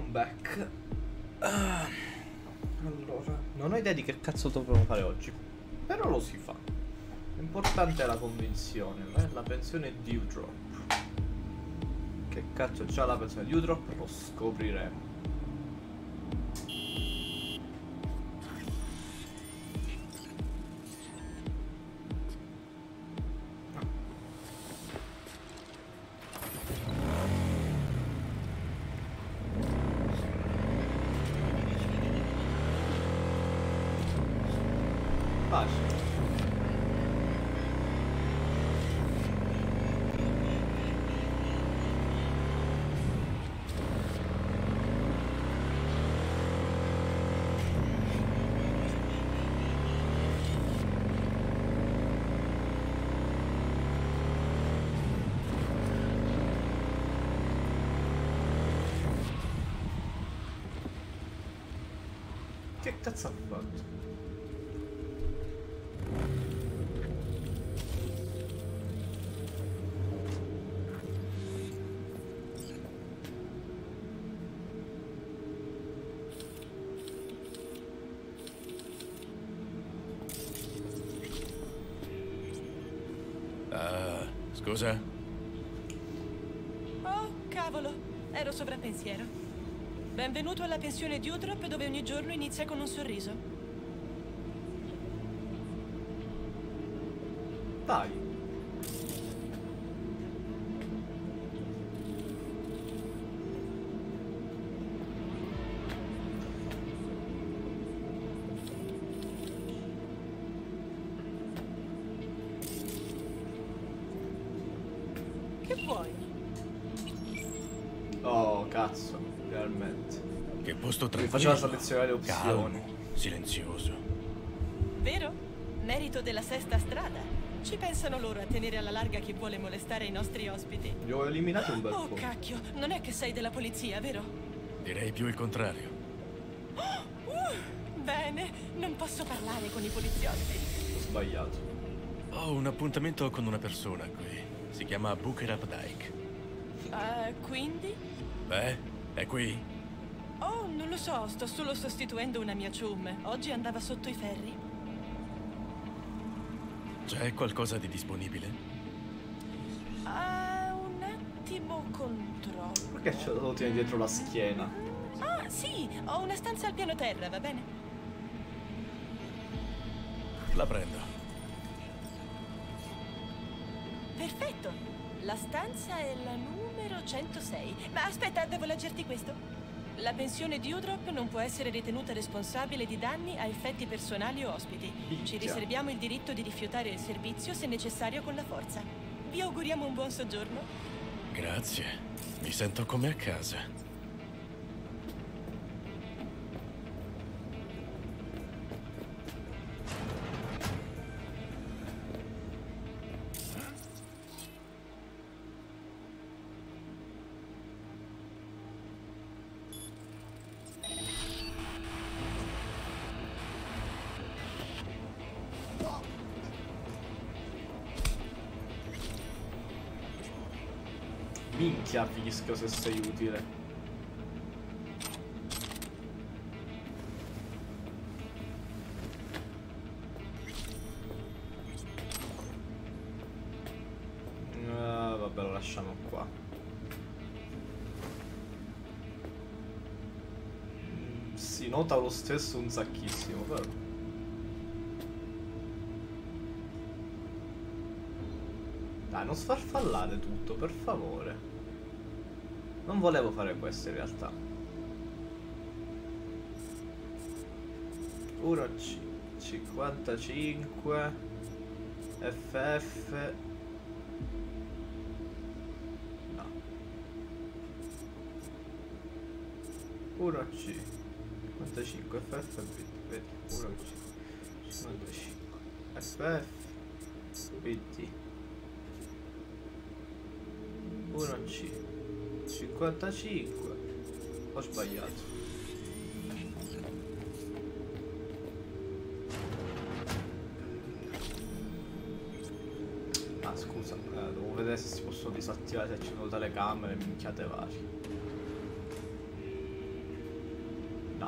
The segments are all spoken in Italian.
back. Allora, non ho idea di che cazzo dovremmo fare oggi, però lo si fa. L'importante è la convinzione, la pensione Dewdrop. Che cazzo c'ha la pensione Dewdrop? Lo scopriremo. Che cazzo ha fatto? Scusa? Oh, cavolo, ero sovrappensiero. Benvenuto alla pensione Dewdrop, dove ogni giorno inizia con un sorriso. Dai. Che vuoi? Oh, cazzo, realmente. Che posto Mi tranquillo. faceva selezionare le opzioni. Calmo, silenzioso. Vero? Merito della sesta strada. Ci pensano loro a tenere alla larga chi vuole molestare i nostri ospiti. Li ho eliminati un bel Oh, po'. cacchio, non è che sei della polizia, vero? Direi più il contrario. Bene, non posso parlare con i poliziotti. Ho sbagliato. Ho un appuntamento con una persona qui. Si chiama Booker Updike. Quindi? Beh, è qui? Oh, non lo so, sto solo sostituendo una mia chum. Oggi andava sotto i ferri. C'è qualcosa di disponibile? Un attimo controllo. Perché ce lo tieni dietro la schiena? Ah, sì, ho una stanza al piano terra, va bene? La prendo. Perfetto. La stanza è la numero 106. Ma aspetta, devo leggerti questo. La pensione Dewdrop non può essere ritenuta responsabile di danni a effetti personali o ospiti. Ci riserviamo il diritto di rifiutare il servizio se necessario con la forza. Vi auguriamo un buon soggiorno. Grazie. Mi sento come a casa. Minchia, fischio se sei utile. Vabbè, lo lasciamo qua. Si nota lo stesso un sacchissimo, però. Dai, non sfarfallate tutto, per favore. Non volevo fare questo in realtà. 1C55 FF. No. 1C 55 FF vedi 1C 55 FF BT 1C 55. Ho sbagliato. Ah scusa, devo vedere se si possono disattivare, se ci sono telecamere e minchiate varie.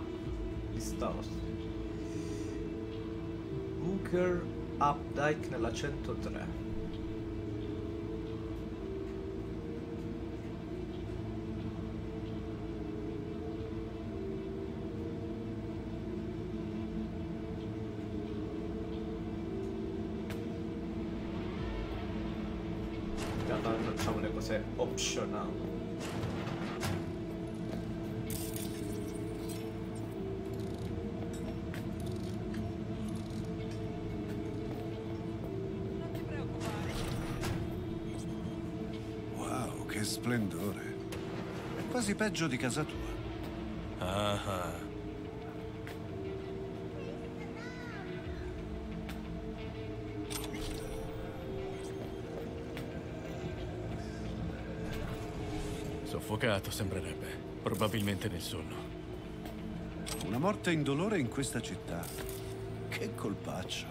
Listavo. Booker Updike nella 103. Facciamo le cose optional. Wow, che splendore. È quasi peggio di casa tua. Ah. Soffocato sembrerebbe, probabilmente nel sonno. Una morte indolore in questa città. Che colpaccio.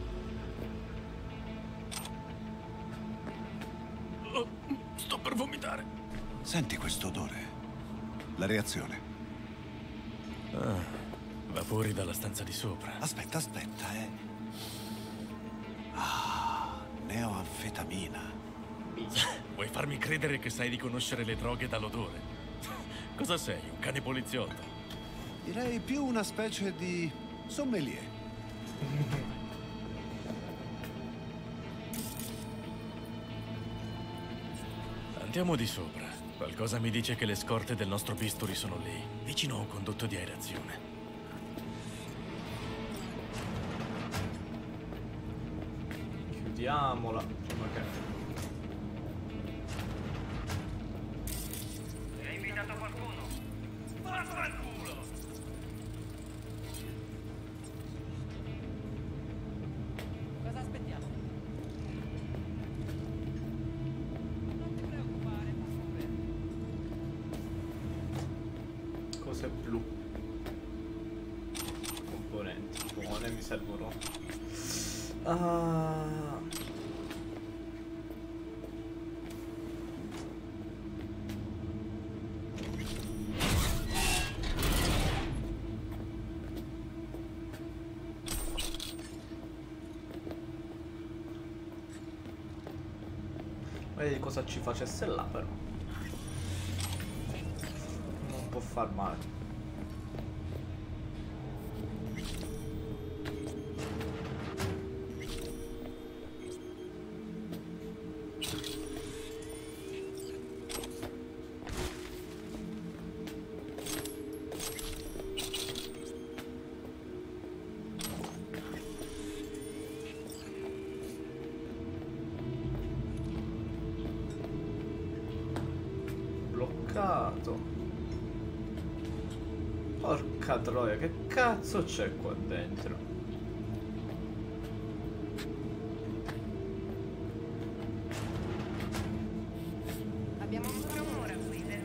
Oh, sto per vomitare. Senti questo odore. La reazione. Ah, vapori dalla stanza di sopra. Aspetta, Ah, neoanfetamina. Vuoi farmi credere che sai riconoscere le droghe dall'odore? Cosa sei, un cane poliziotto? Direi più una specie di sommelier. Andiamo di sopra. Qualcosa mi dice che le scorte del nostro bisturi sono lì, vicino a un condotto di aerazione. Chiudiamola. Ok. Hai invitato qualcuno? Vaffanculo! Cosa aspettiamo? Non ti preoccupare, pure. Cose blu. Componenti. Buone, mi servono. Vedi cosa ci facesse là, però non può far male. Porca troia, che cazzo c'è qua dentro? Abbiamo ancora un'ora qui, vero?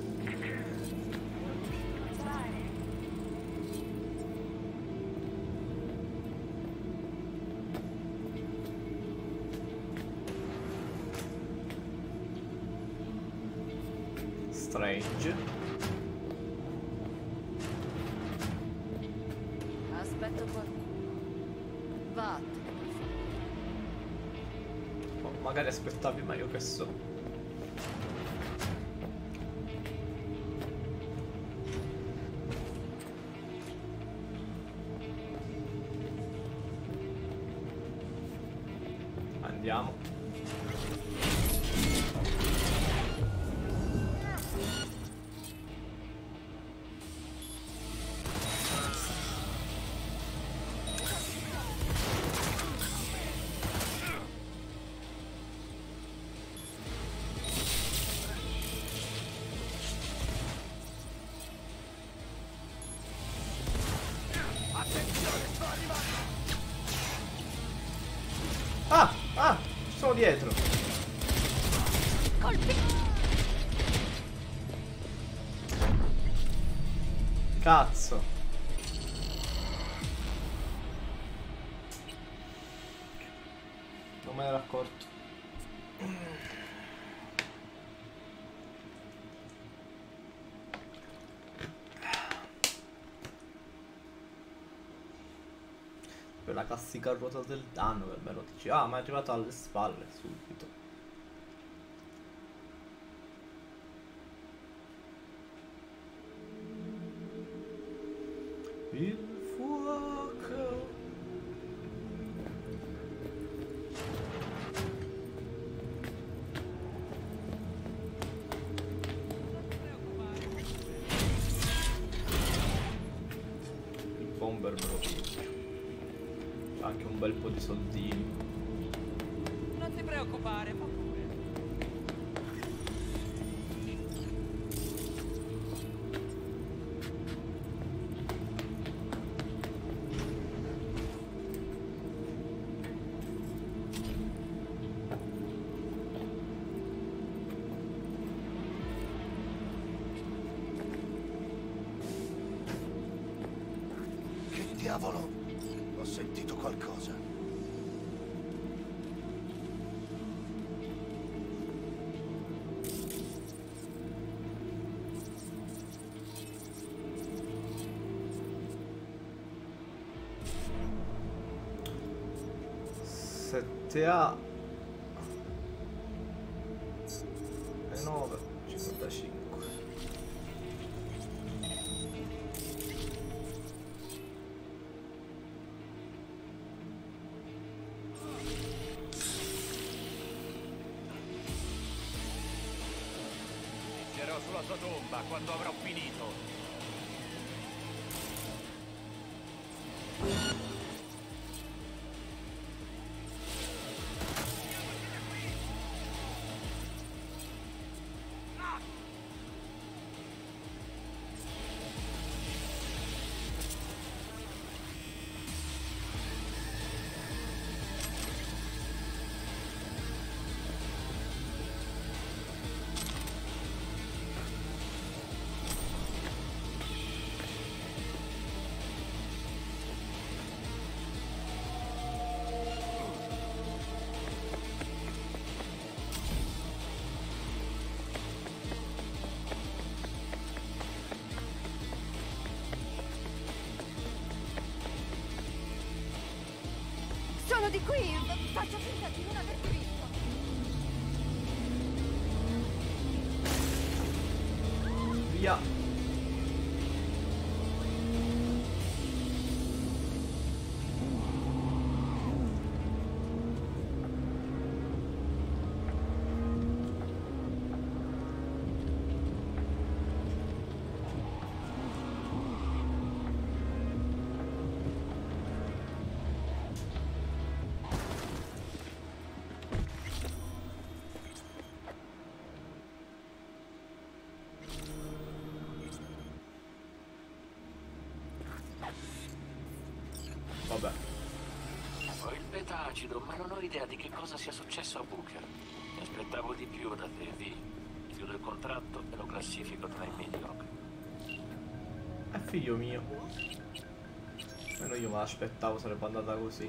Strange. Aspetto qualcuno. Vattene. Oh, magari aspettavi, ma io che so. Andiamo. Ah, ci sono dietro. Cazzo. Non me ne ero accorto. quella classica ruota del danno che me lo dici. Ah, ma è arrivato alle spalle subito. Il fuoco. Il bomber me lo piglio. C'ha anche un bel po' di soldini. Non ti preoccupare, fa pure. Che diavolo? Ho sentito qualcosa. Sette A e 9, 55. Leggerò sulla sua tomba quando avrò finito. Sono di qui! Faccio finta di non averti visto! Via. Vabbè. Ho il beta acido, ma non ho idea di che cosa sia successo a Booker. Mi aspettavo di più da te, V. Chiudo il contratto e lo classifico tra i mediocri. È figlio mio. Almeno io me l'aspettavo, sarebbe andata così.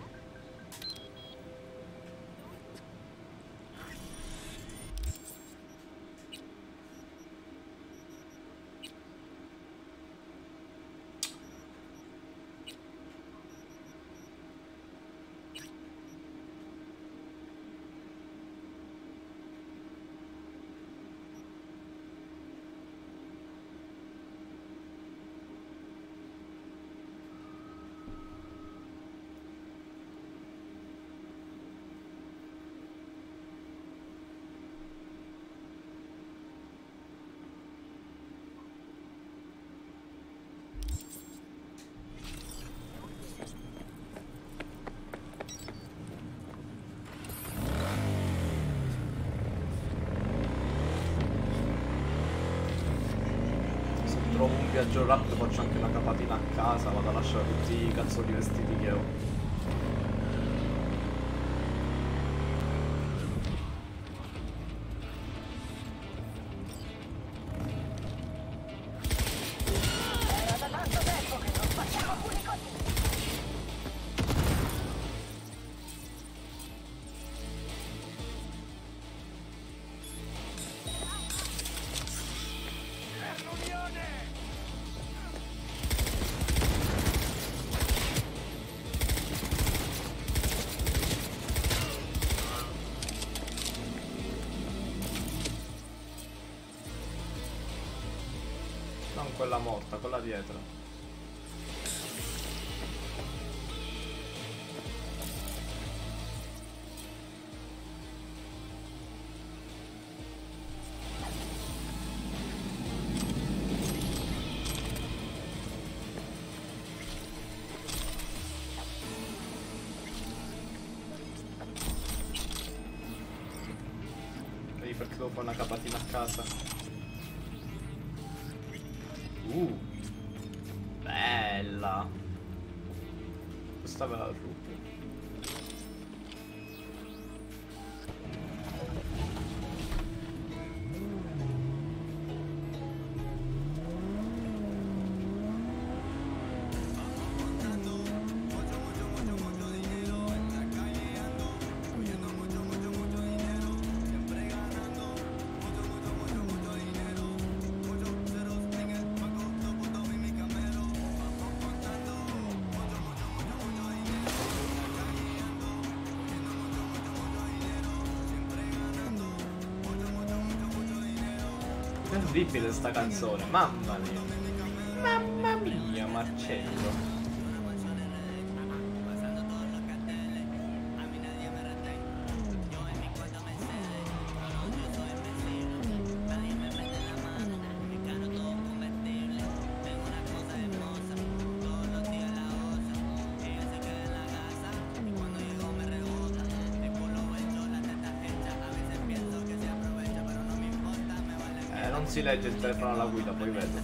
Trovo un viaggio rapido, faccio anche una capatina a casa, vado a lasciare tutti i cazzo di vestiti che ho. quella morta, quella dietro. Vedi perché devo fare una capatina a casa. Bella. Questa me la rubo. Terribile sta canzone, mamma mia. Mamma mia, Marcello. Non si legge il telefono alla guida, poi vedo.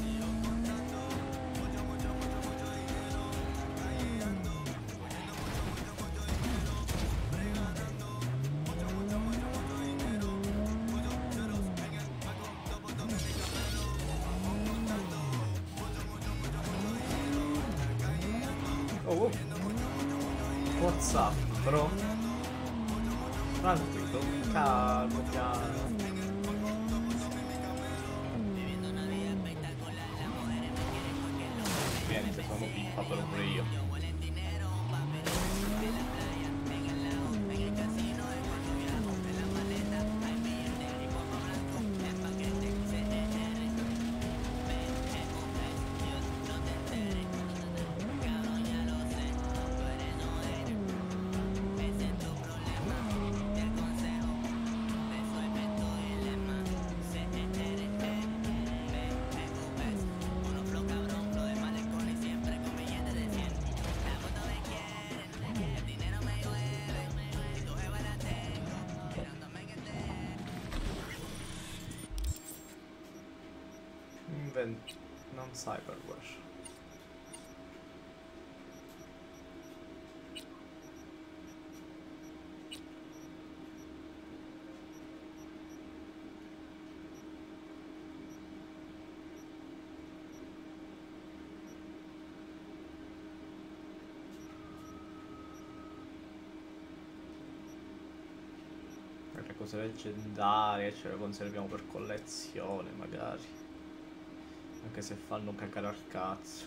Oh, what's up, bro? Tranquillo, calmo, piano. Niente, sono pippa però pure io. Non cyberware. Le cose leggendarie ce le conserviamo per collezione magari. Anche se fanno cacare al cazzo.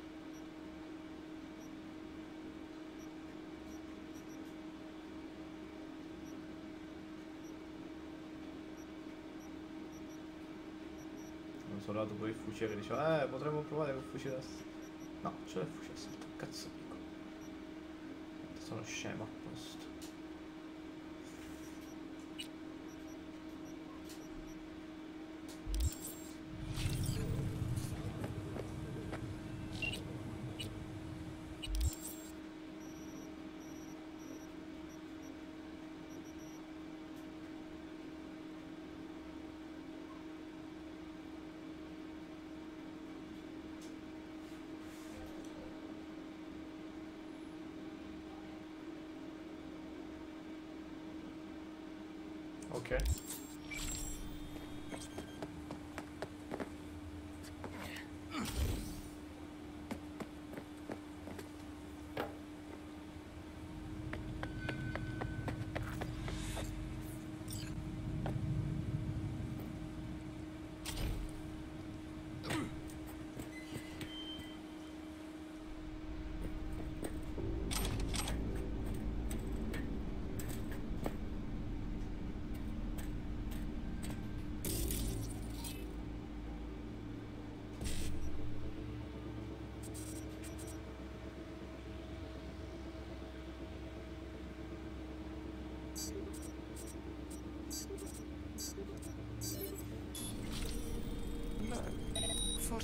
Un soldato poi il fucile che diceva potremmo provare col fucile da... No, ce l'ho il fucile assalto, cazzo dico. Sono scemo a posto. Ok.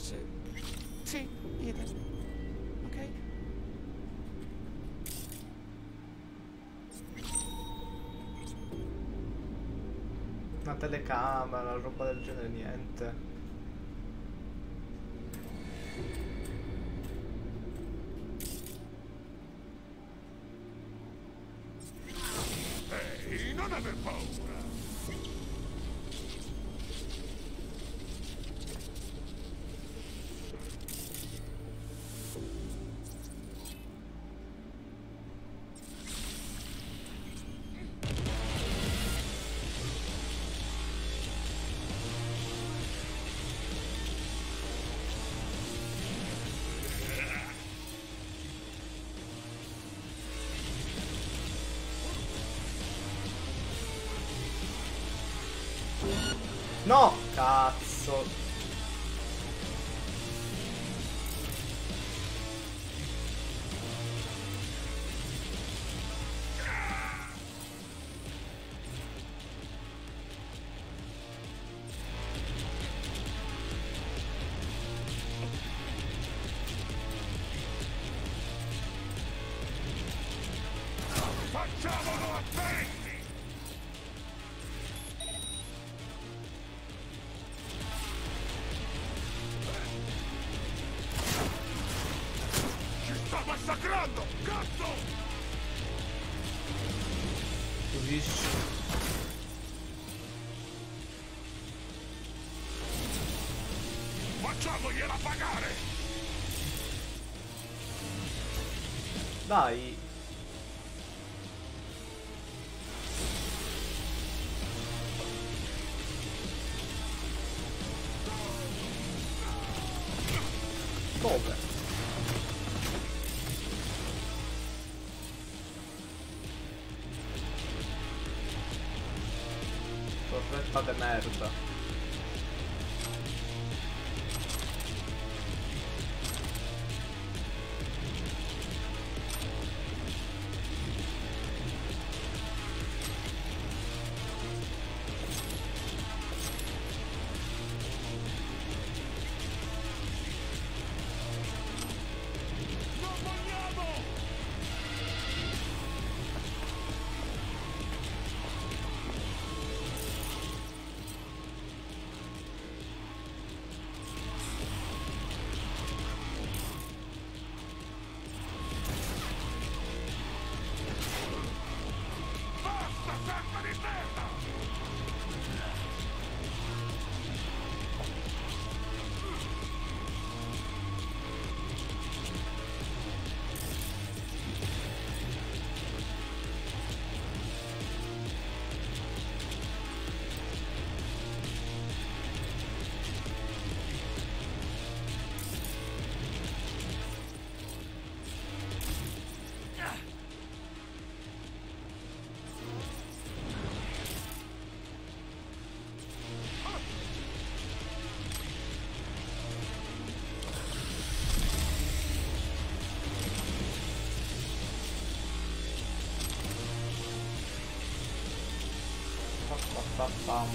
forse. Sì, idem. Ok? Una telecamera, roba del genere, niente. Ehi, non aver paura. No! Cazzo! Facciamolo a pezzi! Ci sta massacrando! Cazzo! Capisci? Facciamogliela pagare! Dai! Dove? Torretta de merda. Non vogliamo! Basta, sacca di merda! Pam.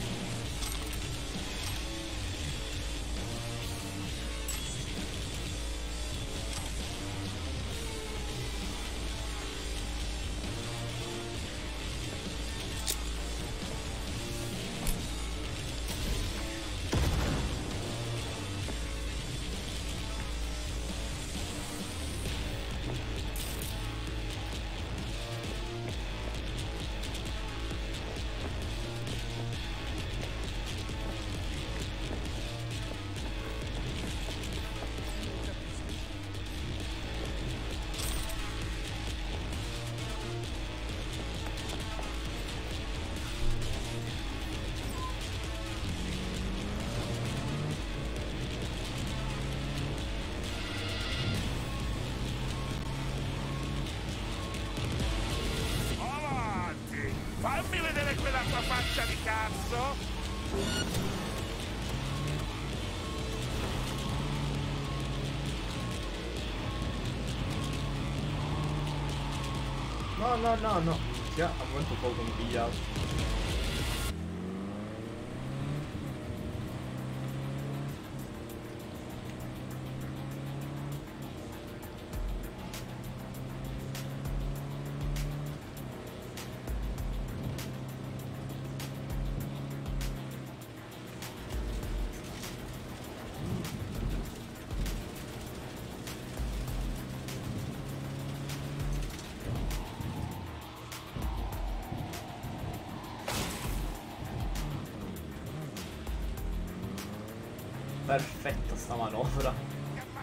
Avanti! Fammi vedere quella tua faccia di cazzo! No, no, no, no. Sia al momento poco pigliato. Perfetta sta manovra.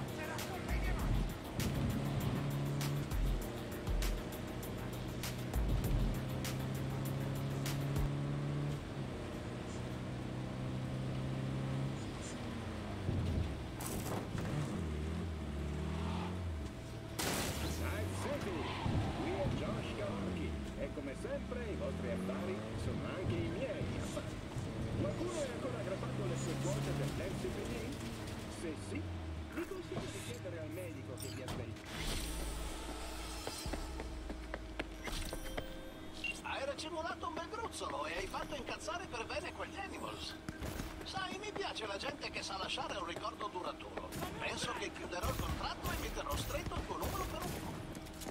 Hai racimolato un bel gruzzolo e hai fatto incazzare per bene quegli Animals. Sai, mi piace la gente che sa lasciare un ricordo duraturo. Penso che chiuderò il contratto e mi terrò stretto il tuo numero per un po'.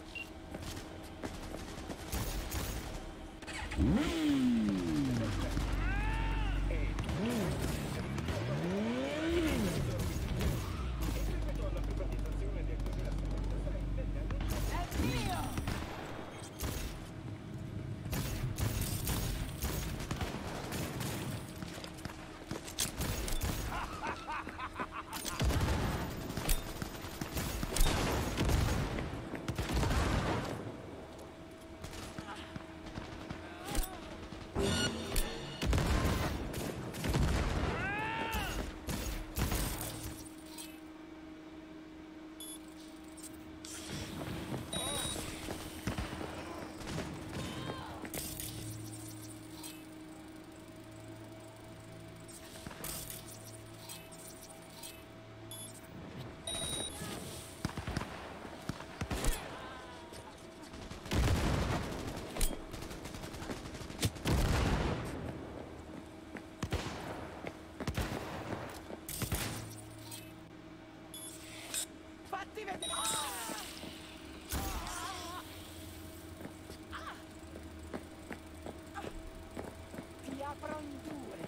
Ti apro in due.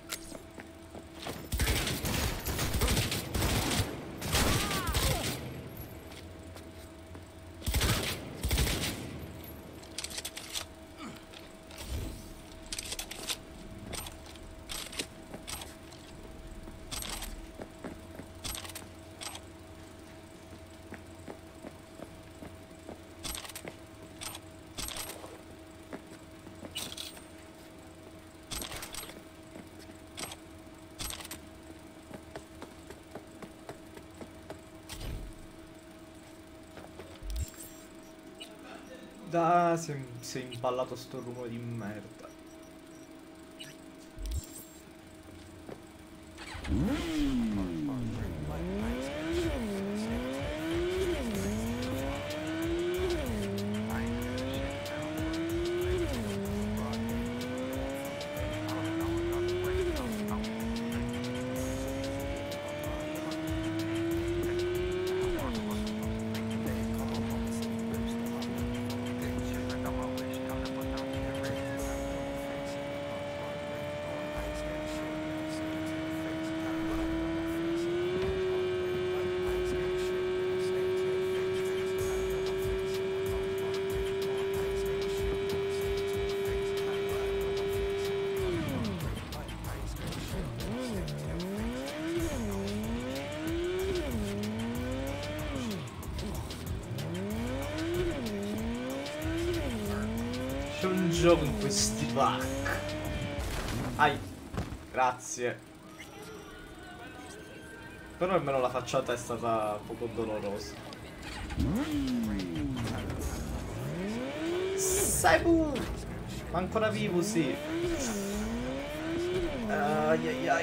Da, si è impallato sto rumore di merda. C'è un gioco in questi pack. Ai, grazie. Però almeno la facciata è stata poco dolorosa. Saibu! Ma ancora vivo, sì. Ai ai ai.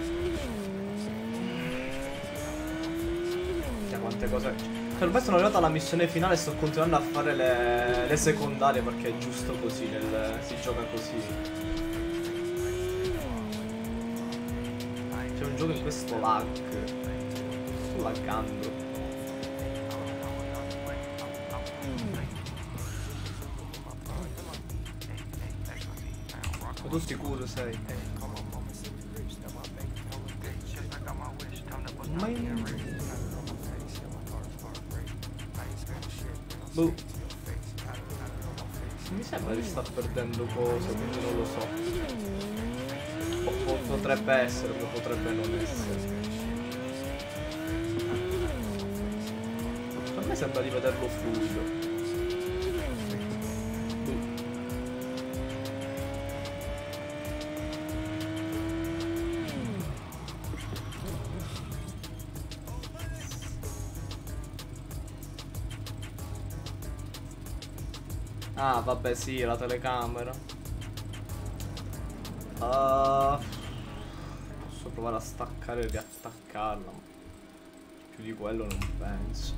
Quante cose. Ormai sono arrivato alla missione finale e sto continuando a fare le secondarie perché è giusto così, si gioca così. C'è un gioco in questo lag. Sto laggando. Ma tu sicuro sei? Boh. Mi sembra di star perdendo cose, quindi non lo so. Potrebbe essere, ma potrebbe non essere. sembra di vederlo fluido. Ah, vabbè, sì, la telecamera. Posso provare a staccare e riattaccarla, ma più di quello non penso.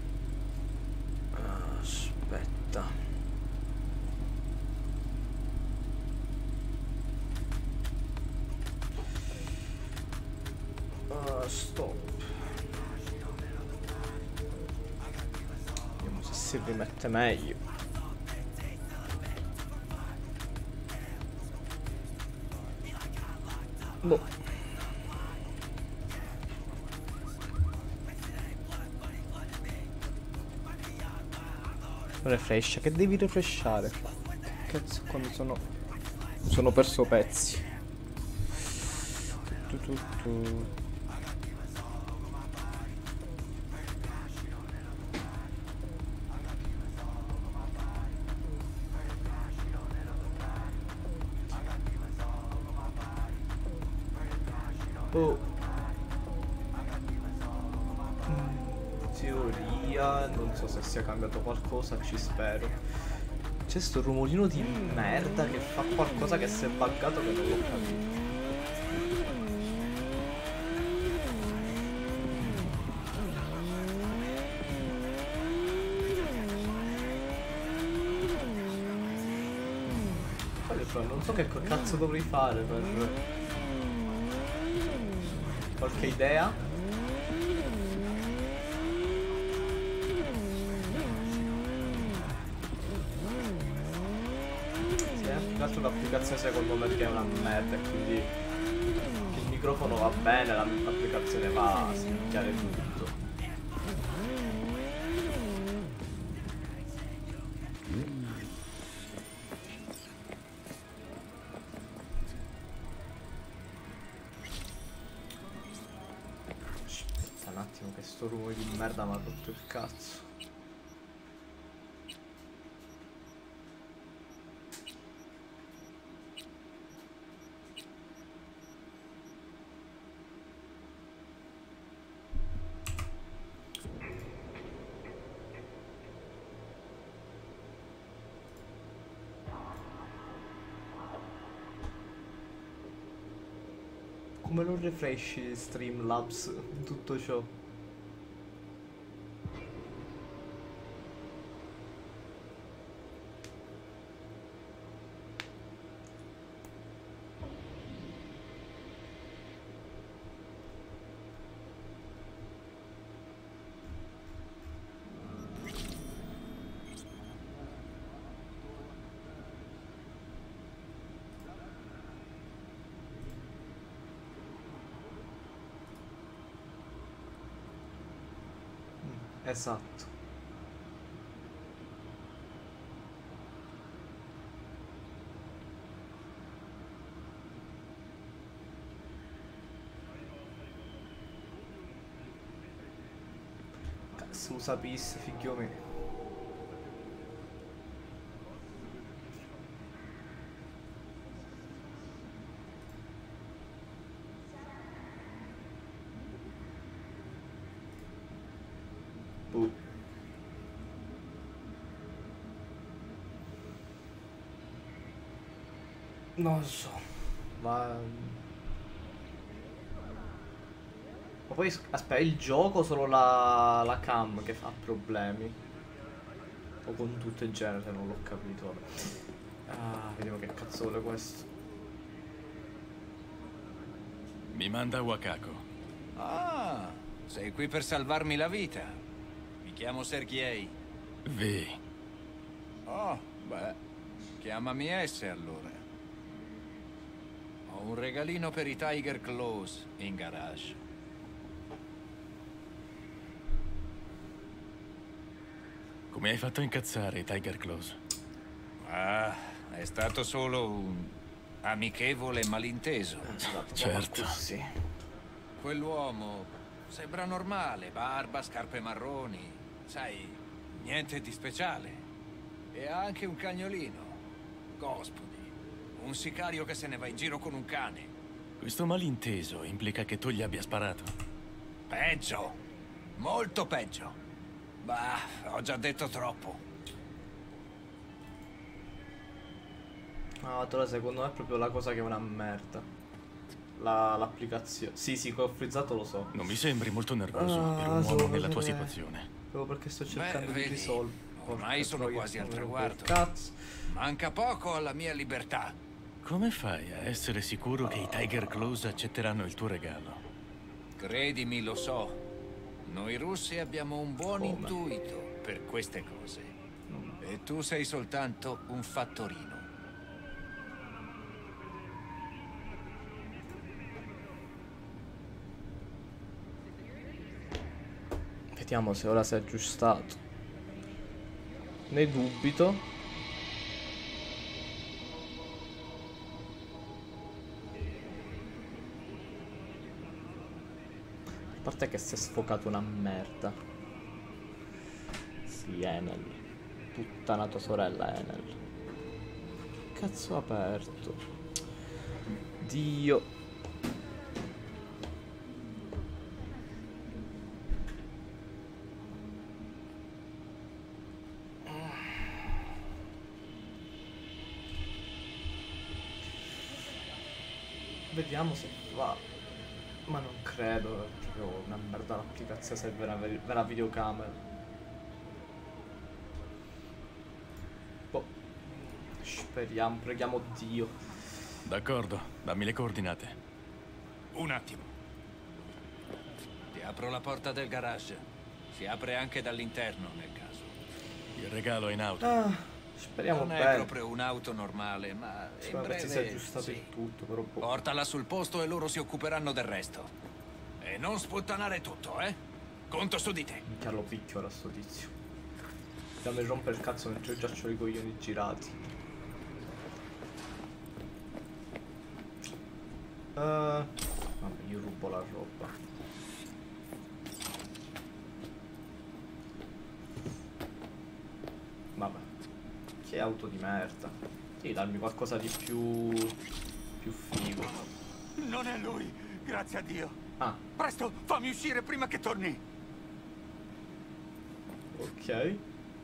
Aspetta. Stop. Vediamo se si rimette meglio. Boh. Refresh, che devi refreshare? Che cazzo, quando sono perso pezzi. Oh. Teoria, non so se sia cambiato qualcosa, ci spero. C'è sto rumorino di merda che fa qualcosa che si è buggato che non l'ho capito. Non so che cazzo dovrei fare per... Qualche idea? Sì, più che altro l'applicazione secondo me che è una merda, quindi il microfono va bene, l'applicazione va a spicchiare tutto. Sto rumore di merda mi ha rotto il cazzo. Come lo refresh Streamlabs in tutto ciò? Esatto. Cazzo usa pisse, figlio me. Non so, ma poi aspetta, il gioco o solo la cam che fa problemi? O con tutto in genere, non l'ho capito. Vabbè. Ah, vediamo che cazzo vuole questo. Mi manda Wakako. Ah, sei qui per salvarmi la vita. Mi chiamo Sergei. V. Oh, beh, chiamami S allora. Ho un regalino per i Tiger Claws in garage. Come hai fatto a incazzare i Tiger Claws? Ah, è stato solo un amichevole malinteso. Certo. Quell'uomo sembra normale, barba, scarpe marroni. sai, niente di speciale. E ha anche un cagnolino. Gospodi, un sicario che se ne va in giro con un cane. Questo malinteso implica che tu gli abbia sparato? Peggio, molto peggio. Bah, ho già detto troppo. No, allora secondo me è proprio la cosa che è una merda. L'applicazione. Sì, che ho frizzato lo so. Non mi sembri molto nervoso per un uomo nella tua situazione. Proprio perché sto cercando di risolvere. Ormai sono quasi al traguardo. Manca poco alla mia libertà. Come fai a essere sicuro che i Tiger Claws accetteranno il tuo regalo? Credimi, lo so. Noi russi abbiamo un buon intuito per queste cose. E tu sei soltanto un fattorino. Vediamo se ora si è aggiustato. Ne dubito. A parte che si è sfocato una merda. Sì, Enel. Puttana tua sorella Enel. Cazzo ha aperto. Dio. Vediamo se va. Ma non credo, è proprio una merda l'applicazione se è vera videocamera. Boh. Speriamo, preghiamo Dio. D'accordo, dammi le coordinate. Un attimo. Ti apro la porta del garage. Si apre anche dall'interno nel caso. Il regalo è in auto. Ah. Speriamo non bene. è proprio un'auto normale, ma in breve si è aggiustato sì. il tutto, però boh. Portala sul posto e loro si occuperanno del resto. E non sputtanare tutto, eh? Conto su di te. Minchia, lo picchio ora sto tizio. Dammi rompere il cazzo mentre io già c'ho i coglioni girati. Vabbè, io rubo la roba. Vabbè. Che auto di merda. Sì, darmi qualcosa di più figo. Non è lui, grazie a Dio. Ah. Presto, fammi uscire prima che torni. Ok.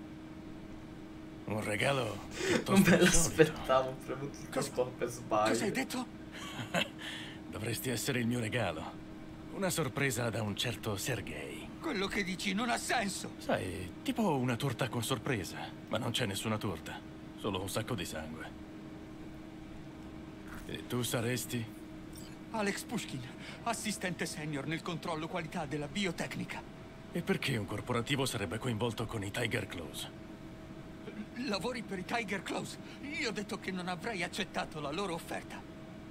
Un regalo. Non me l'aspettavo, ho premuto il colpo per sbaglio. Cosa hai detto? Dovresti essere il mio regalo. Una sorpresa da un certo Sergei. Quello che dici non ha senso. Sai, tipo una torta con sorpresa, ma non c'è nessuna torta, solo un sacco di sangue. E tu saresti? Alex Pushkin, assistente senior nel controllo qualità della biotecnica. E perché un corporativo sarebbe coinvolto con i Tiger Claws? Lavori per i Tiger Claws. Io ho detto che non avrei accettato la loro offerta.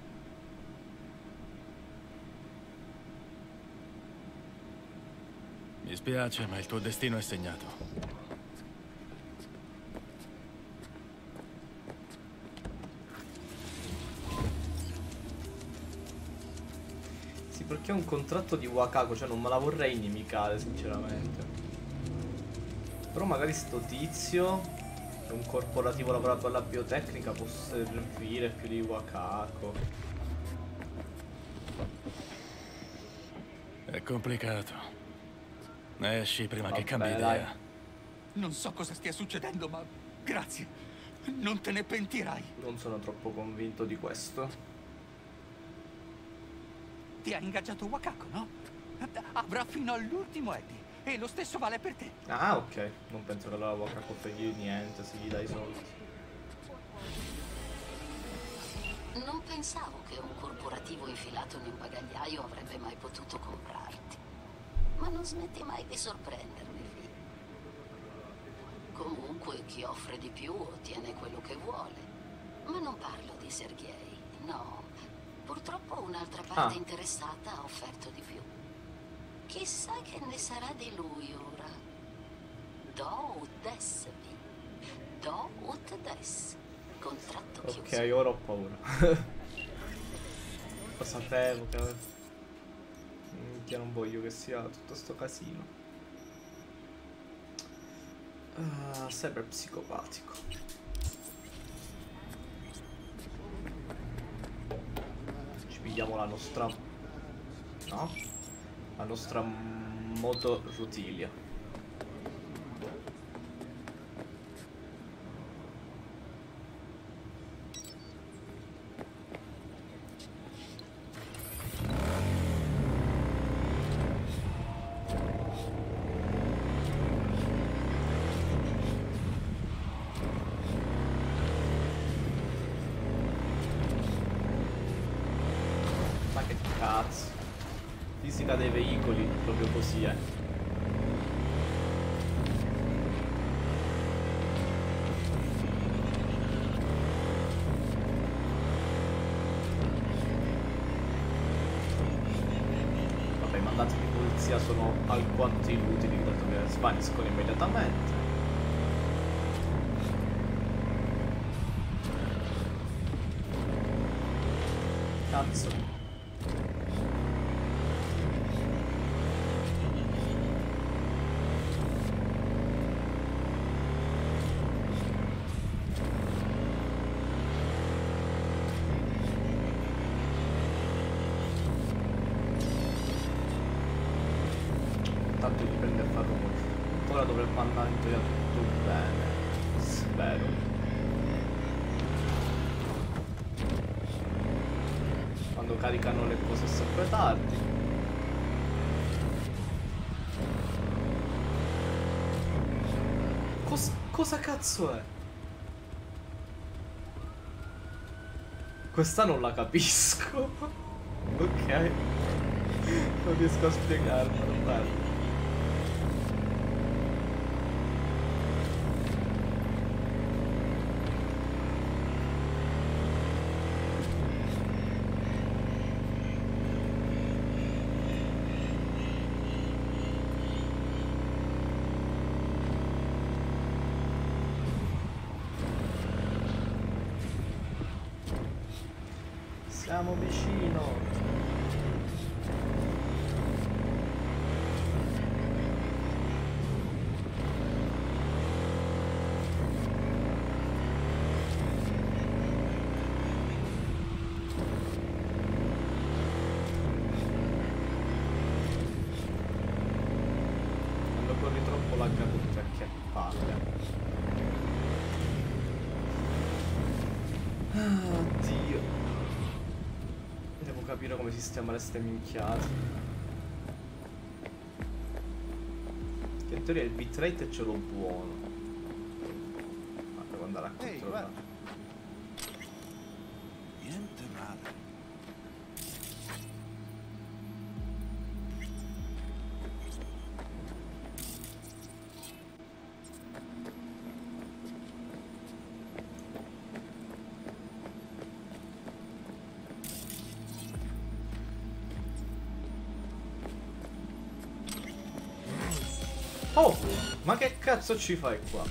Mi spiace, ma il tuo destino è segnato. Sì, perché è un contratto di Wakako, cioè non me la vorrei inimicare, sinceramente. Però magari sto tizio, che è un corporativo lavorato alla biotecnica, può servire più di Wakako. È complicato. Esci prima che cambi dai. idea. Non so cosa stia succedendo, ma grazie. Non te ne pentirai. Non sono troppo convinto di questo. Ti ha ingaggiato Wakako, no? Avrà fino all'ultimo Eddie. E lo stesso vale per te. Ah, ok. Non penso che la Wakako freghi niente se gli dai i soldi. Non pensavo che un corporativo infilato in un bagagliaio avrebbe mai potuto comprarti. Ma non smetti mai di sorprendermi, figlio. Comunque, chi offre di più ottiene quello che vuole. Ma non parlo di Sergei, no. Purtroppo un'altra parte interessata ha offerto di più. Chissà che ne sarà di lui ora. Do ut des, do ut des. Contratto chiuso. Ok, ora ho paura. Lo sapevo che... Minchia, non voglio che sia tutto sto casino. Sempre psicopatico. Ci pigliamo la nostra... no? La nostra moto rutilia. Fisica dei veicoli, proprio così è. Vabbè, i mandati di polizia sono alquanto inutili, dato che svaniscono immediatamente. Cazzo. Tanto dipende a far rumore. Ora dovrebbe andare in teoria tutto bene. Spero. Quando caricano le cose è sempre tardi. Cosa cazzo è? Questa non la capisco. Ok. Non riesco a spiegarmelo, bello. Siamo vicino. Quando corri troppo lagga tutto, che palle. Oddio. Devo capire come sistemare ste minchiate. Che in teoria il bitrate ce l'ho buono. Ma devo andare a controllare. Niente male. Oh, ma che cazzo ci fai qua?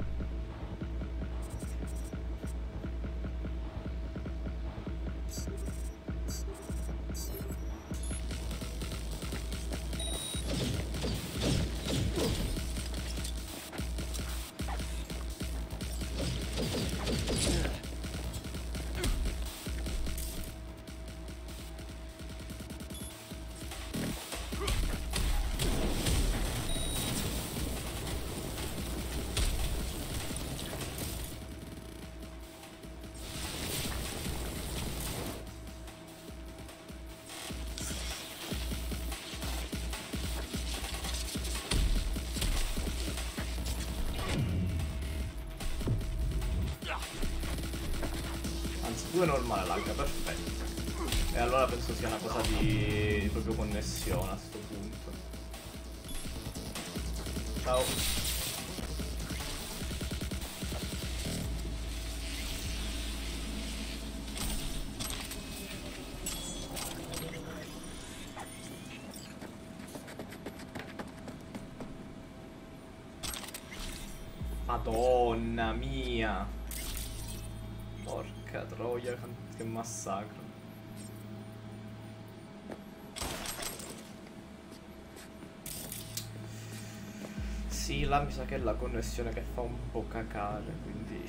Due normale lagga, perfetto. E allora penso sia una cosa di proprio connessione a sto punto. Ciao. Madonna mia. Porca troia, che massacro. Sì, Sì, là mi sa che è la connessione che fa un po' cacare, quindi...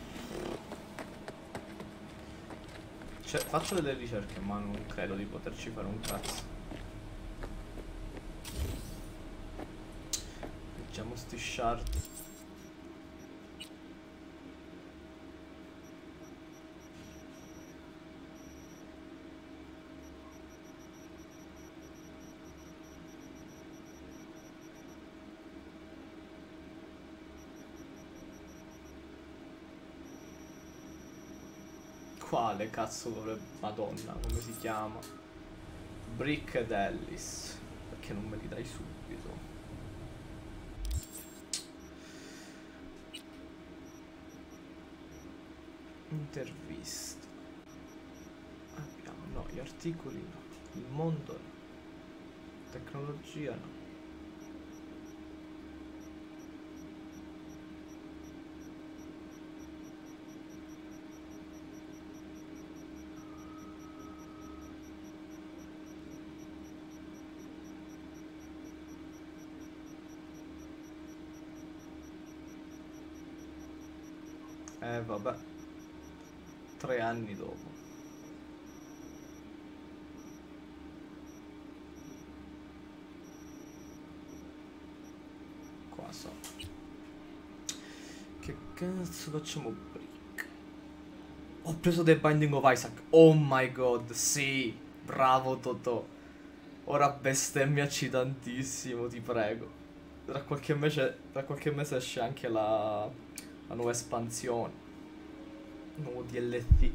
Cioè, faccio delle ricerche, ma non credo di poterci fare un cazzo. Leggiamo sti shard. Quale cazzo dovrebbe... Madonna, come si chiama? Brick ed Ellis. Perché non me li dai subito? Intervista. Abbiamo, no, gli articoli no. Il mondo no. Tecnologia no. Vabbè, 3 anni dopo. Qua so. Che cazzo facciamo Brick? Ho preso The Binding of Isaac. Oh my god, sì. Bravo Totò. Ora bestemmiaci tantissimo, ti prego. Tra qualche mese esce anche la nuova espansione. Nuovo DLC.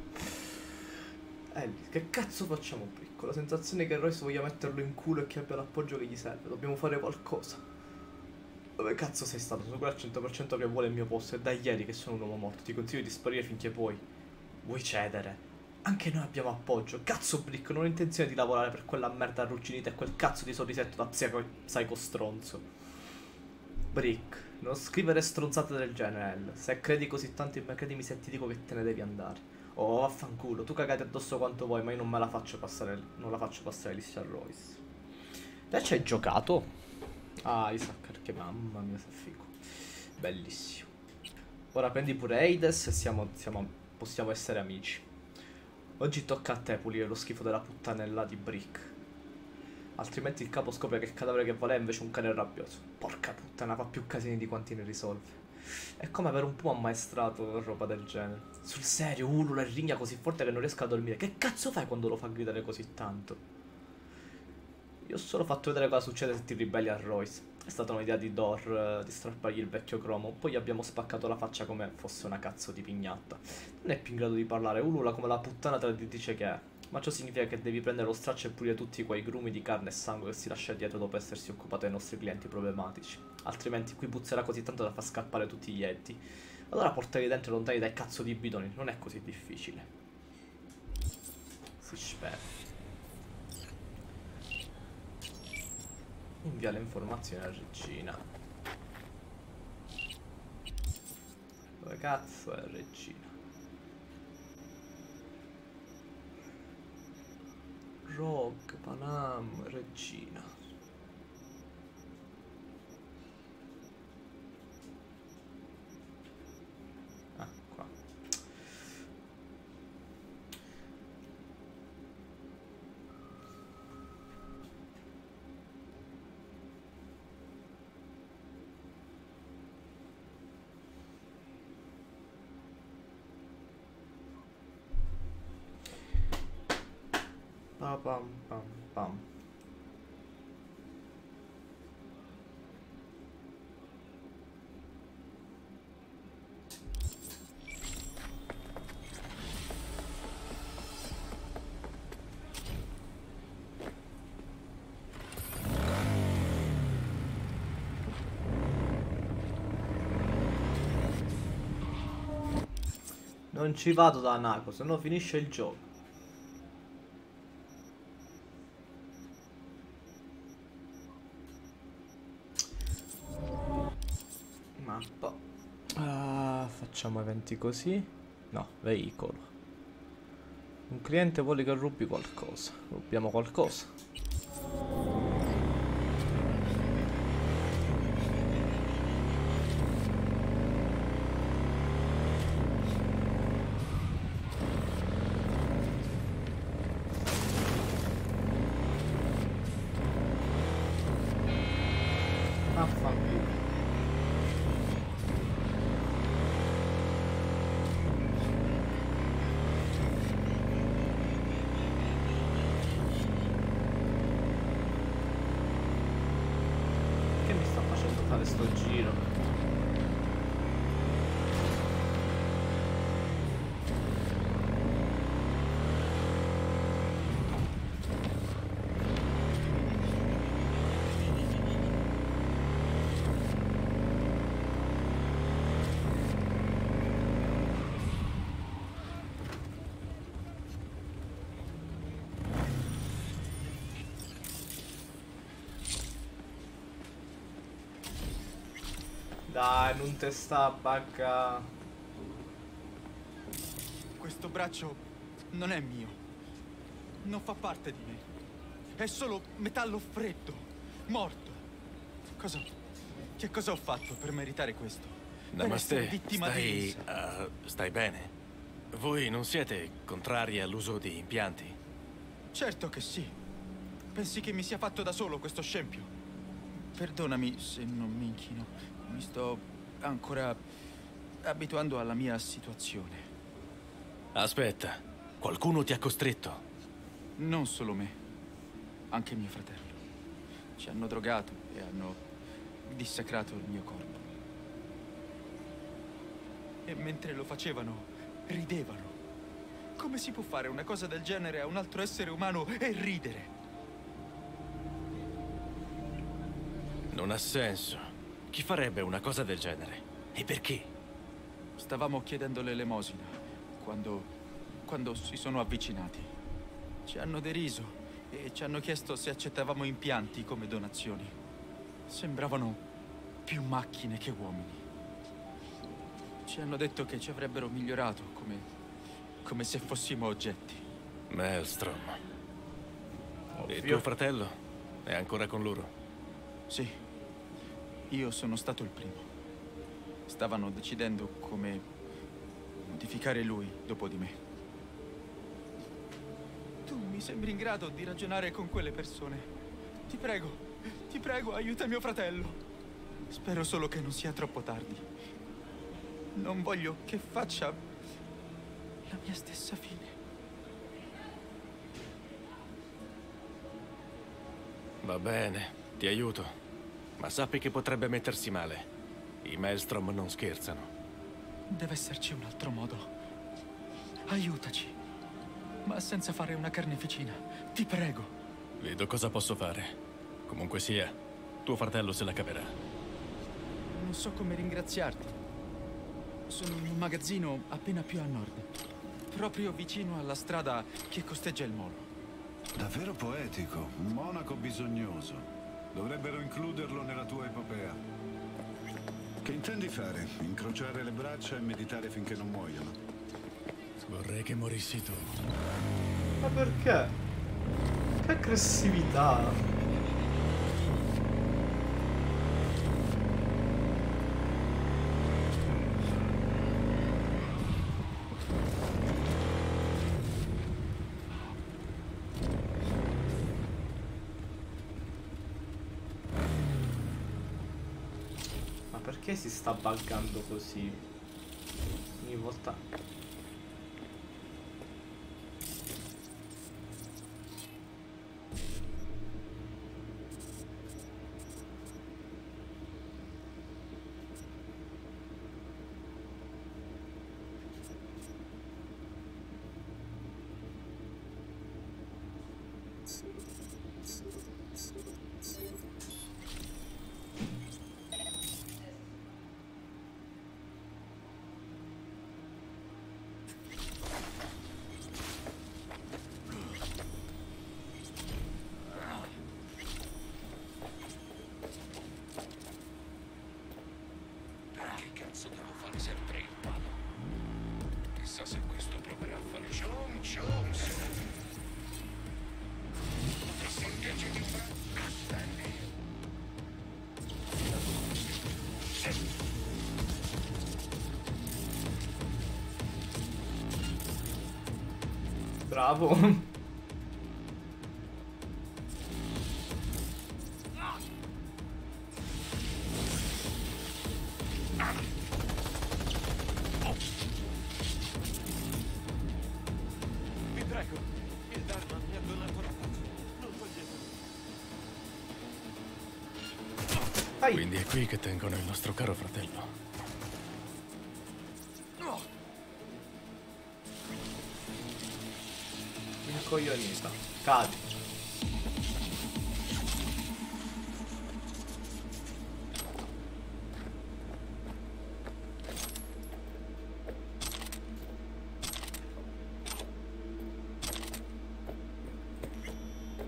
Che cazzo facciamo Brick? Ho la sensazione che Royce voglia metterlo in culo e che abbia l'appoggio che gli serve. Dobbiamo fare qualcosa. Dove cazzo sei stato? Sono quello al 100% che vuole il mio posto. È da ieri che sono un uomo morto. Ti consiglio di sparire finché puoi. Vuoi cedere? Anche noi abbiamo appoggio. Cazzo Brick, non ho intenzione di lavorare per quella merda arrugginita e quel cazzo di sorrisetto da psycho stronzo. Brick, non scrivere stronzate del genere, L. Se credi così tanto in me, credimi se ti dico che te ne devi andare. Oh, vaffanculo, tu cagate addosso quanto vuoi, ma io non me la faccio passare, non la faccio passare liscia a Royce. Te ci hai giocato? Ah, Isaac, perché mamma mia, sei figo. Bellissimo. Ora prendi pure Hades e possiamo essere amici. Oggi tocca a te pulire lo schifo della puttanella di Brick. Altrimenti il capo scopre che il cadavere che vuole è invece un cane rabbioso. Porca puttana, fa più casini di quanti ne risolve. È come avere un po' ammaestrato o roba del genere. Sul serio, ulula e rigna così forte che non riesco a dormire. Che cazzo fai quando lo fa gridare così tanto? Io ho solo fatto vedere cosa succede se ti ribelli a Royce. È stata un'idea di Dor di strappargli il vecchio cromo. Poi gli abbiamo spaccato la faccia come fosse una cazzo di pignatta. Non è più in grado di parlare, ulula come la puttana te dice che è. Ma ciò significa che devi prendere lo straccio e pulire tutti quei grumi di carne e sangue che si lascia dietro dopo essersi occupato dei nostri clienti problematici. Altrimenti qui puzzerà così tanto da far scappare tutti gli etti. Allora portali dentro e lontani dai cazzo di bidoni, non è così difficile. Si spera. Invia le informazioni alla regina. Dove cazzo è la regina? Rock, Panam, regina. Ah, qua. Pa pam pam pam. Non ci vado da Nako, se no finisce il gioco. Mappa. Facciamo eventi così. No, veicolo. Un cliente vuole che rubi qualcosa. Rubiamo qualcosa. Dai, non te sta a bacca. Questo braccio non è mio. Non fa parte di me. È solo metallo freddo, morto. Che cosa ho fatto per meritare questo? Namaste, stai bene? Voi non siete contrari all'uso di impianti? Certo che sì. Pensi che mi sia fatto da solo questo scempio? Perdonami se non mi inchino. Mi sto ancora abituando alla mia situazione. Aspetta, qualcuno ti ha costretto? Non solo me, anche mio fratello. Ci hanno drogato e hanno dissacrato il mio corpo. E mentre lo facevano, ridevano. Come si può fare una cosa del genere a un altro essere umano e ridere? Non ha senso. Chi farebbe una cosa del genere? E perché? Stavamo chiedendo l'elemosina quando si sono avvicinati. Ci hanno deriso e ci hanno chiesto se accettavamo impianti come donazioni. Sembravano più macchine che uomini. Ci hanno detto che ci avrebbero migliorato come se fossimo oggetti. Maelstrom. Ovvio. E tuo fratello? È ancora con loro? Sì. Io sono stato il primo. Stavano decidendo come modificare lui dopo di me. Tu mi sembri in grado di ragionare con quelle persone. Ti prego, aiuta mio fratello. Spero solo che non sia troppo tardi. Non voglio che faccia la mia stessa fine. Va bene, ti aiuto. Ma sappi che potrebbe mettersi male. I Maelstrom non scherzano. Deve esserci un altro modo. Aiutaci. Ma senza fare una carneficina. Ti prego. Vedo cosa posso fare. Comunque sia, tuo fratello se la caverà. Non so come ringraziarti. Sono in un magazzino appena più a nord. Proprio vicino alla strada che costeggia il molo. Davvero poetico. Un monaco bisognoso. Dovrebbero includerlo nella tua epopea. Che intendi fare? Incrociare le braccia e meditare finché non muoiono? Vorrei che morissi tu. Ma perché? Che aggressività! Perché si sta buggando così? Ogni volta. Se questo proverà a fare Jones. Disengage di Bravo. Quindi è qui che tengono il nostro caro fratello. Incoglionita. Cadi.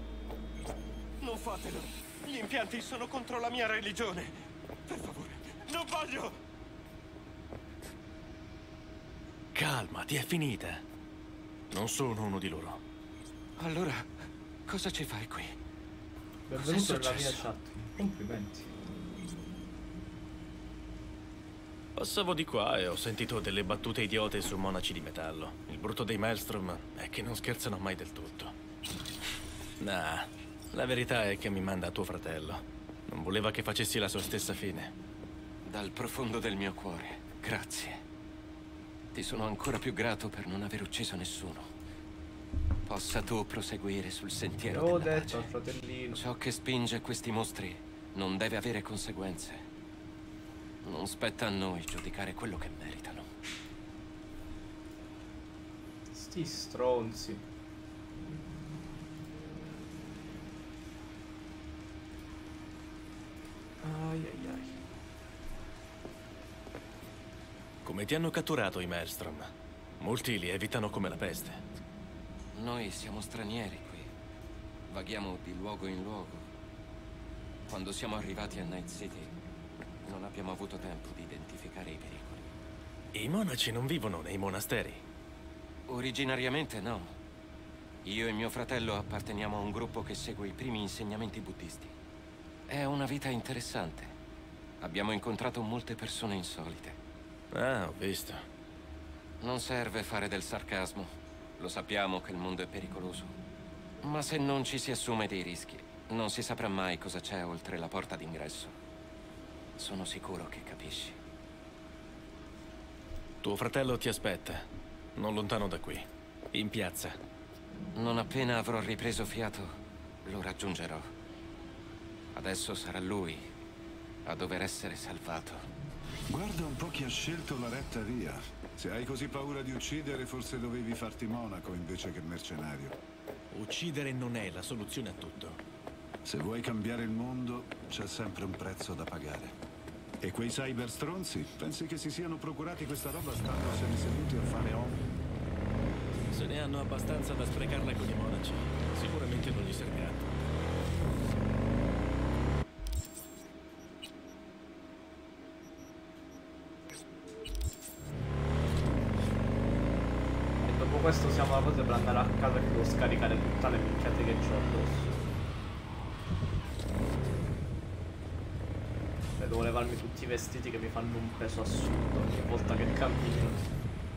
Non fatelo. Gli impianti sono contro la mia religione. Per favore, Non voglio! Calmati, è finita. Non sono uno di loro. Allora, cosa ci fai qui? Benvenuto nella mia chat. Complimenti. Passavo di qua e ho sentito delle battute idiote su monaci di metallo. Il brutto dei Maelstrom è che non scherzano mai del tutto. Nah, la verità è che mi manda tuo fratello. Non voleva che facessi la sua stessa fine. Dal profondo del mio cuore, grazie. Ti sono ancora più grato per non aver ucciso nessuno. Possa tu proseguire sul sentiero L'ho della detto al pace. fratellino. Ciò che spinge questi mostri non deve avere conseguenze. Non spetta a noi giudicare quello che meritano. Sti stronzi. Ai ai ai. Come ti hanno catturato i Maelstrom? Molti li evitano come la peste. Noi siamo stranieri qui. Vaghiamo di luogo in luogo. Quando siamo arrivati a Night City, non abbiamo avuto tempo di identificare i pericoli. I monaci non vivono nei monasteri. Originariamente no. Io e mio fratello apparteniamo a un gruppo che segue i primi insegnamenti buddisti. È una vita interessante. Abbiamo incontrato molte persone insolite. Ah, ho visto. Non serve fare del sarcasmo. Lo sappiamo che il mondo è pericoloso. Ma se non ci si assume dei rischi, non si saprà mai cosa c'è oltre la porta d'ingresso. Sono sicuro che capisci. Tuo fratello ti aspetta, non lontano da qui, in piazza. Non appena avrò ripreso fiato, lo raggiungerò. Adesso sarà lui a dover essere salvato. Guarda un po' chi ha scelto la retta via. Se hai così paura di uccidere, forse dovevi farti monaco invece che mercenario. Uccidere non è la soluzione a tutto. Se vuoi cambiare il mondo, c'è sempre un prezzo da pagare. E quei cyberstronzi, pensi che si siano procurati questa roba standosene seduti a fare om? Se ne hanno abbastanza da sprecarla con i monaci, sicuramente non gli servirà. Questo siamo alla cosa per andare a casa e devo scaricare tutte le minchiate che c'ho addosso. E devo levarmi tutti i vestiti che mi fanno un peso assurdo ogni volta che cammino.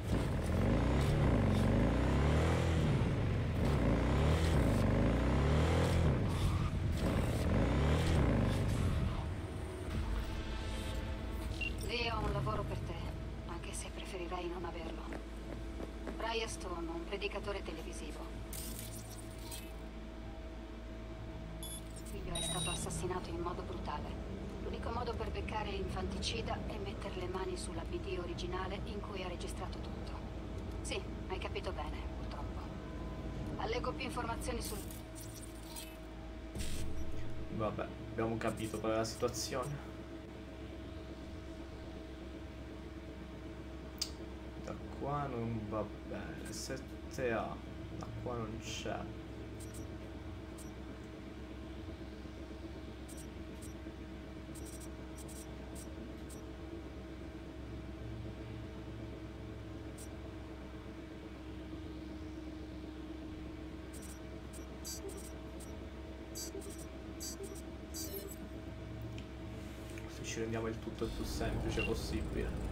Io ho un lavoro per te, anche se preferirei non averlo. Brian Stone, un predicatore televisivo. Il figlio è stato assassinato in modo brutale. L'unico modo per beccare l'infanticida è mettere le mani sulla BD originale in cui ha registrato tutto. Sì, hai capito bene, purtroppo. Allego più informazioni sul... Vabbè, abbiamo capito qual è la situazione. Da qua non va bene. 7A. Da qua non c'è. Se ci rendiamo il tutto il più semplice possibile.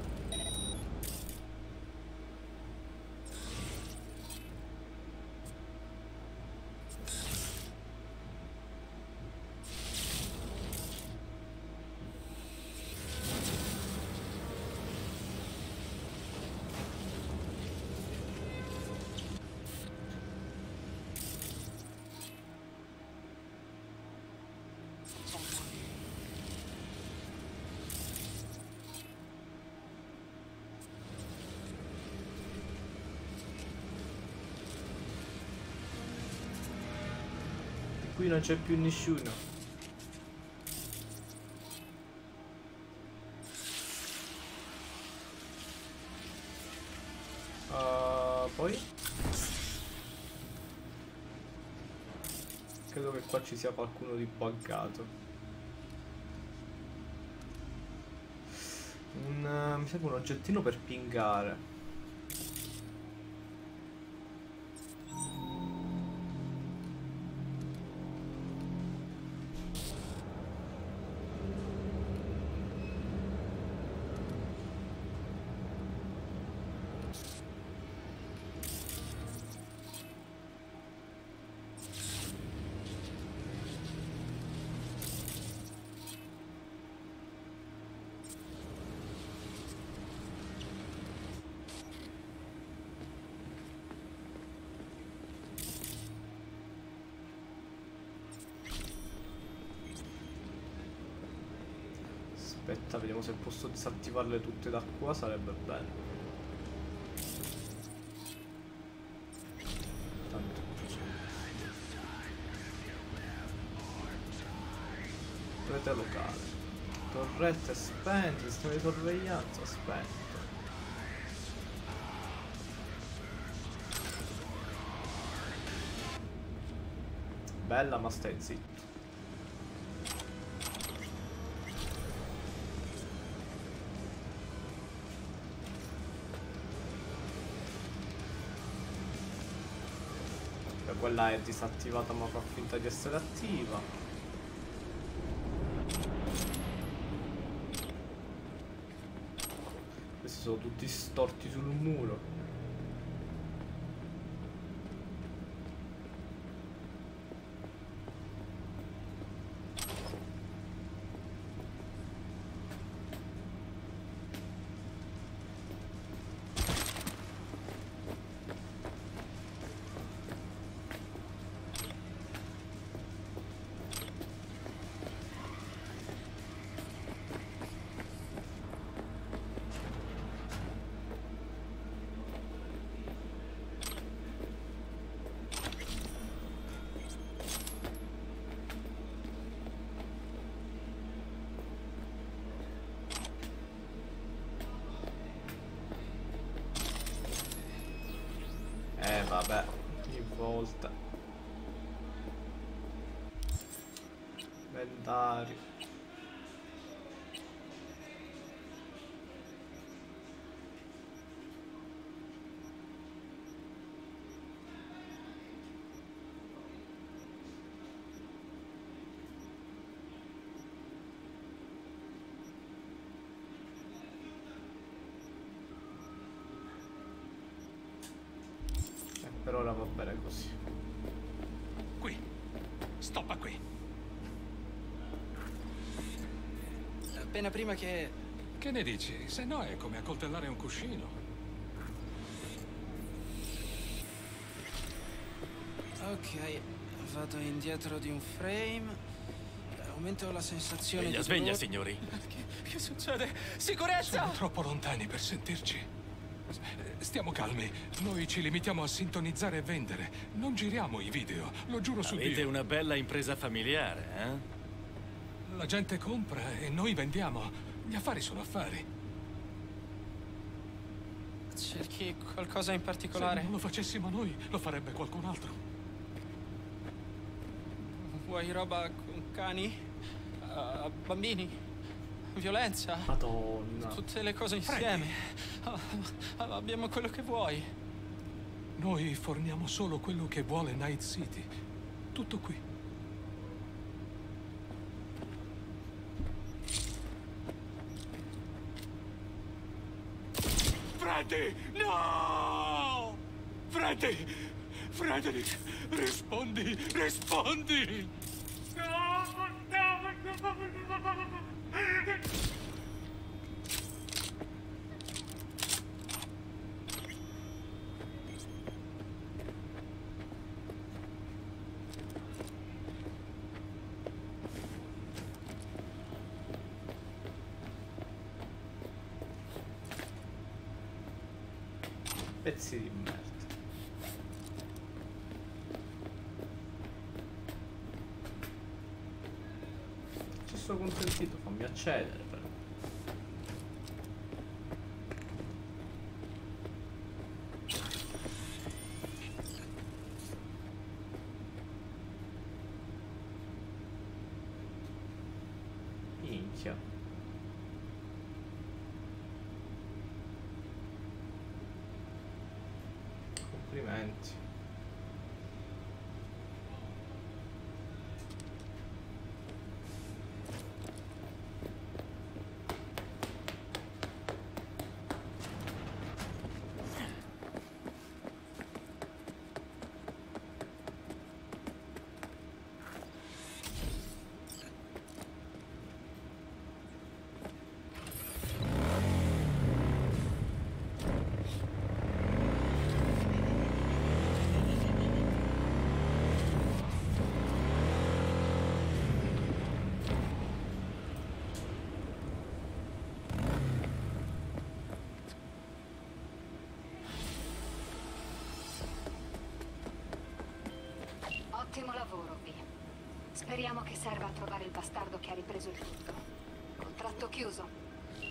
Qui non c'è più nessuno. Poi credo che qua ci sia qualcuno di buggato. Mi serve un oggettino per pingare. Aspetta, vediamo se posso disattivarle tutte da qua, sarebbe bello. Tanto. Rete locale. Torrette spente, sistema di sorveglianza spento. Bella, ma stai zitto. Quella è disattivata ma fa finta di essere attiva. Questi sono tutti storti sul muro. Vabbè, ogni volta. Inventari. Per ora va bene così. Qui. Stoppa qui. Appena prima che... Che ne dici? Se no è come accoltellare un cuscino. Ok, vado indietro di un frame. Aumento la sensazione Sveglia, di sveglia, dolore. signori. Che succede? Sicurezza! Siamo troppo lontani per sentirci. Stiamo calmi. Noi ci limitiamo a sintonizzare e vendere. Non giriamo i video, lo giuro su Dio. Avete una bella impresa familiare, eh? La gente compra e noi vendiamo. Gli affari sono affari. Cerchi qualcosa in particolare? Se non lo facessimo noi, lo farebbe qualcun altro. Vuoi roba con cani? Bambini? Violenza? Madonna. Tutte le cose insieme. Abbiamo quello che vuoi. Noi forniamo solo quello che vuole Night City. Tutto qui. Freddy! No! Freddy! Frederick! Rispondi! Rispondi! Pezzi di merda. Ci sto consentito, fammi accedere però. Minchia. Complimenti. Ottimo lavoro, Vi. Speriamo che serva a trovare il bastardo che ha ripreso il tutto. Contratto chiuso.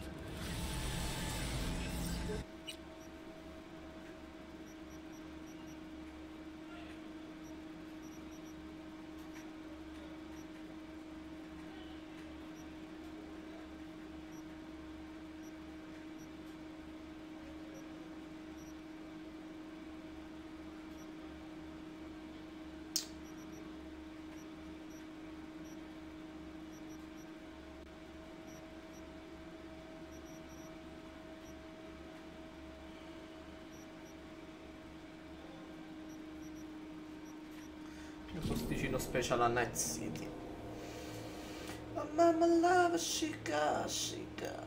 Posticino special a Night City. Oh, mamma lava chica, chica.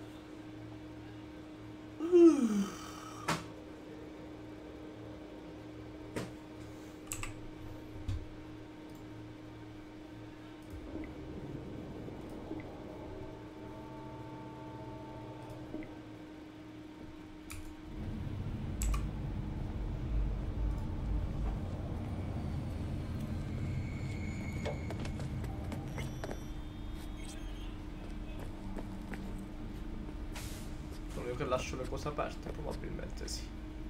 Che lascio le cose aperte, probabilmente sì.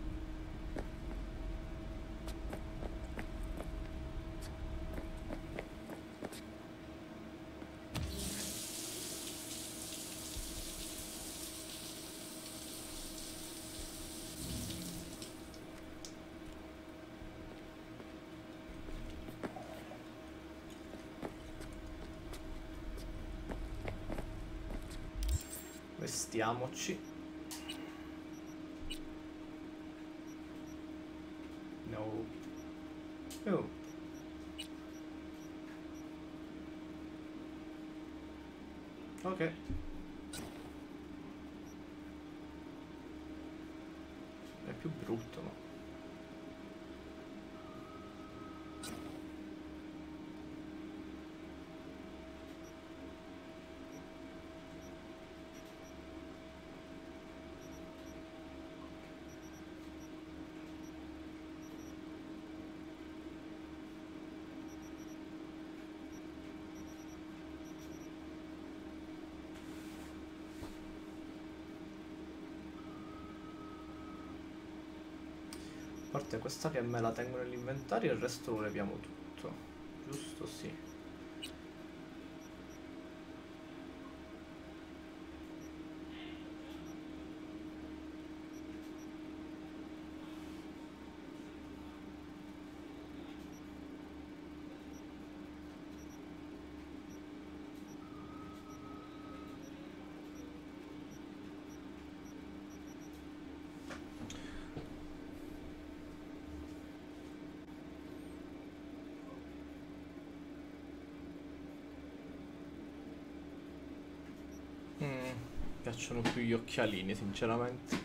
Vestiamoci. Oh. Ok. È più brutto, no? A parte questa che me la tengo nell'inventario, il resto lo leviamo tutto. Giusto? Sì. Mi piacciono più gli occhialini, sinceramente.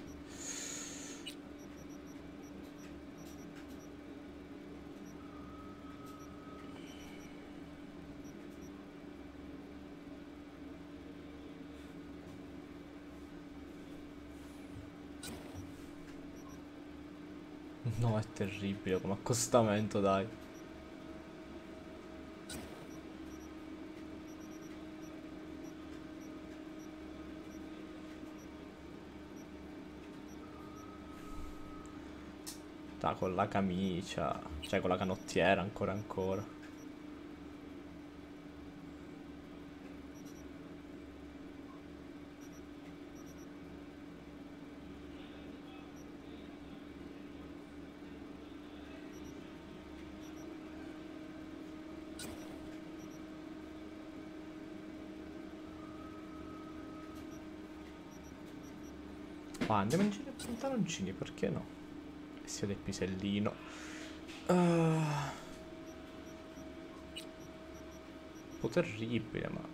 No, è terribile come accostamento, dai. Con la camicia, cioè con la canottiera ancora. Ma andiamo in giro i pantaloncini, perché no? E sia del pisellino. Un po' terribile, ma...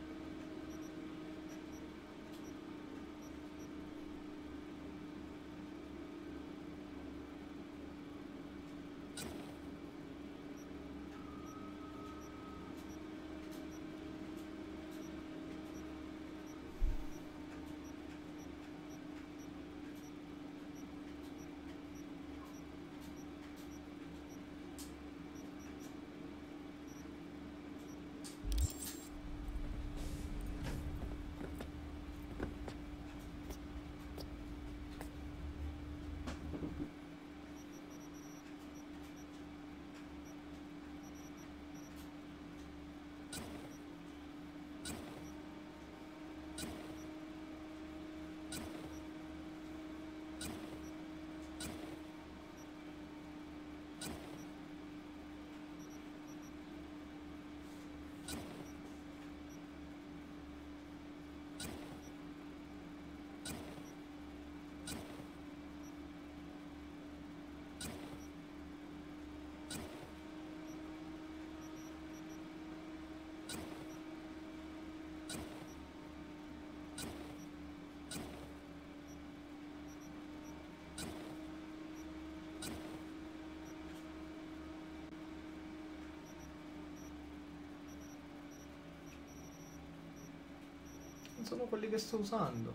Non sono quelli che sto usando.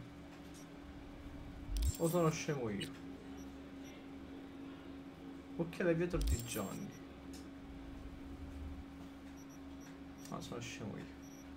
O sono scemo io? Occhiale vetro di Johnny. No, sono scemo io.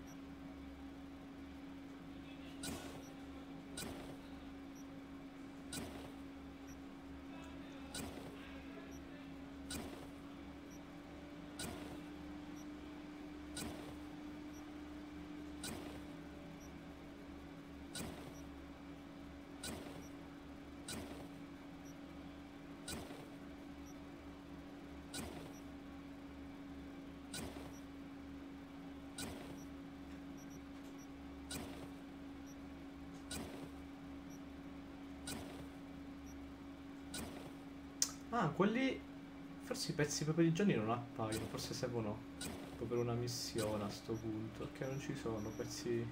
Ah, quelli... Forse i pezzi proprio di Johnny non appaiono, forse servono proprio per una missione a sto punto, perché non ci sono pezzi...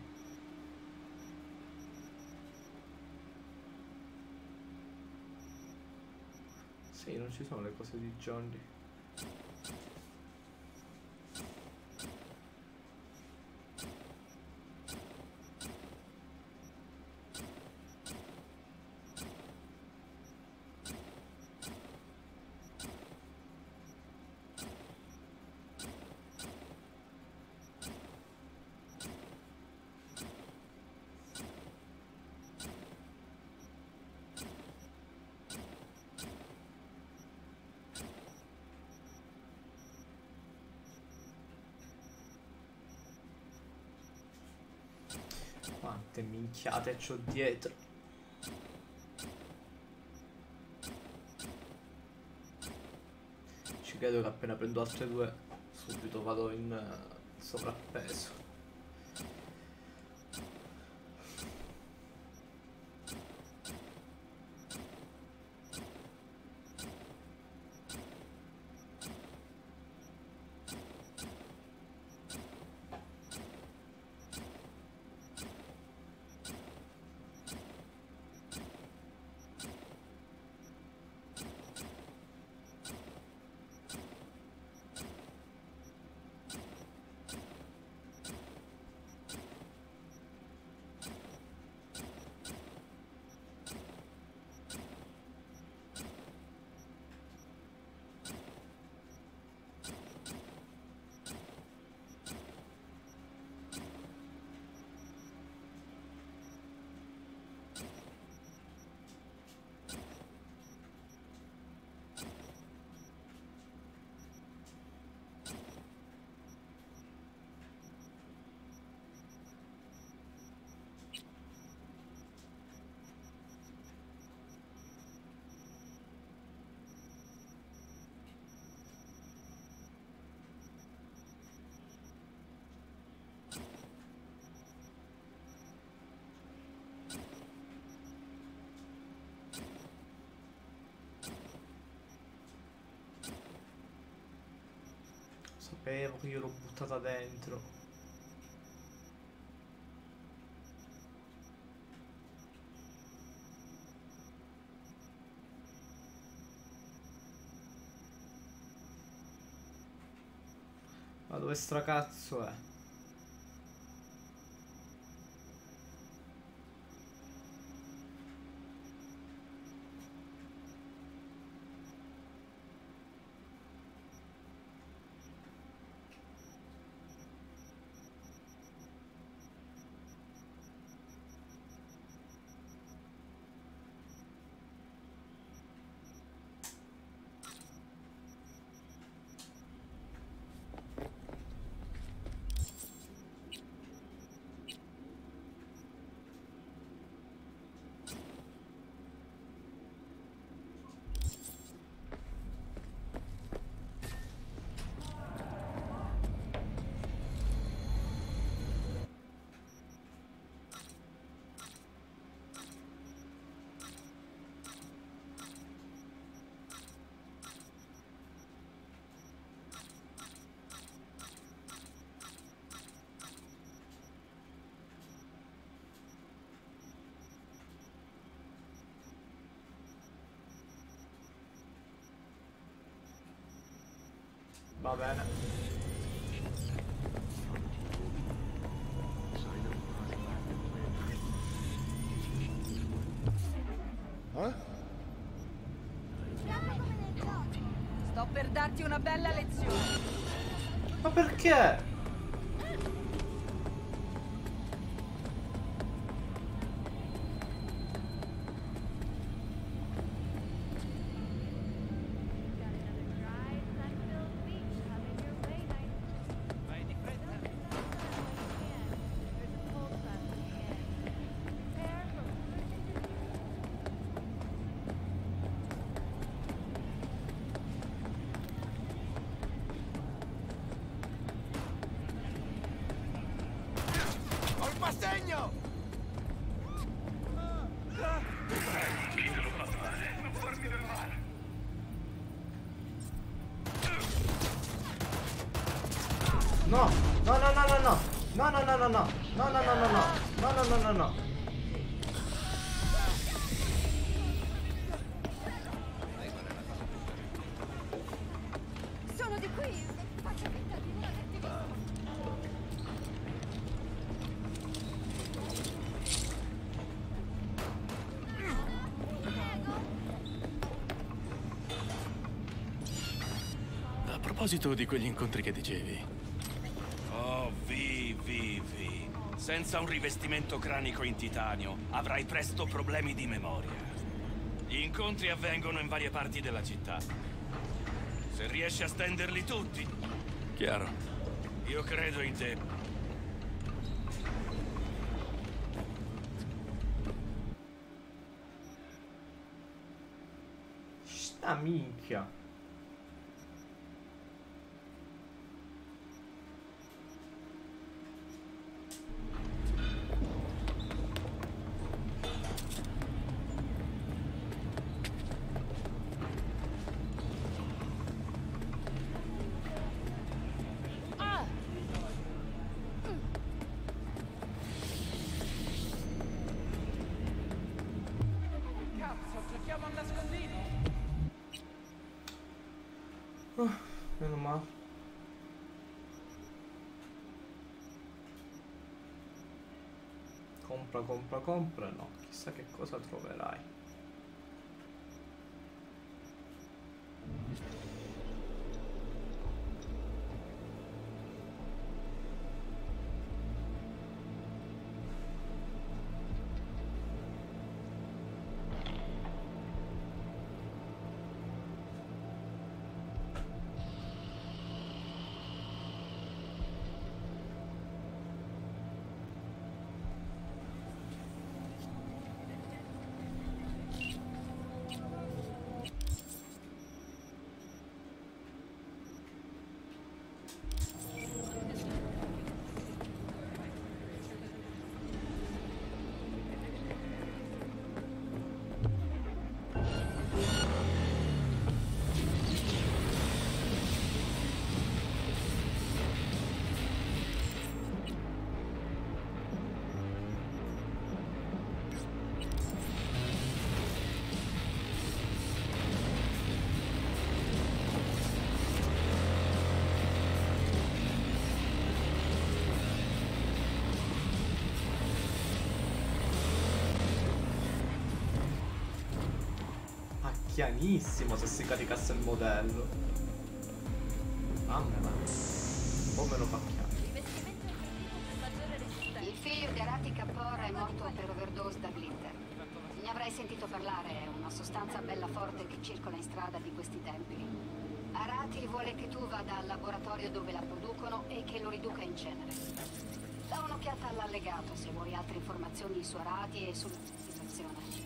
Sì, non ci sono le cose di Johnny. Quante minchiate c'ho dietro. Ci credo che appena prendo altre due subito vado in sovrappeso. Sapevo che io l'ho buttata dentro. Ma dove stracazzo è? Va bene. Sto per darti una bella lezione. Ma perché? Segno! Chi te lo fa fare? Non farmi del male. No! No, no, no, no, no! No, no, no, no, no! No, no, no, no, no! No, no, no, no, no! Sono di qui! Faccia finta di non averti visto! A proposito di quegli incontri che dicevi. Oh, vi. Senza un rivestimento cranico in titanio, avrai presto problemi di memoria. Gli incontri avvengono in varie parti della città. Se riesci a stenderli tutti... Chiaro. Io credo in te. Sta minchia. Meno male. Compra, no, chissà che cosa troverai. pacchianissimo se si caricasse il modello. Mamma mia, un po' meno pacchiano. Il figlio di Arati Kapoor è morto per overdose da glitter. Ne avrai sentito parlare, è una sostanza bella forte che circola in strada di questi tempi. Arati vuole che tu vada al laboratorio dove la producono e che lo riduca in cenere. Da un'occhiata all'allegato se vuoi altre informazioni su Arati e sulla situazione.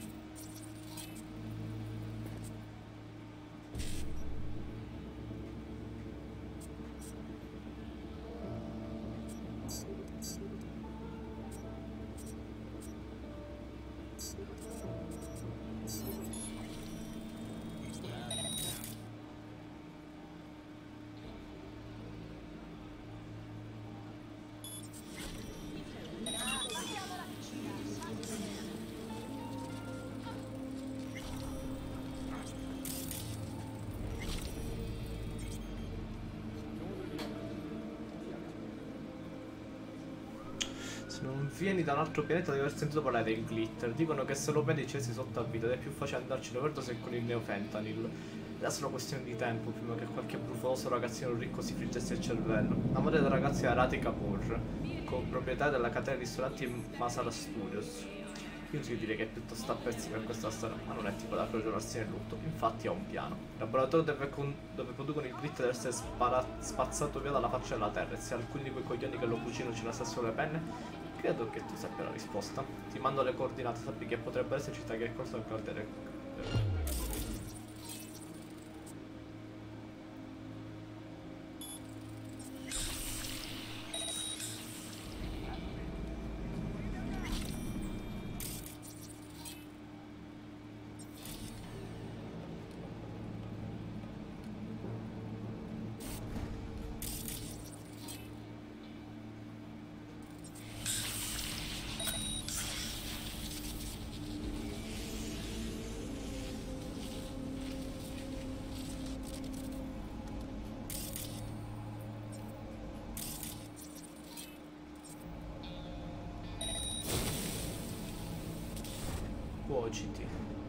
Non vieni da un altro pianeta devi aver sentito parlare del glitter. Dicono che se lo prendi ci si sotto a vita ed è più facile andarci all'overdose con il neofentanyl. Ed è solo questione di tempo prima che qualche brufoso ragazzino ricco si friggesse il cervello. La madre del ragazzo è Arati Kapoor, proprietaria della catena di ristoranti Masala Studios. Io ti direi che è piuttosto a pezzi per questa storia, ma non è tipo da crogiolarsi nel lutto. Infatti ha un piano. Il laboratorio dove producono il glitter deve essere spazzato via dalla faccia della terra, e se alcuni di quei coglioni che lo cucinano ci lasciassero le penne, credo che tu sappia la risposta. Ti mando le coordinate, sappi che potrebbe esserci tagli corso al cratere. Cuociti.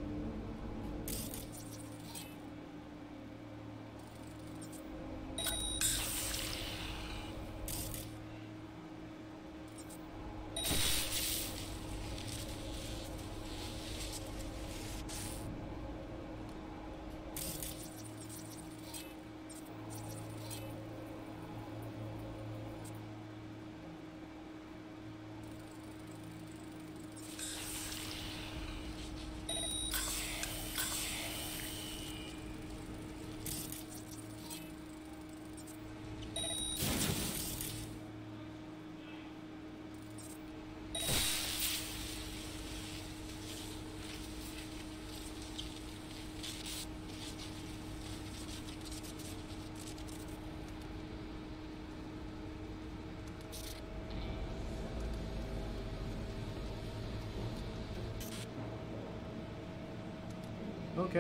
Ok.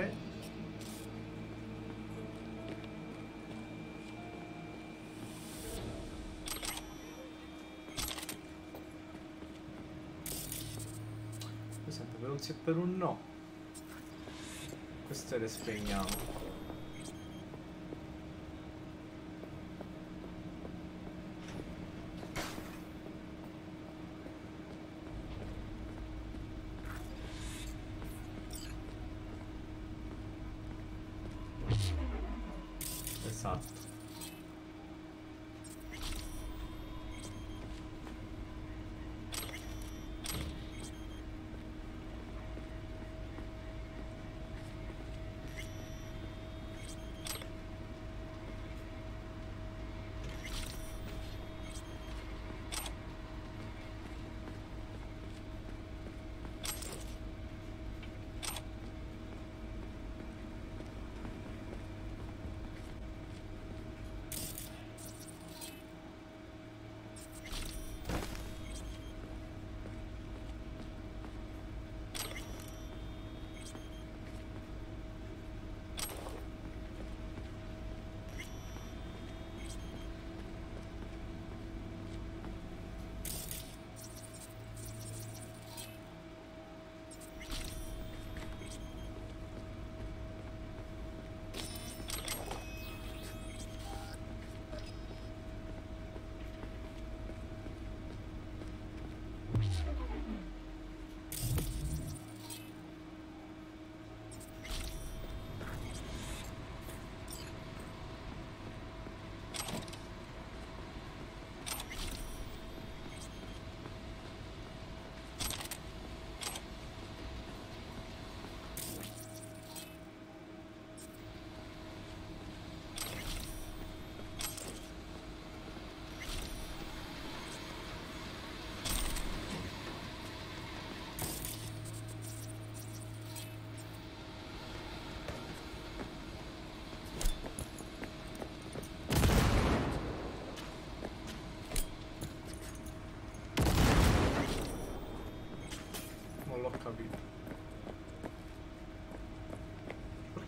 Sempre per un sì e per un no. Queste le spegniamo. Esatto.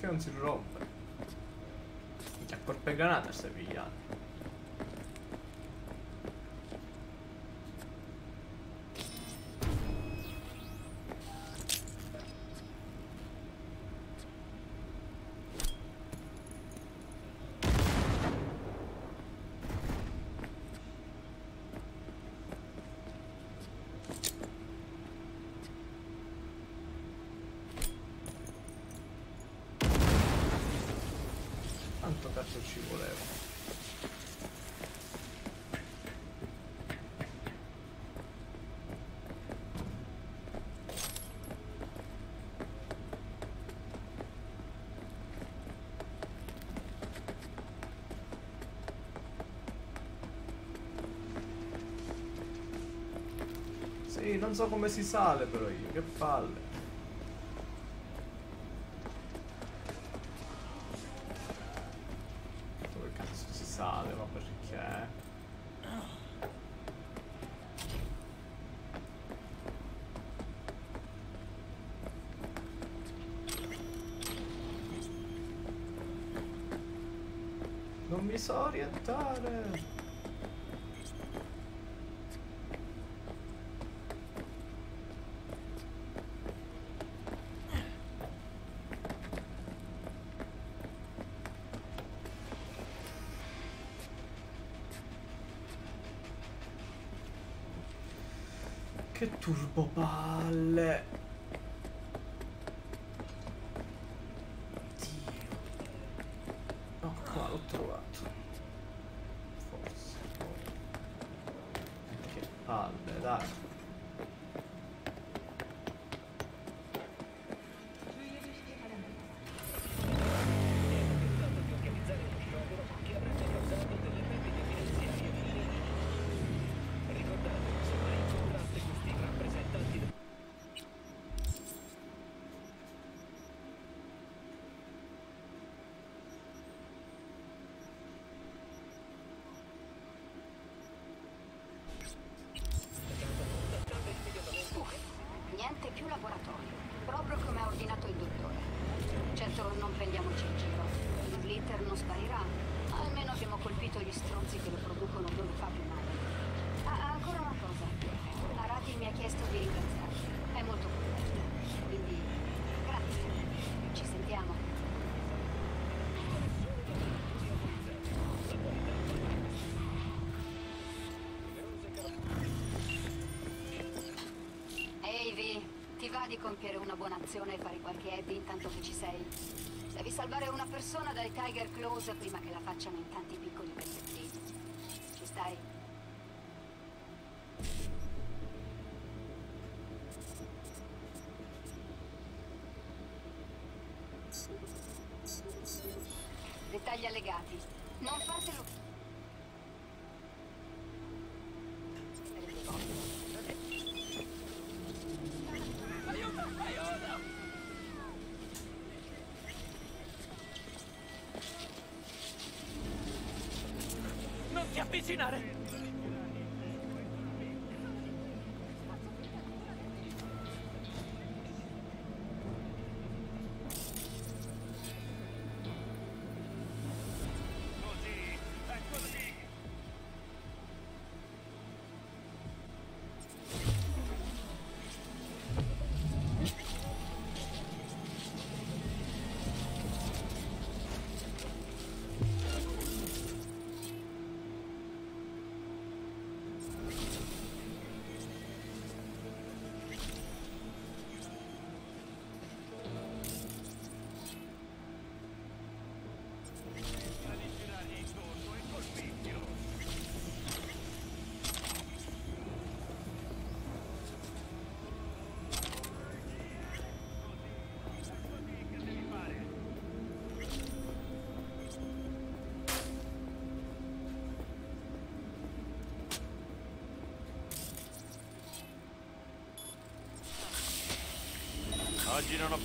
perché non si rompe? Che colpe granate stai pigliando? Quanto cazzo ci voleva? Sì, non so come si sale però io, che palle. Dove cazzo si sale, ma perché? Non mi so orientare. Che turbopalle. Dio. Oh, qua l'ho trovato. Forse. Che palle, dai. Niente più laboratorio, proprio come ha ordinato il dottore. Certo, non prendiamoci in giro. Il glitter non sparirà. Almeno abbiamo colpito gli stronzi che lo producono dove fa più male. Ah, ancora una cosa. Arati mi ha chiesto di ringraziarti. È molto contenta. Quindi, grazie. Ci sentiamo. Ehi Vi, ti va di compiere una buona azione e fare qualche Eddie intanto che ci sei? Devi salvare una persona dai Tiger Claws prima che la facciano in tanti piccoli pezzettini. Ci stai? Dettagli allegati. Non fartelo... Non ti avvicinare! Oggi non ho...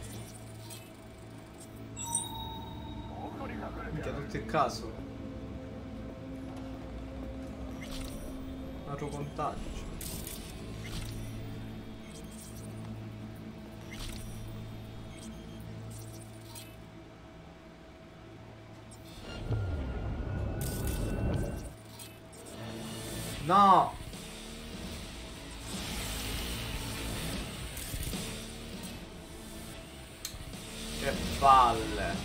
Mica tutto il caso. altro contagio. No! Che palle!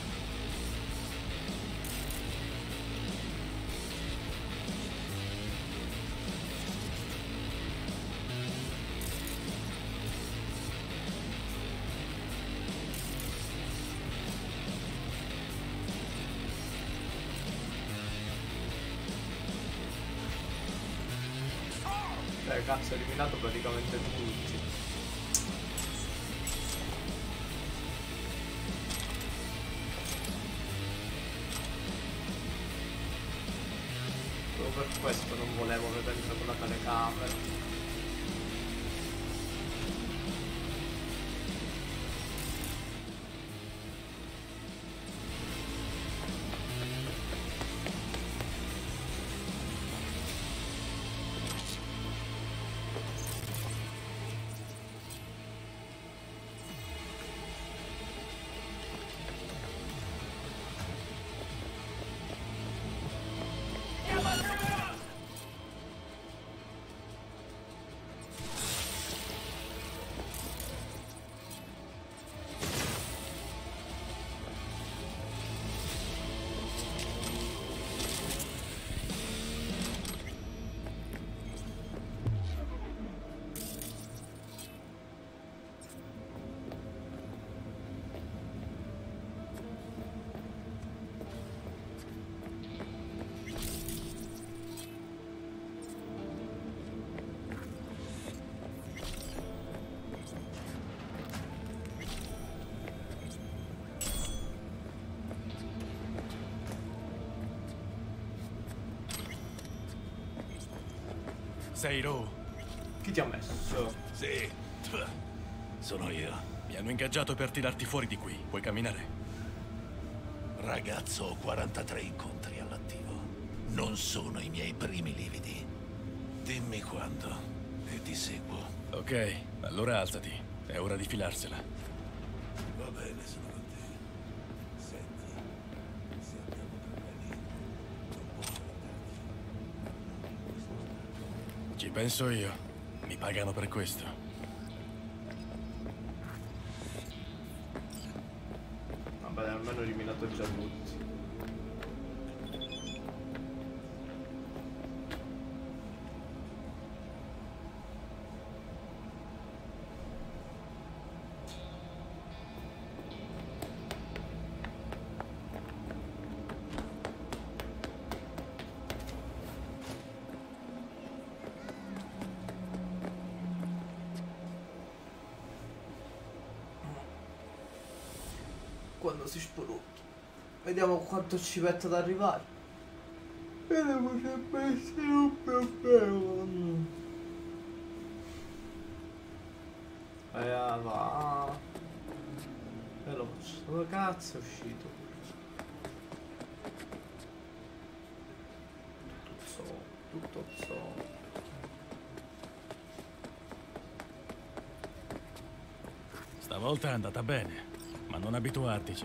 Cazzo, ho eliminato praticamente tutti. Proprio per questo non volevo vedere con la telecamera. Sei Ro? Chi ti ha messo? Sì, sono io. Mi hanno ingaggiato per tirarti fuori di qui. Puoi camminare? Ragazzo, ho 43 incontri all'attivo. Non sono i miei primi lividi. Dimmi quando e ti seguo. Ok, allora alzati. È ora di filarsela. Va bene, sono con te. Senti, se abbiamo problemi, non posso aiutarti. Ci penso io. Mi pagano per questo. Vabbè, almeno ho eliminato già tutti. Quando si spurutto. Vediamo quanto ci mette ad arrivare. Vediamo se essere un problema. Va. Veloce. Dove cazzo è uscito? Tutto zo. Stavolta è andata bene. Ma non abituartici.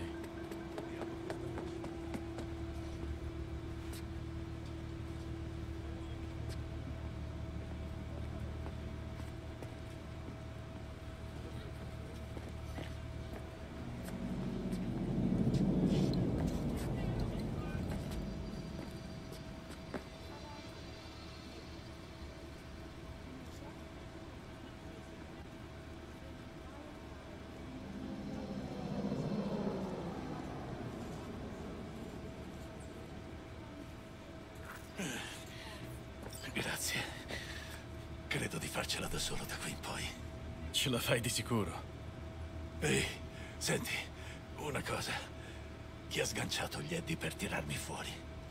Grazie. Credo di farcela da solo da qui in poi. Ce la fai di sicuro. Ehi, senti, una cosa. Chi ha sganciato gli Eddie per tirarmi fuori?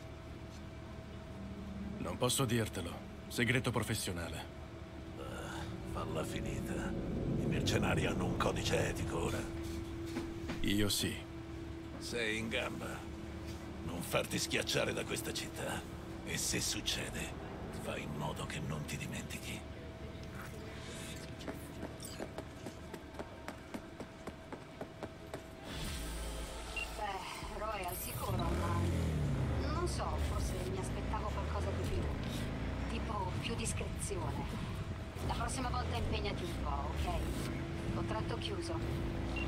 Non posso dirtelo. Segreto professionale. Falla finita. I mercenari hanno un codice etico ora. Io sì. Sei in gamba. Non farti schiacciare da questa città. E se succede, Fai in modo che non ti dimentichi. Beh, Roy al sicuro, ma non so, forse mi aspettavo qualcosa di più. Tipo più discrezione. La prossima volta impegnati un po', ok? Contratto chiuso.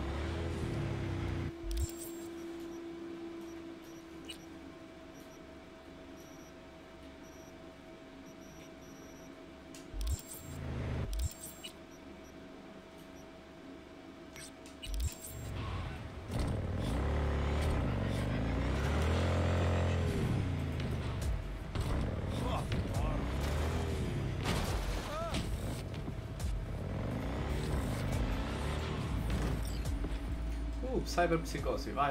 Cyberpsicosi, vai.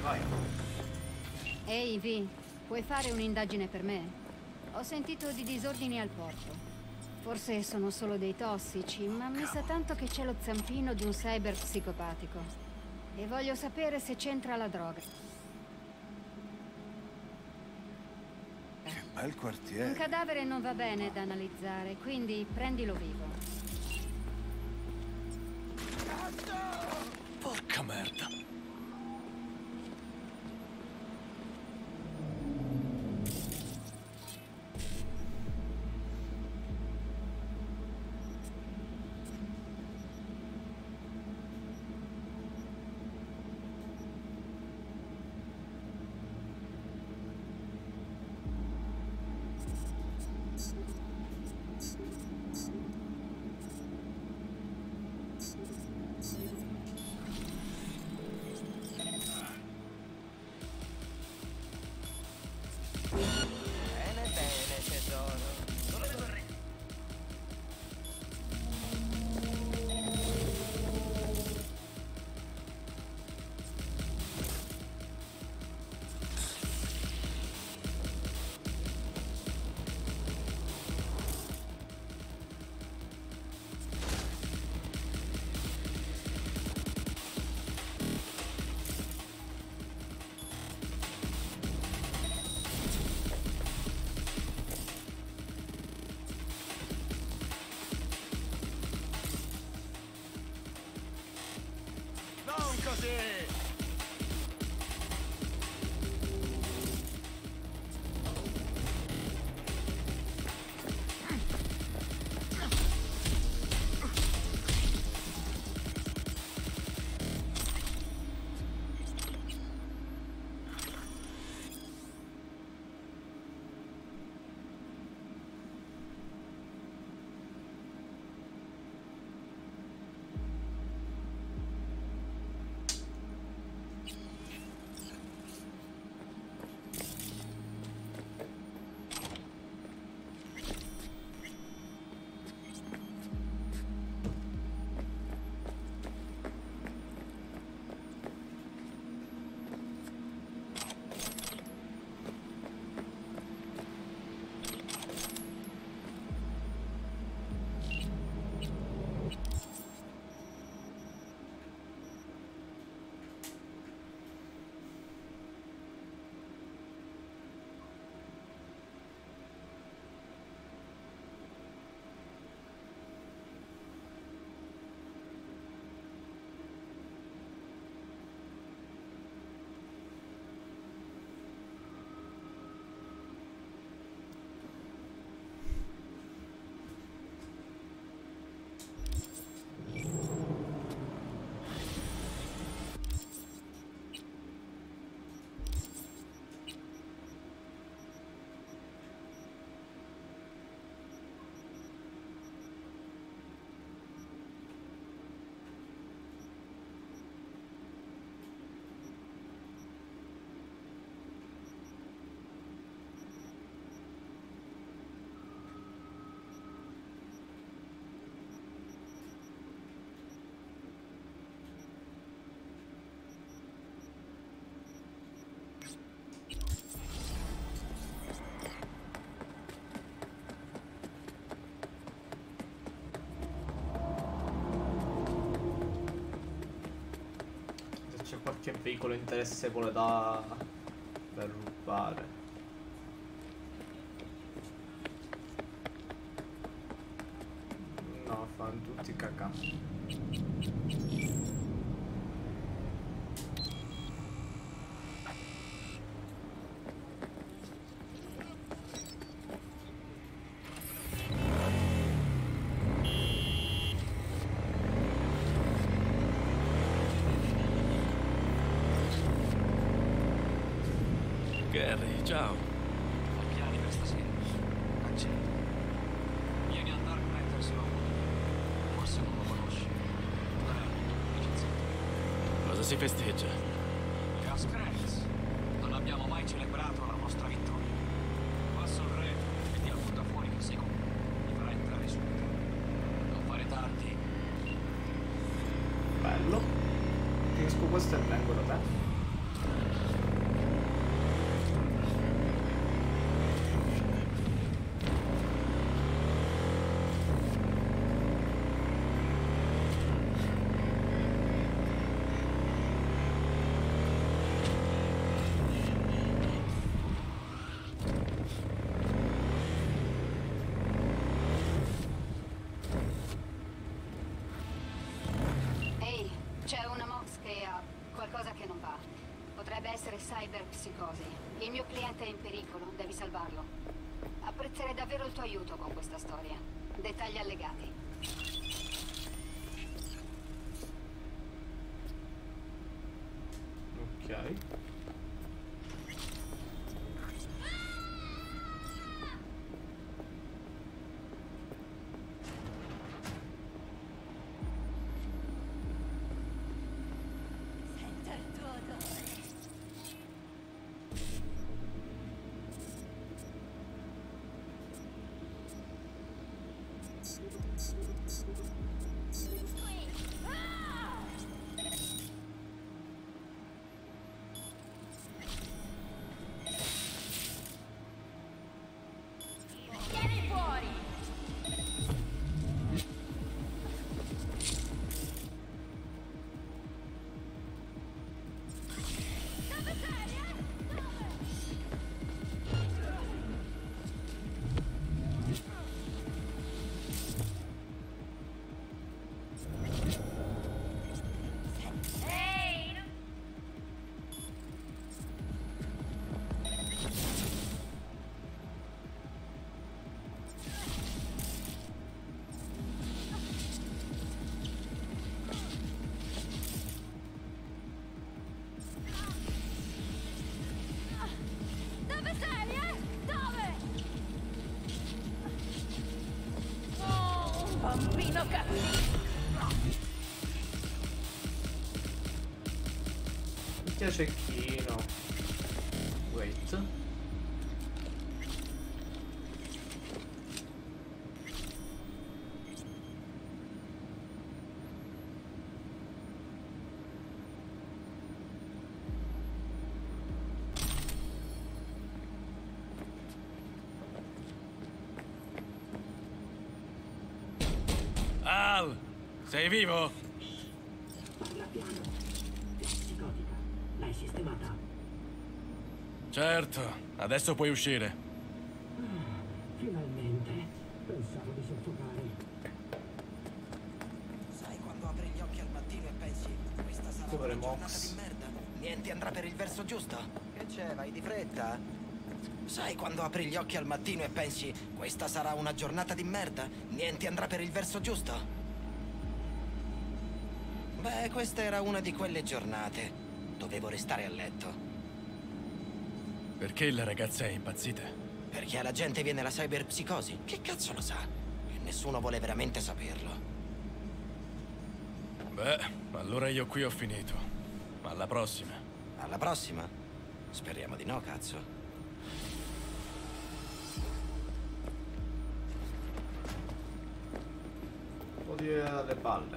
Ehi, Vi, puoi fare un'indagine per me? Ho sentito di disordini al porto. Forse sono solo dei tossici, ma mi sa tanto che c'è lo zampino di un cyberpsicopatico. E voglio sapere se c'entra la droga. Che bel quartiere. Un cadavere non va bene da analizzare, quindi prendilo vivo. Porca merda. Bene, tesoro. Dove vorrei? Non così! Qualche veicolo interessevole per rubare. Porca. Gary, ciao. Ho piani per stasera. Accetto. Vieni a Darknet se lo vuoi. Forse non lo conosci. Cosa si festeggia? Gas Credits. Non abbiamo mai celebrato la nostra vittoria. Passo il re e ti butta fuori che sei con me. Mi farà entrare subito. Non fare tardi. Bello. Finisco questo e vengo da te. Cyberpsicosi. Il mio cliente è in pericolo, devi salvarlo. Apprezzerei davvero il tuo aiuto con questa storia. Dettagli allegati. Ok. Vieni fuori! Dove sei? Ehi! Dove sei, Dove? Oh, un bambino cattivo! Minchia cecchino. Wait. Al! Sei vivo? Parla piano. È psicotica. L'hai sistemata? Certo, adesso puoi uscire. Finalmente. Pensavo di soffocare. Sai quando apri gli occhi al mattino e pensi questa sarà Povere una giornata Mox. di merda? Niente andrà per il verso giusto? Che c'è, vai di fretta? Sai quando apri gli occhi al mattino e pensi questa sarà una giornata di merda? Niente andrà per il verso giusto? Beh, questa era una di quelle giornate. Dovevo restare a letto. Perché la ragazza è impazzita? Perché alla gente viene la cyberpsicosi. Che cazzo lo sa? E nessuno vuole veramente saperlo. Beh, allora io qui ho finito. Alla prossima. Alla prossima? Speriamo di no, cazzo. Un po' di alle balle.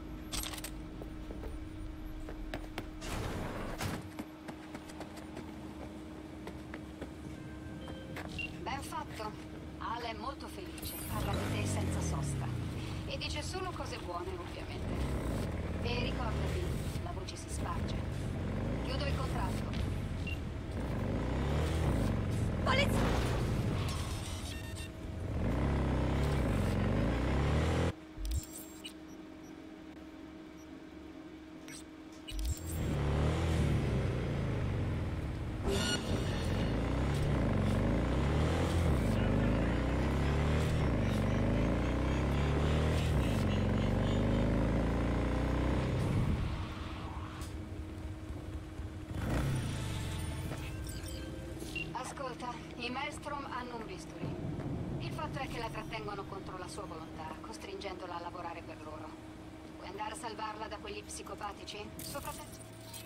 Ben fatto. Ale è molto felice, parla di te senza sosta. E dice solo cose buone, ovviamente. E ricordati, la voce si sparge. Chiudo il contratto. Polizia! Aspetta, i Maelstrom hanno un bisturi. Il fatto è che la trattengono contro la sua volontà, costringendola a lavorare per loro. Vuoi andare a salvarla da quegli psicopatici? Suo fratello?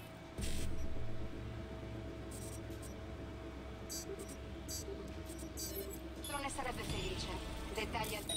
Non ne sarebbe felice. Dettagli al...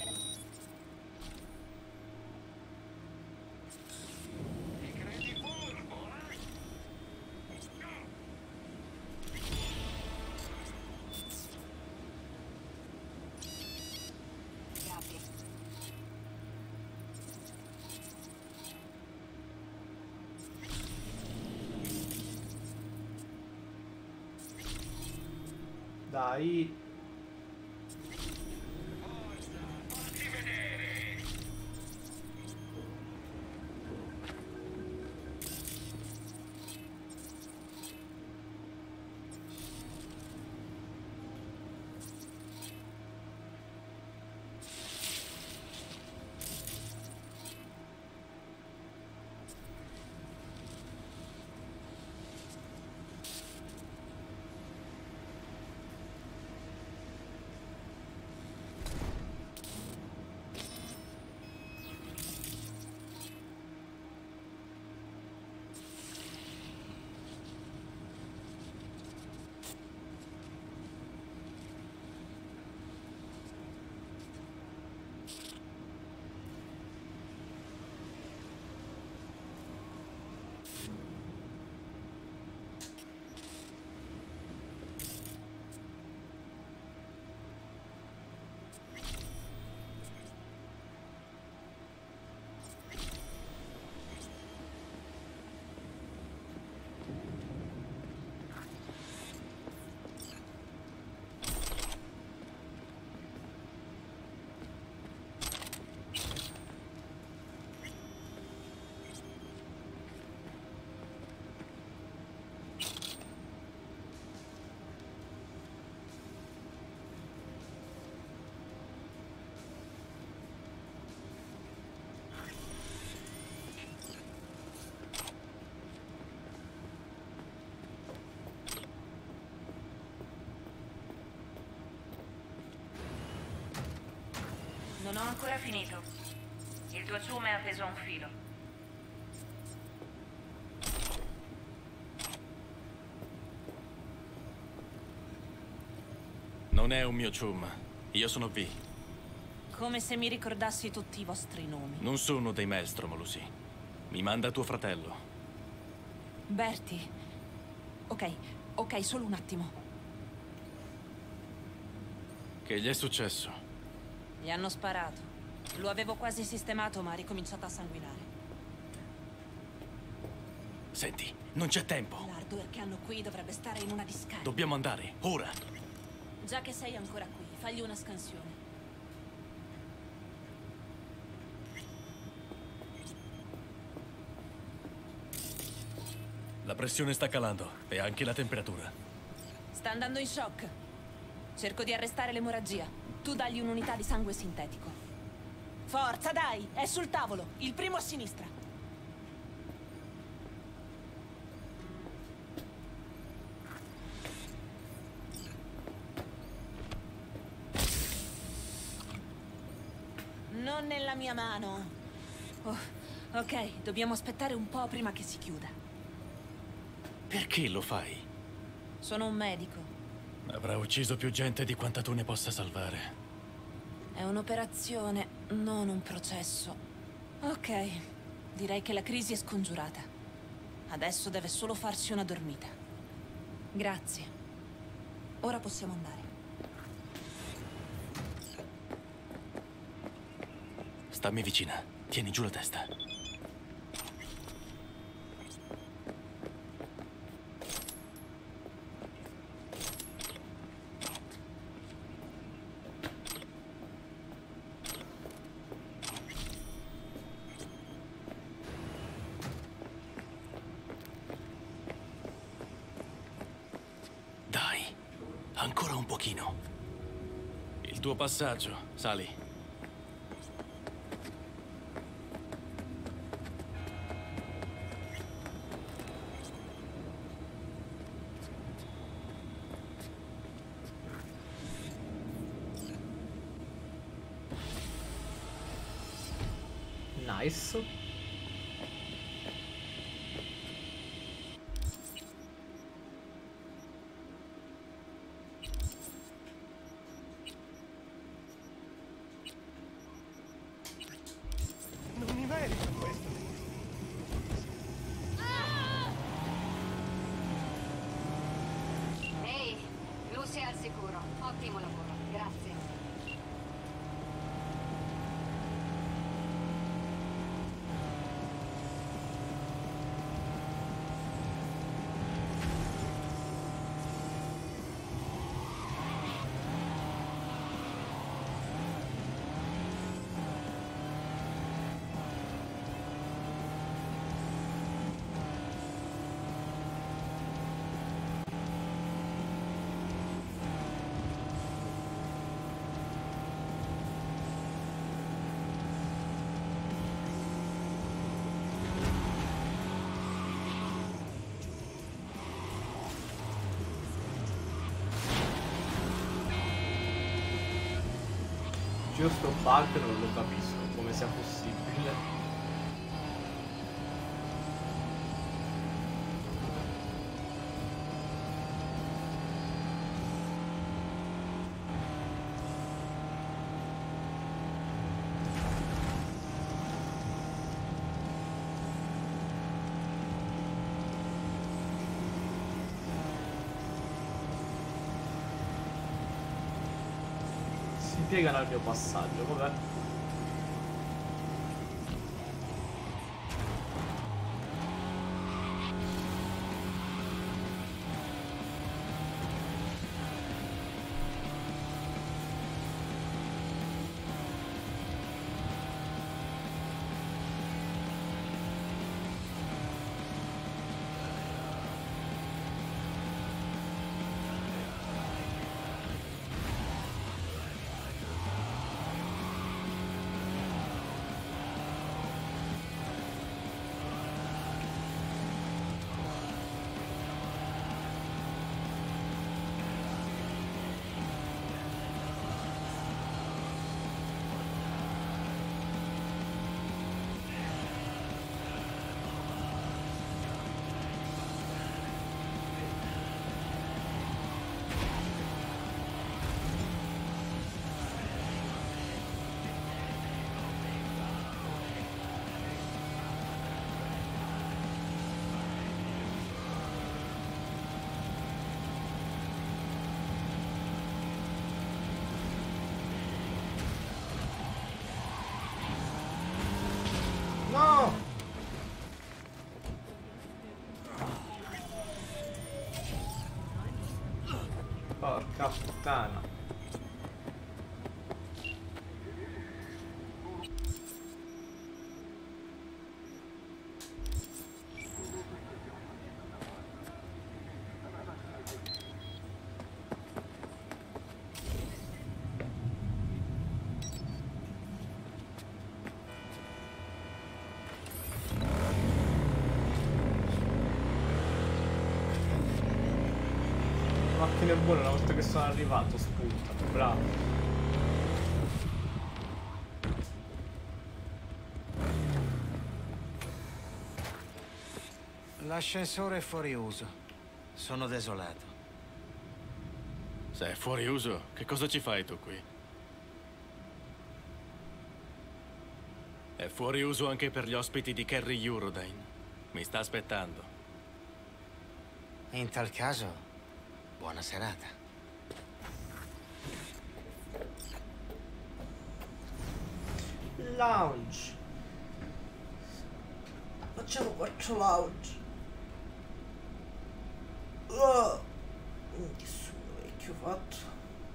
Dai. Non ho ancora finito. Il tuo ciume è appeso a un filo. Non è un mio cium. Io sono V. Come se mi ricordassi tutti i vostri nomi. Non sono dei Maelstrom, Lucy. Mi manda tuo fratello. Bertie. Ok, solo un attimo. Che gli è successo? Gli hanno sparato. Lo avevo quasi sistemato, ma ha ricominciato a sanguinare. Senti, non c'è tempo. L'hardware che hanno qui dovrebbe stare in una discarica. Dobbiamo andare, ora. Già che sei ancora qui, fagli una scansione. La pressione sta calando e anche la temperatura. Sta andando in shock. Cerco di arrestare l'emorragia. Tu dagli un'unità di sangue sintetico. Forza, dai! È sul tavolo. Il primo a sinistra. Non nella mia mano. Oh, ok, dobbiamo aspettare un po' prima che si chiuda. Perché lo fai? Sono un medico. Avrà ucciso più gente di quanta tu ne possa salvare. È un'operazione, non un processo. Ok, direi che la crisi è scongiurata. Adesso deve solo farsi una dormita. Grazie. Ora possiamo andare. Stammi vicina. Tieni giù la testa. Dai, ancora un pochino. Il tuo passaggio, sali. Nice. Non mi merito questo. Ehi, Lucy è al sicuro. Ottimo lavoro, grazie. Io sto bug non lo capisco, come sia possibile. Piegano al mio passaggio, vabbè. No! Porca puttana. Macchine buone una volta che sono arrivato spuntano, bravo. L'ascensore è fuori uso. Sono desolato. Se è fuori uso, che cosa ci fai tu qui? È fuori uso anche per gli ospiti di Kerry Eurodyne. Mi sta aspettando. In tal caso, buona serata. Lounge. Facciamo 4 lounge. Che suono vecchio fatto.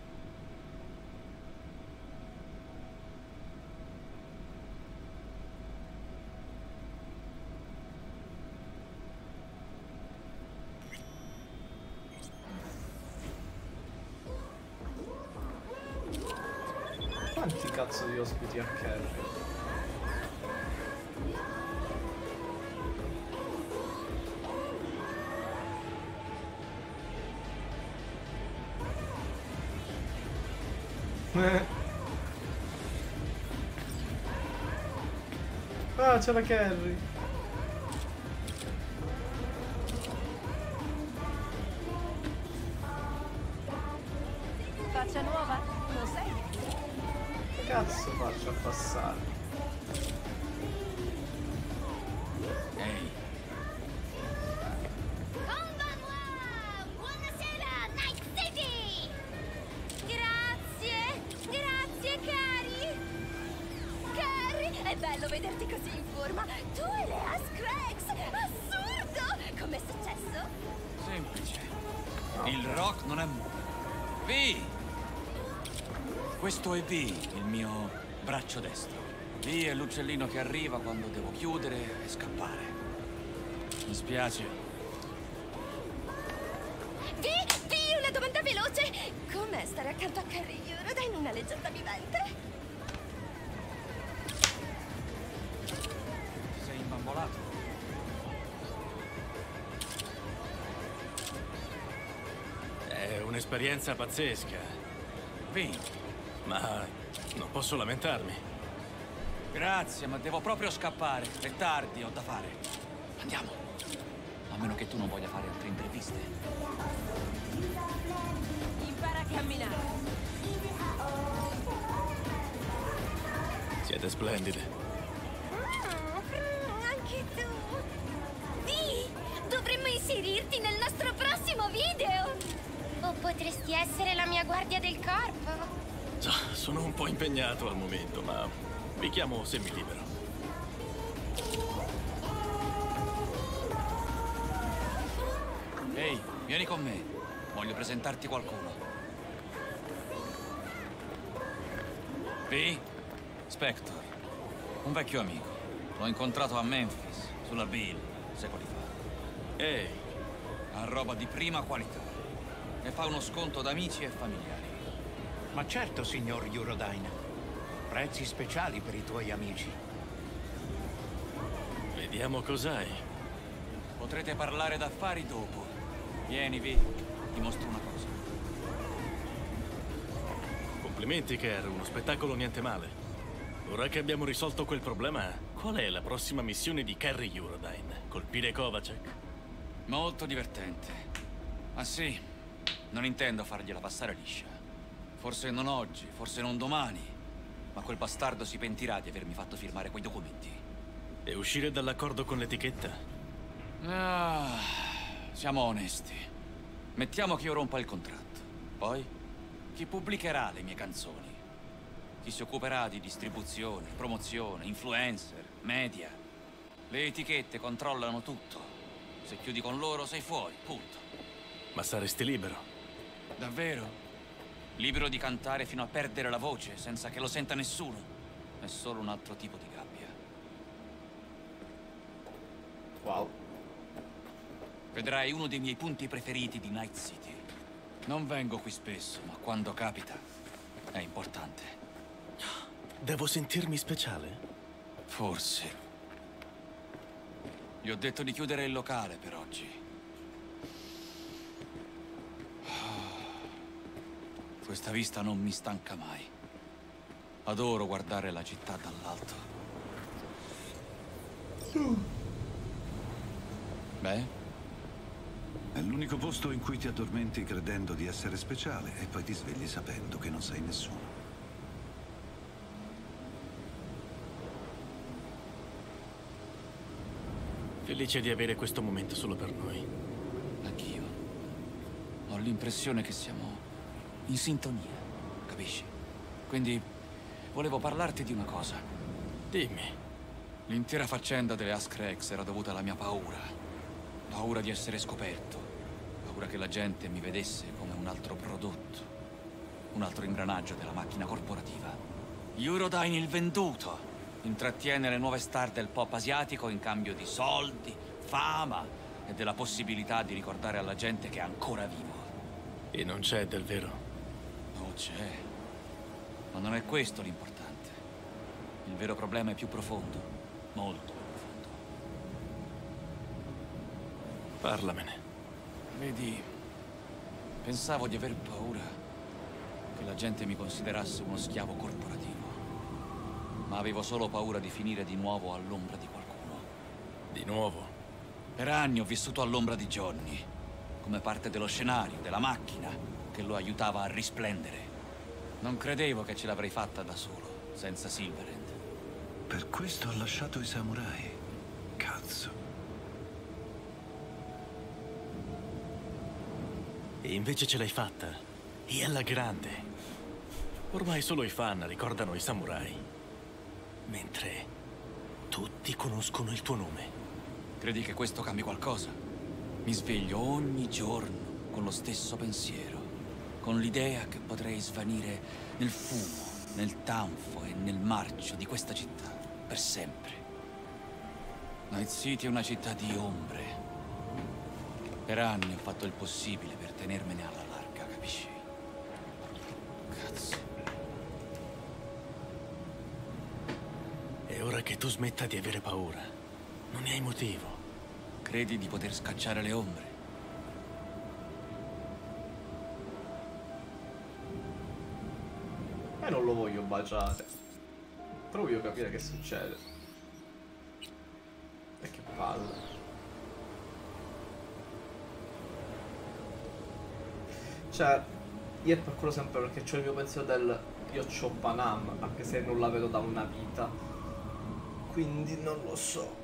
Quanti cazzo di ospiti a Kerry? Ah, c'è la Carrie. Faccia nuova? Lo sai? Che cazzo faccio a passare? Ehi. Buonasera, Night City! Grazie, cari! Cari, è bello vederti così in forma. Tu e le Ascrex! Assurdo! Com'è successo? Semplice. Il rock non è morto. V! Questo è V, il mio braccio destro. V è l'uccellino che arriva quando devo chiudere e scappare. Mi spiace. V, una domanda veloce! Com'è stare accanto a Carrie Eurodyne, una leggenda vivente? Sei imbambolato. È un'esperienza pazzesca. V. Ma non posso lamentarmi. Grazie, ma devo proprio scappare. È tardi, ho da fare. Andiamo. A meno che tu non voglia fare altre interviste. Impara a camminare. Siete splendide. Anche tu. V, dovremmo inserirti nel nostro prossimo video. O potresti essere la mia guardia del corpo. Sono un po' impegnato al momento, ma vi chiamo se mi libero. Ehi, vieni con me. Voglio presentarti qualcuno. V? Spector. Un vecchio amico. L'ho incontrato a Memphis, sulla Bill, secoli fa. Ehi. Ha roba di prima qualità. E fa uno sconto da amici e familiari. Ma certo, signor Eurodyne. Prezzi speciali per i tuoi amici. Vediamo cos'hai. Potrete parlare d'affari dopo. Vieni, V. Ti mostro una cosa. Complimenti, Kerr. Uno spettacolo niente male. Ora che abbiamo risolto quel problema, qual è la prossima missione di Carrie Eurodyne? Colpire Kovacek? Molto divertente. Ah sì, non intendo fargliela passare liscia. Forse non oggi, forse non domani, ma quel bastardo si pentirà di avermi fatto firmare quei documenti. E uscire dall'accordo con l'etichetta? Ah, siamo onesti. Mettiamo che io rompa il contratto. Poi, chi pubblicherà le mie canzoni? Chi si occuperà di distribuzione, promozione, influencer, media? Le etichette controllano tutto. Se chiudi con loro sei fuori, punto. Ma saresti libero? Davvero? Libero di cantare fino a perdere la voce, senza che lo senta nessuno. È solo un altro tipo di gabbia. Wow. Vedrai uno dei miei punti preferiti di Night City. Non vengo qui spesso, ma quando capita è importante. Devo sentirmi speciale? Forse. Gli ho detto di chiudere il locale per oggi. Questa vista non mi stanca mai. Adoro guardare la città dall'alto. Beh? È l'unico posto in cui ti addormenti credendo di essere speciale e poi ti svegli sapendo che non sei nessuno. Felice di avere questo momento solo per noi. Anch'io. Ho l'impressione che siamo in sintonia, capisci? Quindi volevo parlarti di una cosa. Dimmi. L'intera faccenda delle Ascrex era dovuta alla mia paura. Paura di essere scoperto. Paura che la gente mi vedesse come un altro prodotto. Un altro ingranaggio della macchina corporativa. Eurodyne il venduto intrattiene le nuove star del pop asiatico in cambio di soldi, fama e della possibilità di ricordare alla gente che è ancora vivo. E non c'è del vero? No, c'è. Ma non è questo l'importante. Il vero problema è più profondo. Molto profondo. Parlamene. Vedi, pensavo di aver paura che la gente mi considerasse uno schiavo corporativo. ma avevo solo paura di finire di nuovo all'ombra di qualcuno. Di nuovo? Per anni ho vissuto all'ombra di Johnny, come parte dello scenario, della macchina, che lo aiutava a risplendere. Non credevo che ce l'avrei fatta da solo, senza Silverhand. Per questo ha lasciato i samurai. Cazzo. E invece ce l'hai fatta. E alla grande. Ormai solo i fan ricordano i samurai. Mentre tutti conoscono il tuo nome. Credi che questo cambi qualcosa? Mi sveglio ogni giorno con lo stesso pensiero, con l'idea che potrei svanire nel fumo, nel tanfo e nel marcio di questa città, per sempre. Night City è una città di ombre. Per anni ho fatto il possibile per tenermene alla larga, capisci? Cazzo. E ora che tu smetta di avere paura, non ne hai motivo. Credi di poter scacciare le ombre? Non lo voglio baciare. Però voglio capire che succede. E che palle. Cioè, io è per quello sempre perché c'ho il mio pensiero del io c'ho Panam, anche se non la vedo da una vita. Quindi non lo so.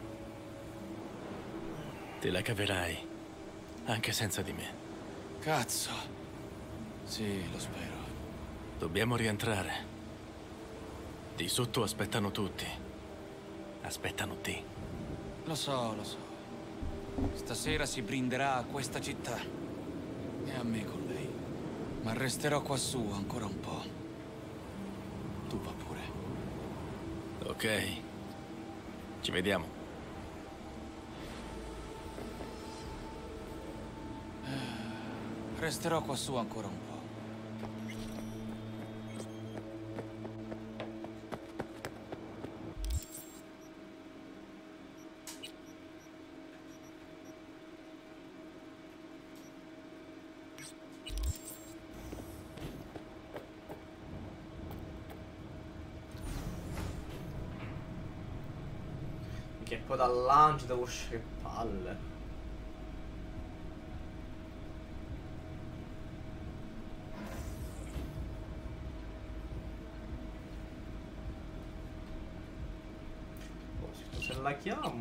Te la caverai, anche senza di me. Cazzo. Sì, lo spero. Dobbiamo rientrare. Di sotto aspettano tutti. Aspettano te. Lo so, lo so. Stasera si brinderà a questa città. E a me con lei. Ma resterò quassù ancora un po'. Tu va pure. Ok. Ci vediamo. Resterò quassù ancora un po'. Che poi dal lancio devo uscire, che palle. Se la chiamo.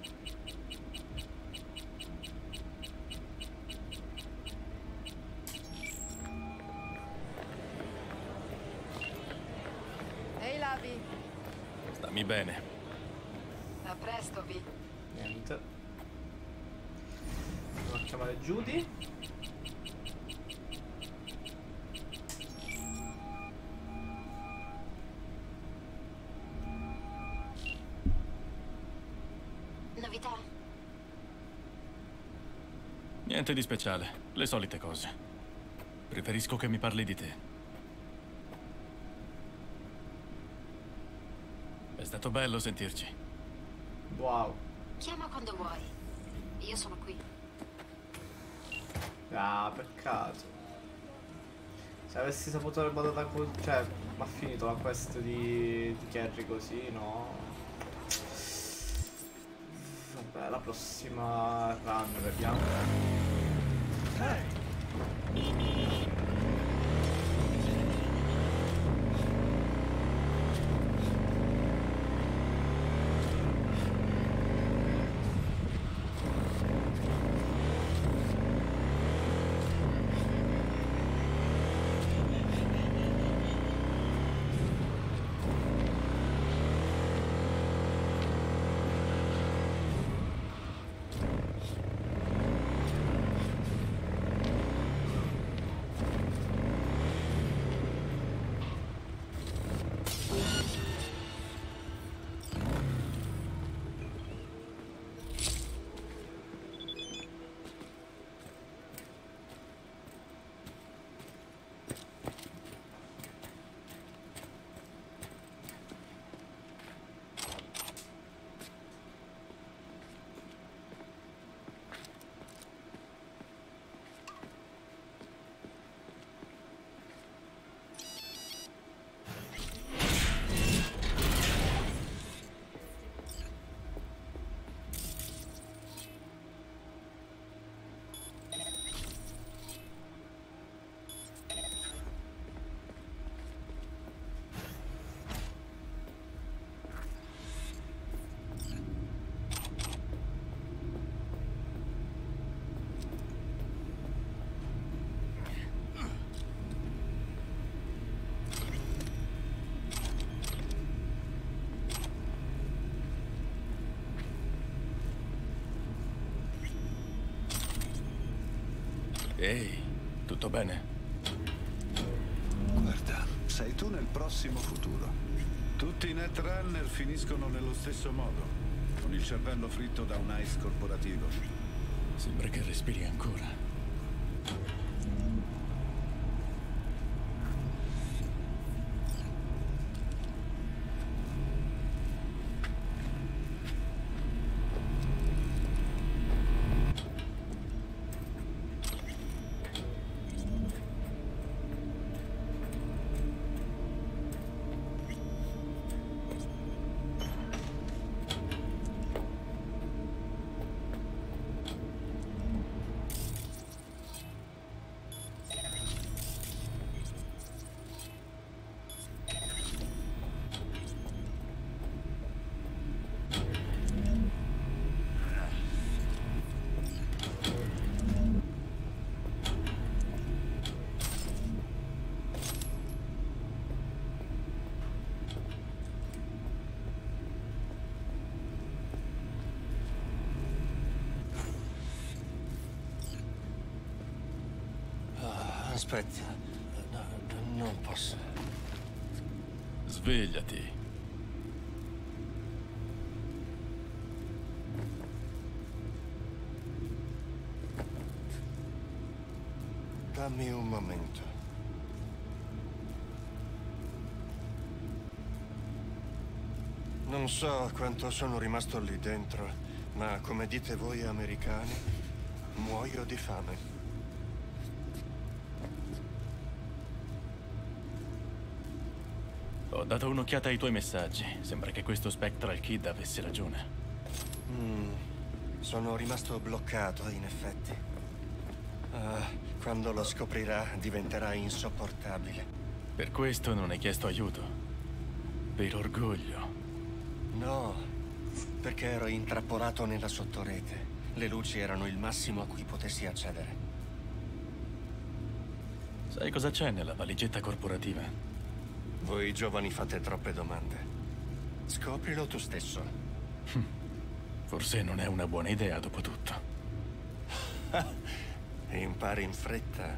Ehi Lavi, Stammi bene. a presto Vi. Niente. Devo chiamare Judy. Novità? Niente di speciale, le solite cose. Preferisco che mi parli di te. È stato bello sentirci. Wow. Chiama quando vuoi. Io sono qui. Ah, peccato. Se avessi saputo aver battuta così. Cioè, ma ha finito la quest di Kerry così, no? Vabbè, la prossima run vediamo. Ehi, tutto bene? Guarda, sei tu nel prossimo futuro. Tutti i Netrunner finiscono nello stesso modo, con il cervello fritto da un ICE corporativo. Sembra che respiri ancora. Aspetta, non posso. Svegliati. Dammi un momento. Non so quanto sono rimasto lì dentro, ma come dite voi americani, muoio di fame. Ho dato un'occhiata ai tuoi messaggi. Sembra che questo Spectral Kid avesse ragione. Sono rimasto bloccato, in effetti. Quando lo scoprirà, diventerà insopportabile. Per questo non hai chiesto aiuto. Per orgoglio. No, perché ero intrappolato nella sottorete. Le luci erano il massimo a cui potessi accedere. Sai cosa c'è nella valigetta corporativa? Voi giovani fate troppe domande. Scoprilo tu stesso. Forse non è una buona idea, dopo tutto. Impari in fretta.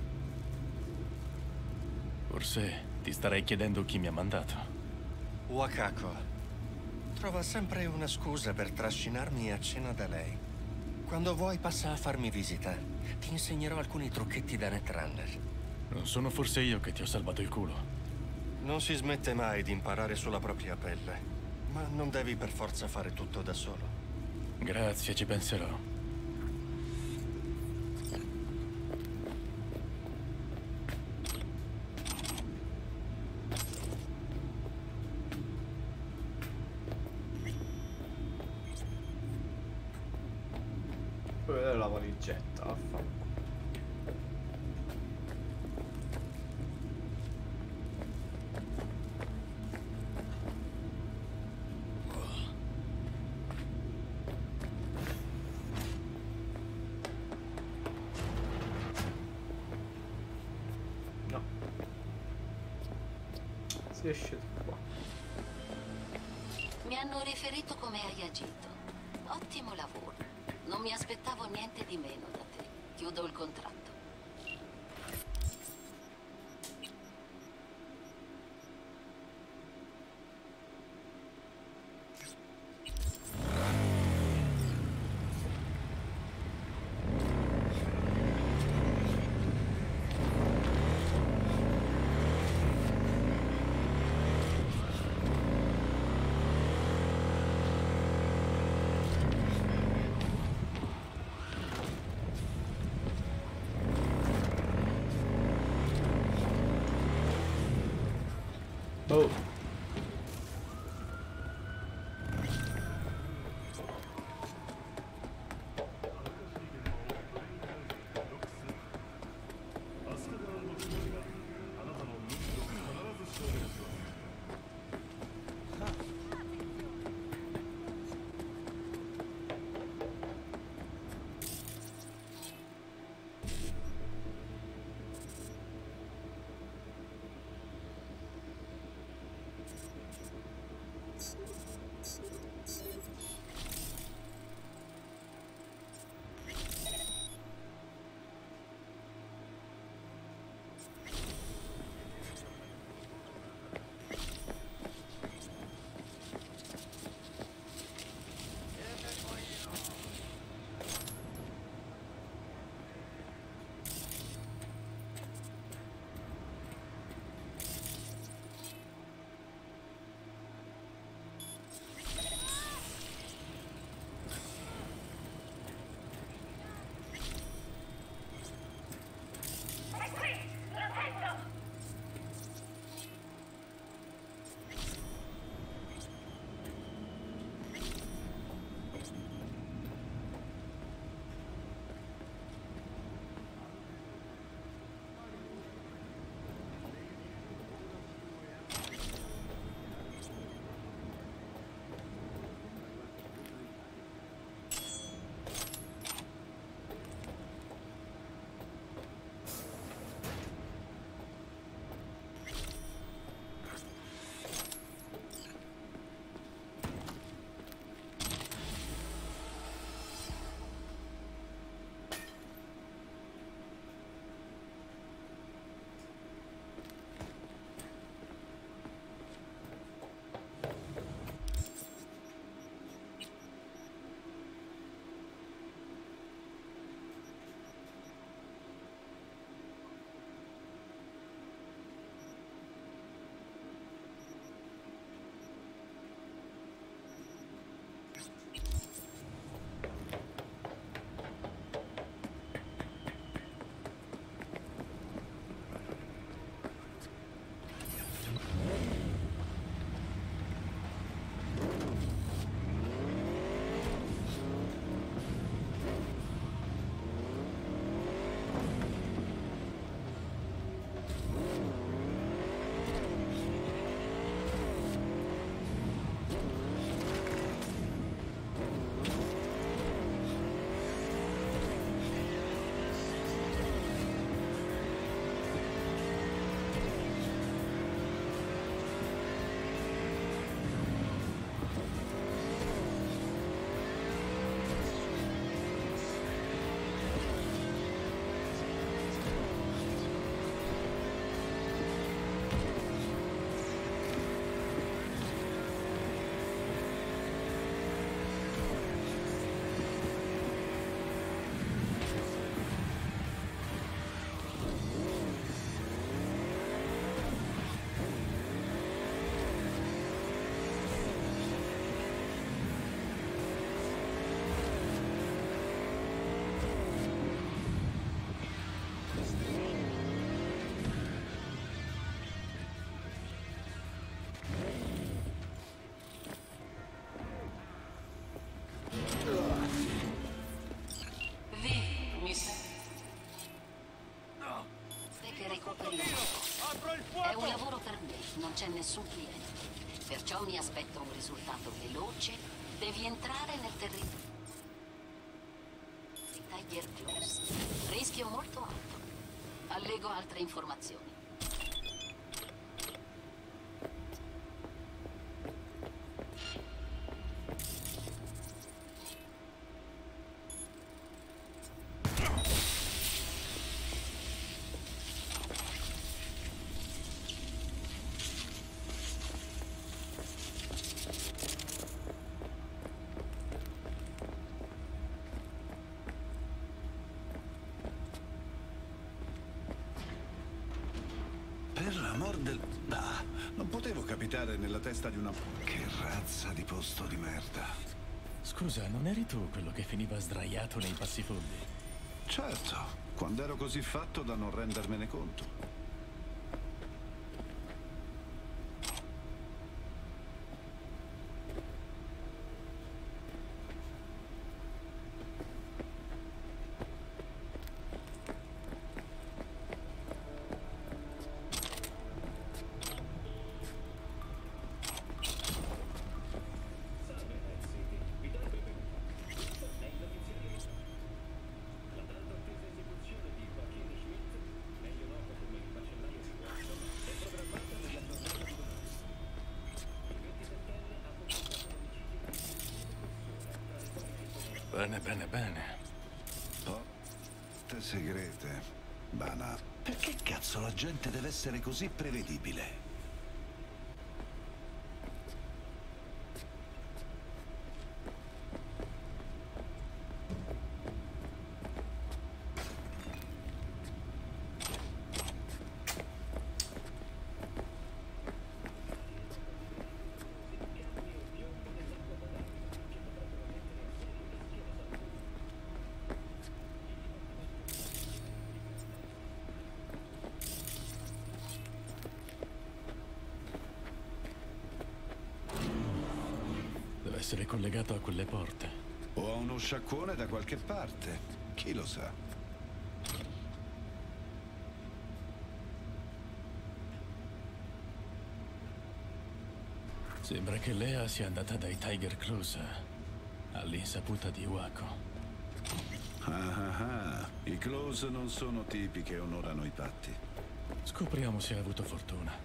Forse ti starei chiedendo chi mi ha mandato. Wakako. Trova sempre una scusa per trascinarmi a cena da lei. Quando vuoi passa a farmi visita. Ti insegnerò alcuni trucchetti da Netrunner. Non sono forse io che ti ho salvato il culo? Non si smette mai di imparare sulla propria pelle, ma non devi per forza fare tutto da solo. Grazie, ci penserò. Puoi vedere la valigetta, affanculo. Si esce da qua. Mi hanno riferito come hai agito. Ottimo lavoro. Non mi aspettavo niente di meno da te. Chiudo il contratto. Oh. È un lavoro per me, non c'è nessun cliente. Perciò mi aspetto un risultato veloce. Devi entrare nel territorio. Tiger Close. Rischio molto alto. Allego altre informazioni. Per l'amor del... Ah, non potevo capitare nella testa di una... Che razza di posto di merda. Scusa, non eri tu quello che finiva sdraiato nei bassifondi? Certo, quando ero così fatto da non rendermene conto. Bene, bene, bene. Porte segrete. Bana, perché cazzo la gente deve essere così prevedibile? Essere collegato a quelle porte. O a uno sciacquone da qualche parte. Chi lo sa? Sembra che Lea sia andata dai Tiger Close all'insaputa di Waco. Ah. I Close non sono tipi che onorano i patti. Scopriamo se ha avuto fortuna.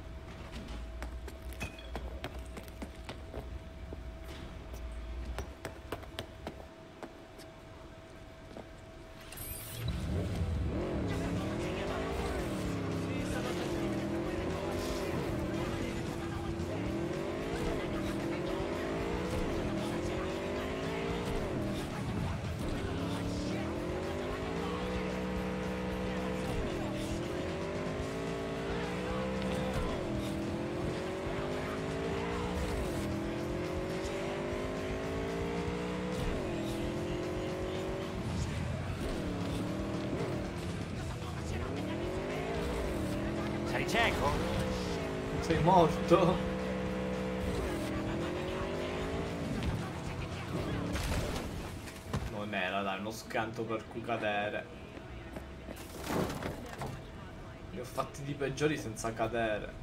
Sei cieco? Sei morto? Non era, dai, uno scanto per cui cadere. Li ho fatti di peggiori senza cadere.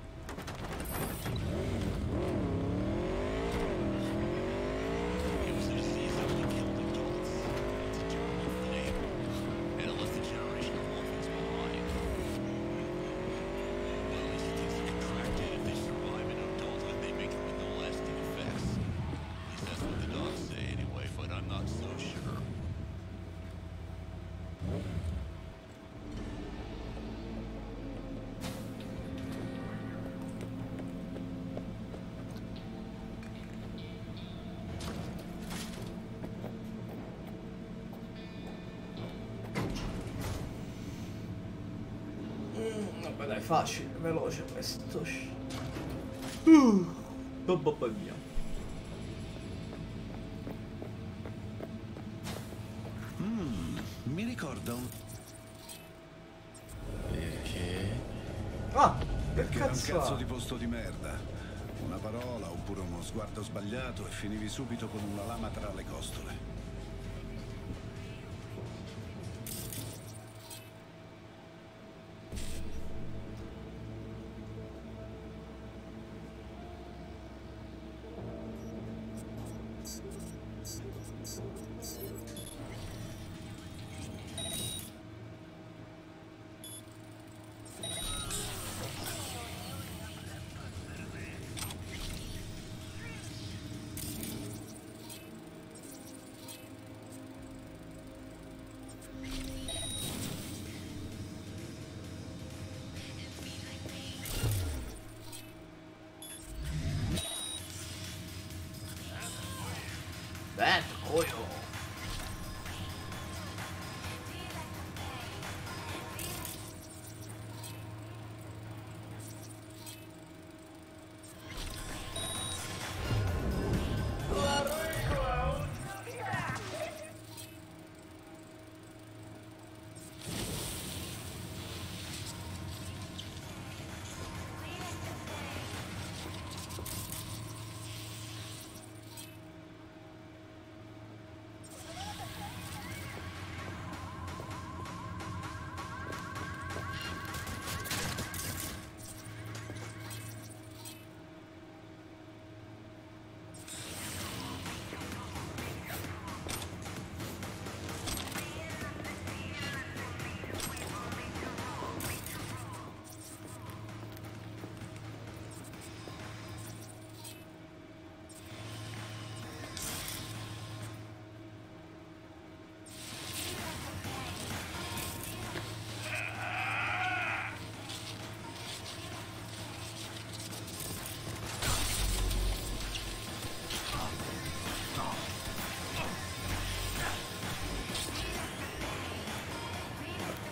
Vabbè dai, facile, veloce questo. Babba mia. Mi ricorda un... Perché? Ah, perché era un cazzo cazzo di posto di merda. Una parola oppure uno sguardo sbagliato e finivi subito con una lama tra le costole.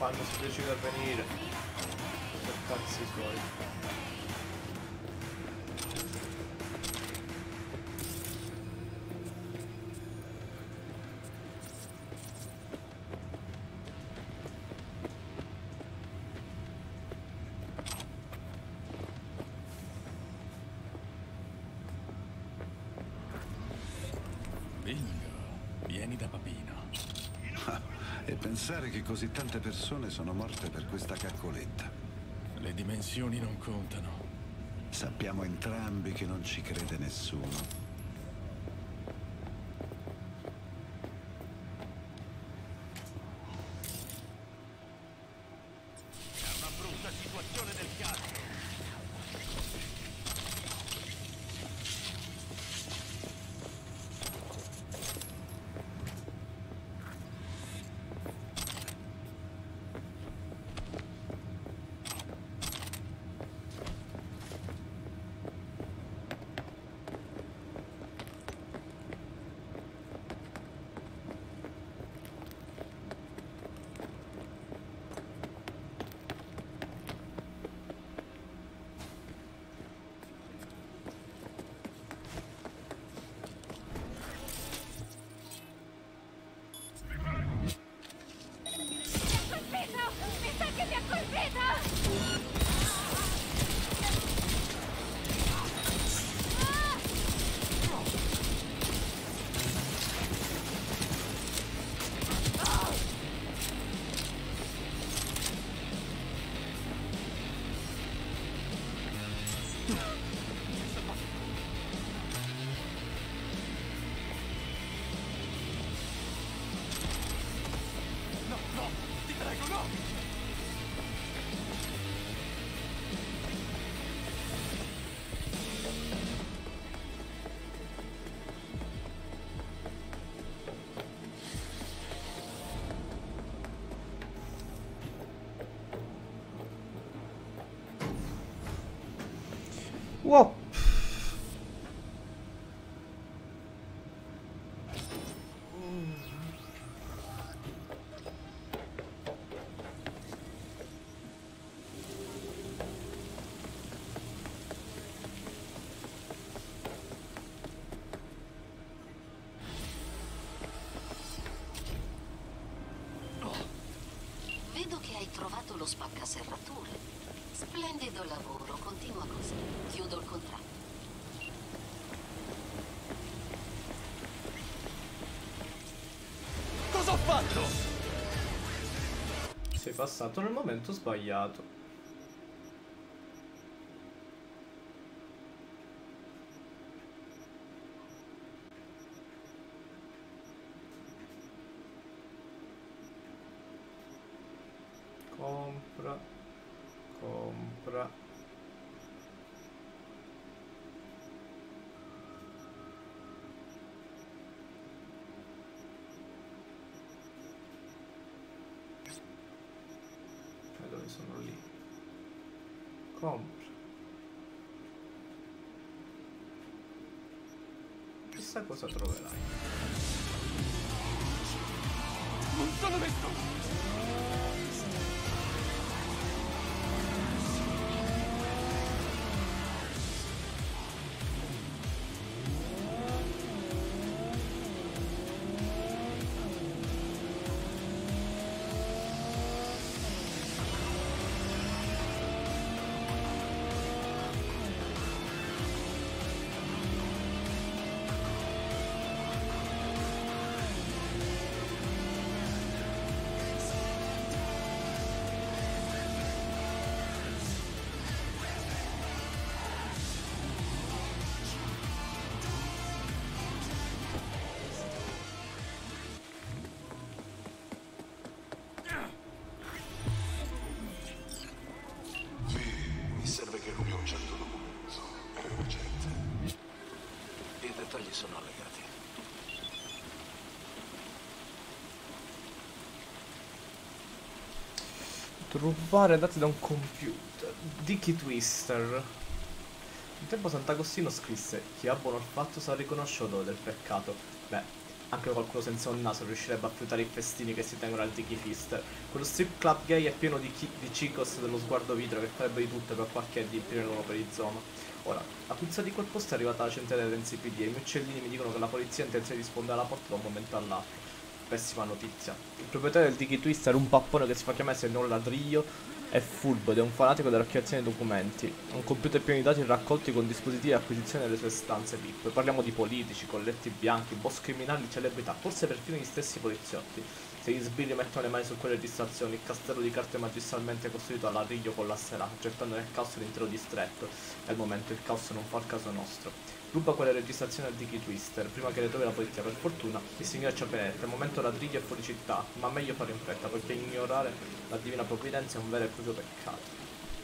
quando si decide a venire per cazzi suoi. Vieni da papino. E pensare che così tante persone sono morte per questa caccoletta. Le dimensioni non contano. Sappiamo entrambi che non ci crede nessuno. È una brutta situazione del cazzo. Mi sa che mi ha colpito! No, no, ti prego, no! Wow. Vedo che hai trovato lo spaccaserrature. Splendido lavoro, continua così. Chiudo il contratto. Cosa ho fatto? Sei passato nel momento sbagliato. Compra. Compra. E dove sono lì? Compra. Chissà cosa troverai. Non sono detto! Mi serve che rubia un certo documento. È urgente. I dettagli sono allegati. Rubare dati da un computer. Dicky Twister. Un tempo Sant'Agostino scrisse: chi ha buon olfatto sa riconoscere l'odore del peccato. Beh, anche qualcuno senza un naso riuscirebbe a fiutare i festini che si tengono al Tiki Twister. Quello strip club gay è pieno di chicos dello sguardo vitreo che farebbe di tutto per qualche adempire loro per il zona. Ora, la puzza di quel posto è arrivata alla centrale dell'NCPD e i miei uccellini mi dicono che la polizia ha intenzione di sfondare la porta da un momento all'altro. Pessima notizia. Il proprietario del Tiki Twister è un pappone che si fa chiamare Signor Ladrillo, è furbo ed è un fanatico dell'archiviazione dei documenti. Un computer pieno di dati raccolti con dispositivi di acquisizione delle sue stanze VIP. Parliamo di politici, colletti bianchi, boss criminali, celebrità, forse perfino gli stessi poliziotti. Se gli sbirri mettono le mani su quelle registrazioni, il castello di carte magistralmente costruito a Ladrillo collasserà, gettando nel caos l'intero distretto. E al momento il caos non fa il caso nostro. Ruba quelle registrazioni al Tiki Twister, prima che le trovi la polizia. Per fortuna il signore ci ha appena detto, al momento Ladrillo è fuori città, ma meglio fare in fretta, perché ignorare la divina provvidenza è un vero e proprio peccato.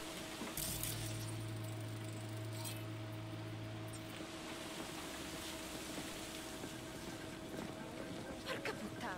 Porca puttana.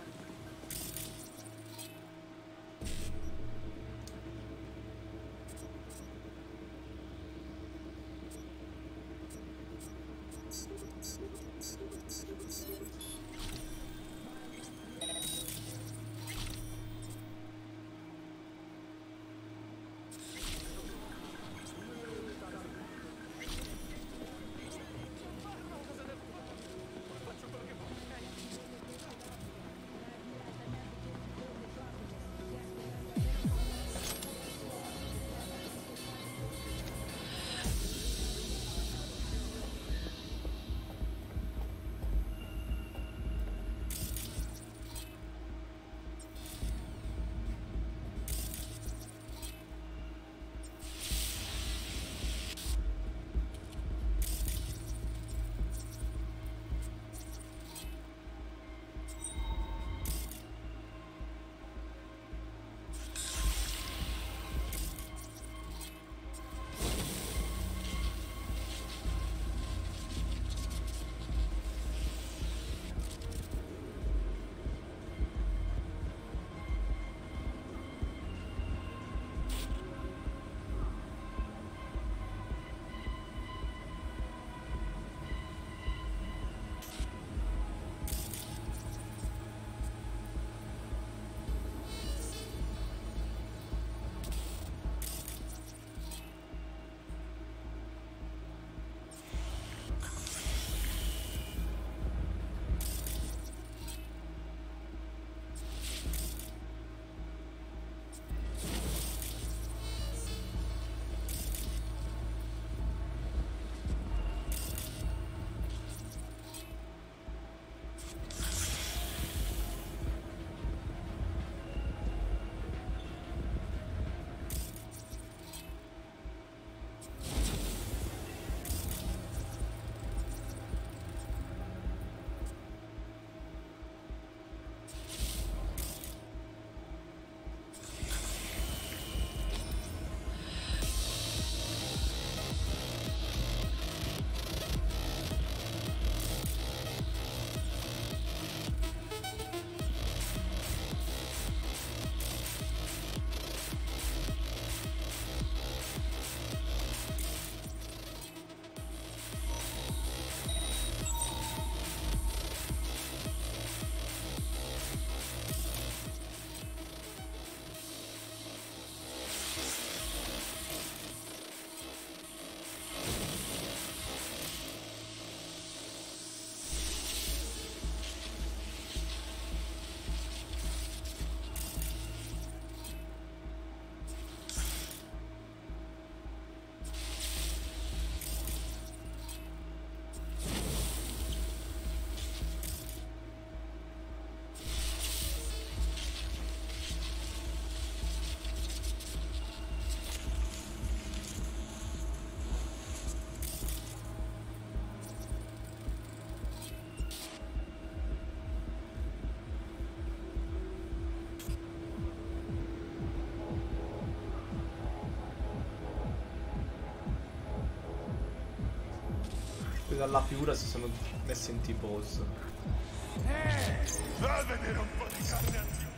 Dalla figura si sono messi in T-pose. Va a vedere un po' di carne a zio.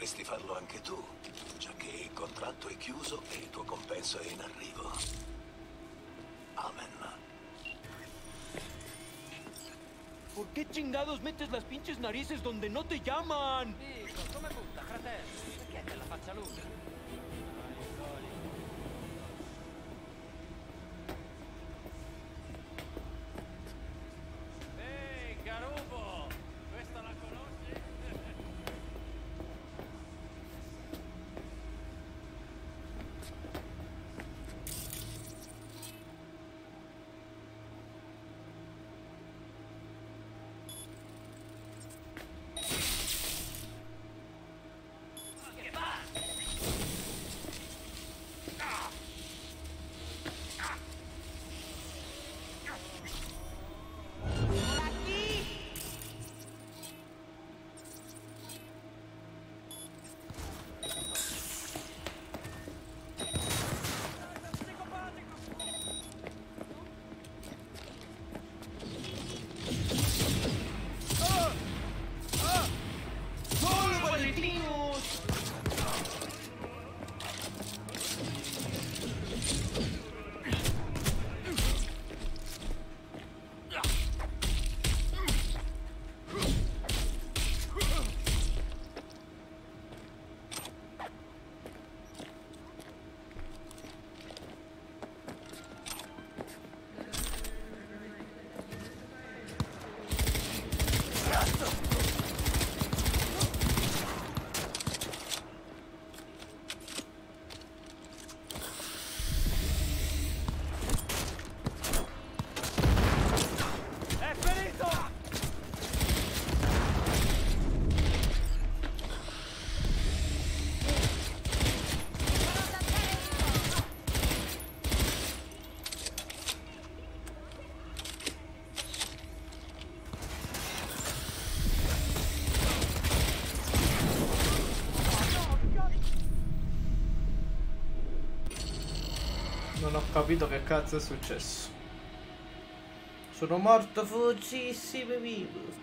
Dovresti farlo anche tu, già che il contratto è chiuso e il tuo compenso è in arrivo. Amen. ¿Por qué chingados metes las pinches narices donde no te llaman? Dico, come butta, fratello? Perché te la faccia lunga? Ehi, Garubo! Questa la conosci? Non ho capito che cazzo è successo. Sono morto fucissimo vivo.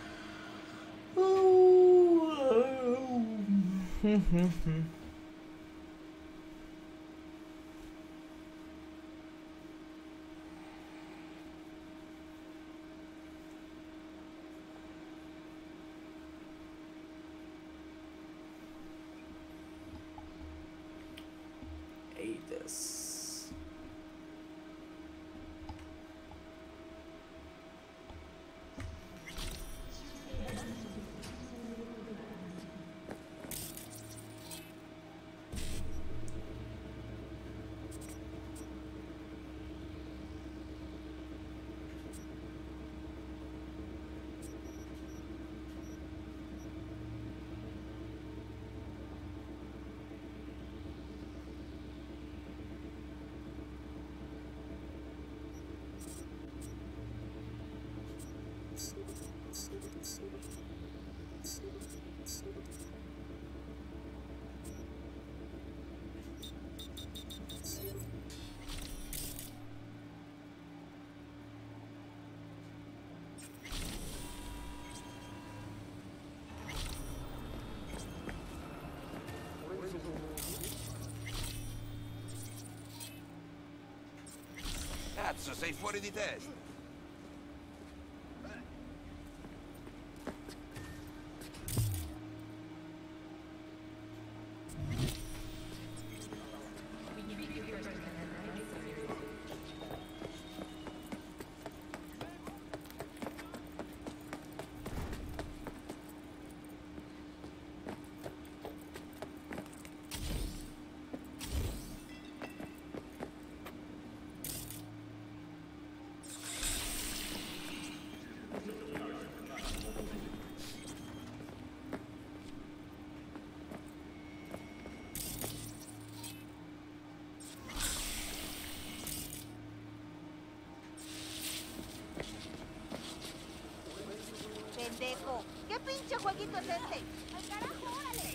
Hades. Cazzo, sei fuori di testa! Pendejo, ¿qué pinche jueguito es este? ¡Al carajo, órale!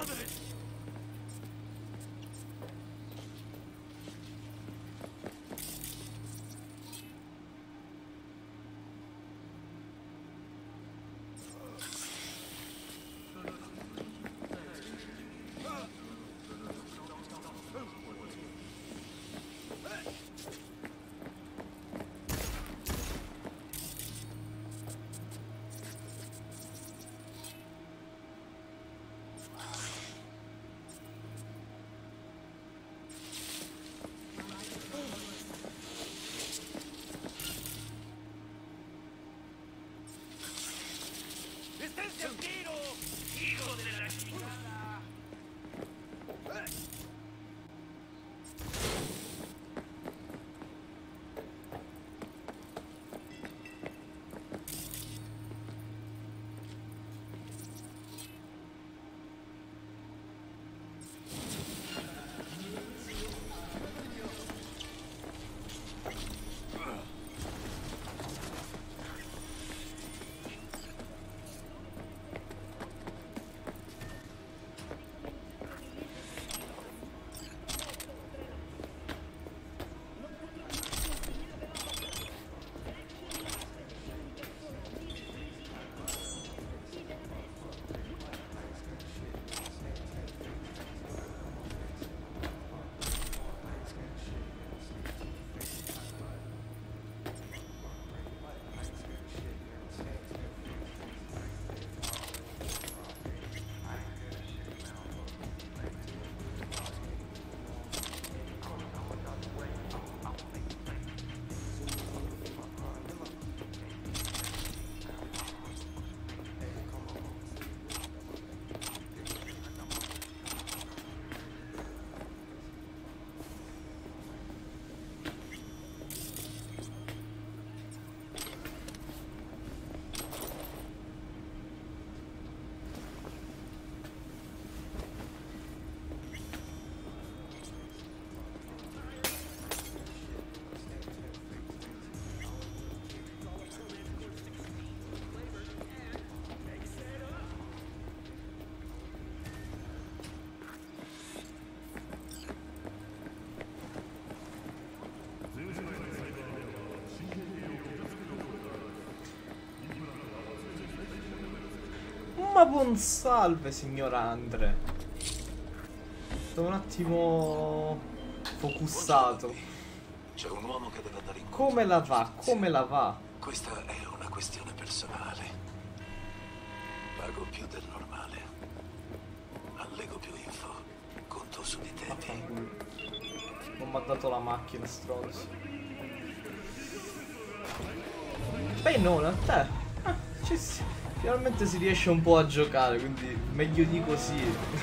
Ma buon salve, signor Andre. Sono un attimo focussato. C'è un uomo che deve andare in Come la va? Come la va? Questa è una questione personale. Pago più del normale. Allego più info. Conto su di te. Non mi ha dato la macchina, stronzo. Beh, non a te. Finalmente si riesce un po' a giocare, quindi meglio di così.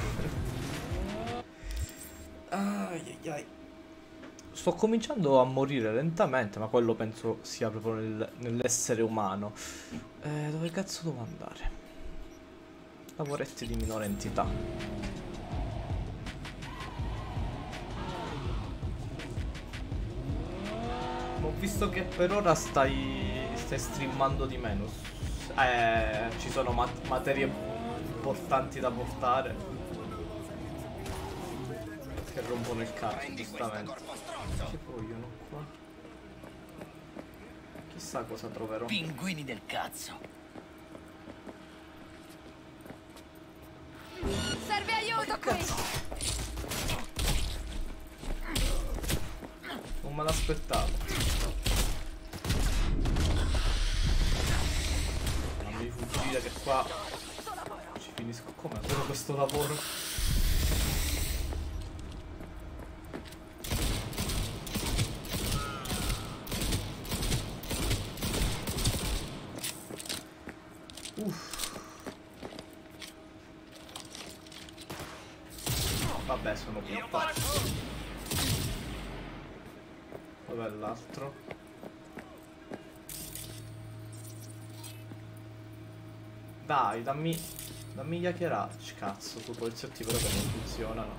Ai ai ai. Sto cominciando a morire lentamente, ma quello penso sia proprio nell'essere umano. Dove cazzo devo andare? Lavoretti di minore entità. Ho visto che per ora stai streamando di meno. Ci sono materie importanti da portare che rompono il cazzo, giustamente. Che vogliono qua? Chissà cosa troverò. Pinguini del cazzo. Serve aiuto qui. Non me l'aspettavo. Devi fuggire che qua ci finisco. Come solo questo lavoro? Vabbè, sono bloccato. Dov'è l'altro? Dai, dammi chiacchierarci, cazzo, su poliziotti però che non funzionano.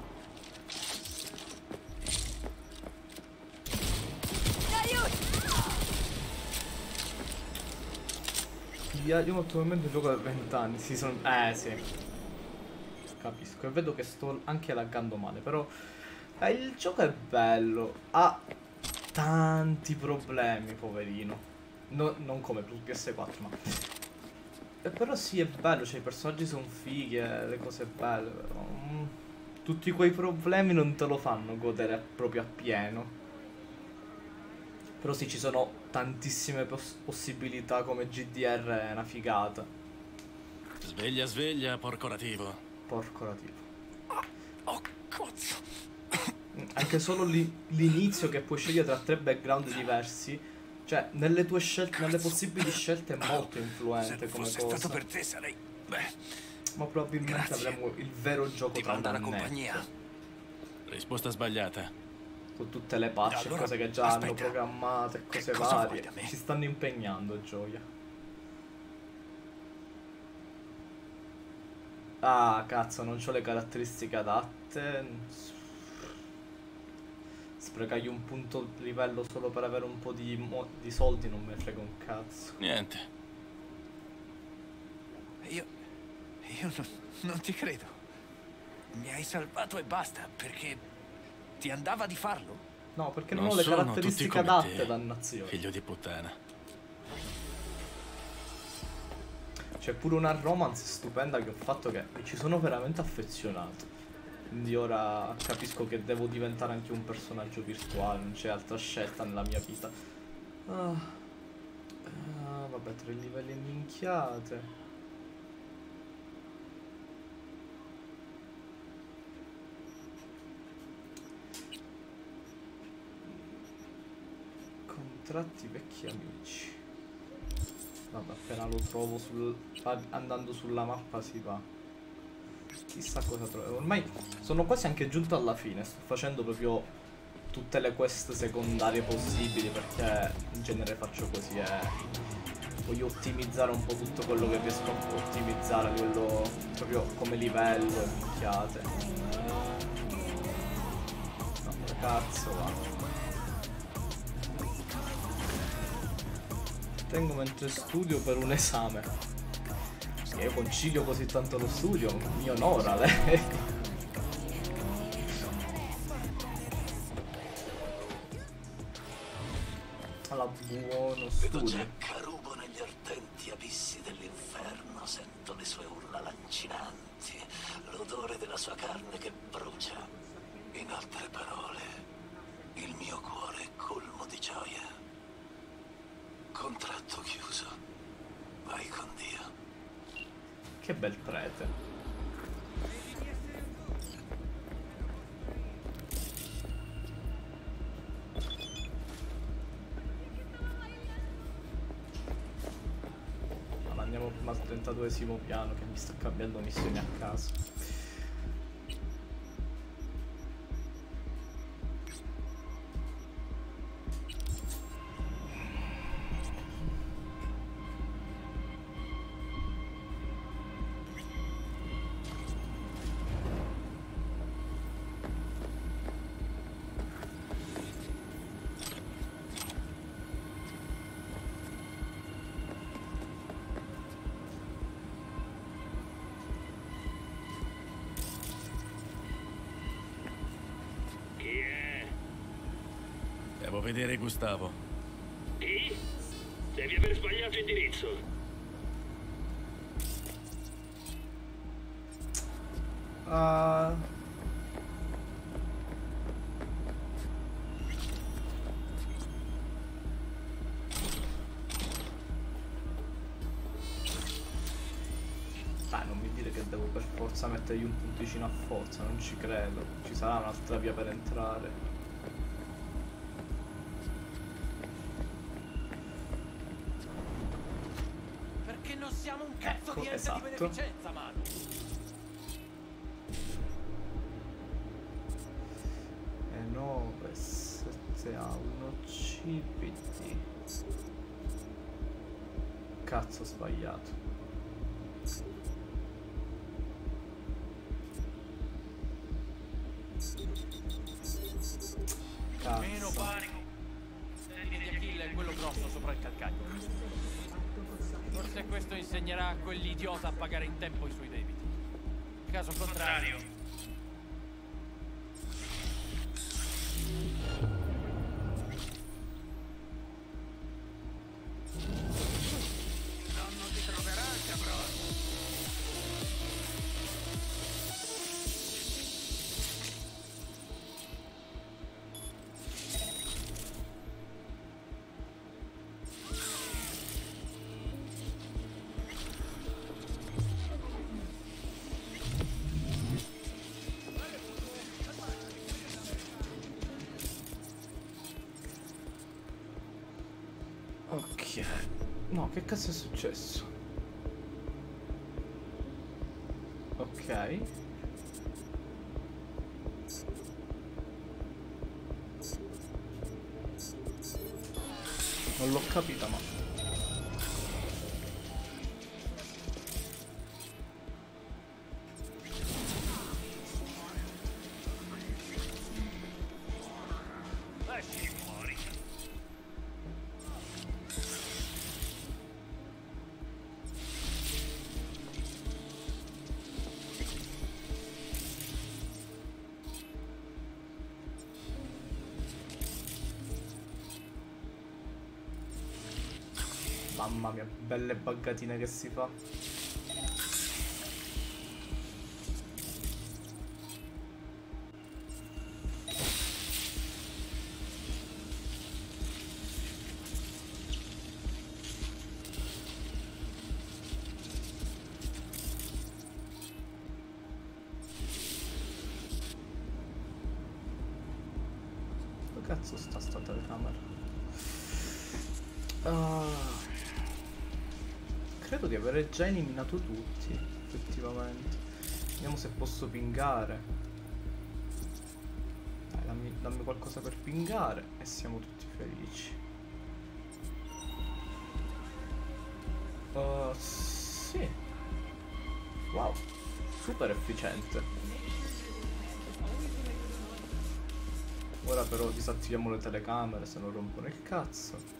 Io molto probabilmente gioco da 20 anni, sì, sono... sì. capisco. E vedo che sto anche laggando male, però il gioco è bello. Ha tanti problemi, poverino. Non come PS4, ma... però sì, è bello, cioè i personaggi sono fighi, le cose belle, però... tutti quei problemi non te lo fanno godere proprio appieno. Però sì, ci sono tantissime possibilità, come GDR è una figata. Sveglia, sveglia, porco rativo. Porco rativo. Oh, cazzo. Anche solo l'inizio, che puoi scegliere tra 3 background diversi. Cioè, nelle tue scelte, nelle possibili scelte è molto influente come cosa. Se stato per te sarei... Beh, ma probabilmente avremo il vero gioco tra un annetto. Risposta sbagliata. Con tutte le patch e cose che già hanno programmate e cose varie. Si stanno impegnando, gioia. Ah, cazzo, non c'ho le caratteristiche adatte. Sprecargli un punto livello solo per avere un po' di soldi non me ne frega un cazzo. Niente. Io non ti credo. Mi hai salvato e basta, perché ti andava di farlo? No, perché non ho le caratteristiche adatte, dannazione. Figlio di puttana. C'è pure una romance stupenda che ho fatto, che mi ci sono veramente affezionato. Quindi ora capisco che devo diventare anche un personaggio virtuale, non c'è altra scelta nella mia vita. Vabbè, 3 livelli minchiate. Contratti vecchi amici. Vabbè, appena lo trovo andando sulla mappa si va. Chissà cosa trovo. Ormai sono quasi anche giunto alla fine. Sto facendo proprio tutte le quest secondarie possibili, perché in genere faccio così e voglio ottimizzare un po' tutto quello che riesco a ottimizzare a livello proprio come livello e minchiate. No, che cazzo va. Tengo mentre studio per un esame. Io concilio così tanto lo studio, mi onora lei. Alla buono studio. Vedo Jack a rubo negli ardenti abissi dell'inferno, sento le sue urla lancinanti, l'odore della sua carne che brucia. In altre parole, il mio cuore è colmo di gioia. Contratto chiuso. Vai con Dio. Che bel prete. Allora, andiamo prima al 32esimo piano, che mi sta cambiando missioni a caso. Devo vedere Gustavo. Chi? Devi aver sbagliato indirizzo. Dai, non mi dire che devo per forza mettergli un punticino a forza, non ci credo. Ci sarà un'altra via per entrare. Perché non siamo un cazzo di ente di beneficenza, mano. 9, 7 A, 1 CPT. Cazzo, ho sbagliato. Cazzo. Meno panico. Tendine di Achille è quello grosso sopra il calcagno. Forse questo insegnerà a quell'idiota a pagare in tempo i suoi debiti. caso contrario. Non ti troverà, cabrone. Ok. No, che cazzo è successo? Ok. Non l'ho capita, ma... Lasci fuori. Mamma mia, belle buggatine che si fa. Dove cazzo sta telecamera? Credo di aver già eliminato tutti, effettivamente. Vediamo se posso pingare. Dai, dammi qualcosa per pingare e siamo tutti felici. Sì. Wow, super efficiente. Ora però disattiviamo le telecamere se non rompono il cazzo.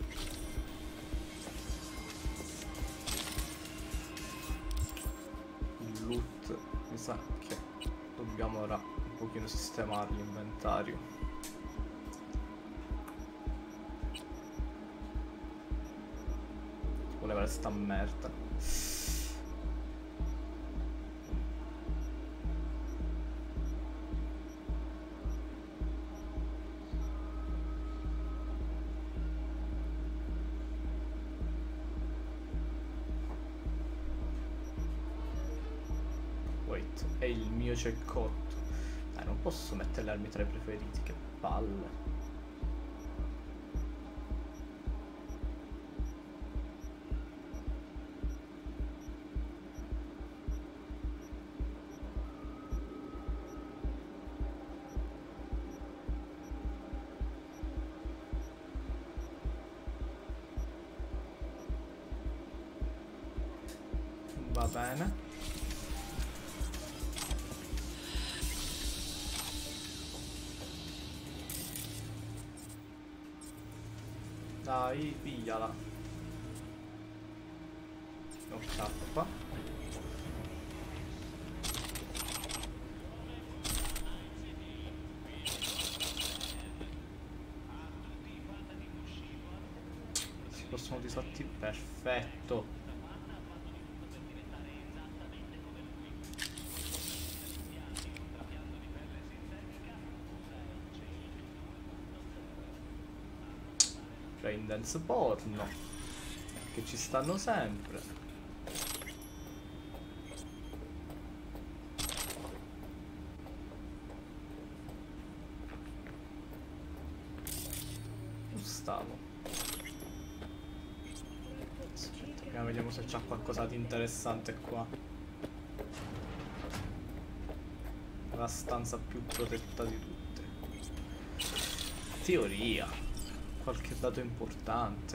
Loot, mi sa che dobbiamo ora un pochino sistemare l'inventario. Voleva sta merda. È il mio ceccotto. Dai, non posso mettere le armi tra i preferiti, che palle. Va bene. Dai, pigliala. Ok, si possono disattivare. Perfetto. Dance porno che ci stanno sempre. Gustavo. Aspetta, vediamo se c'è qualcosa di interessante qua. La stanza più protetta di tutte. Teoria. Qualche dato importante.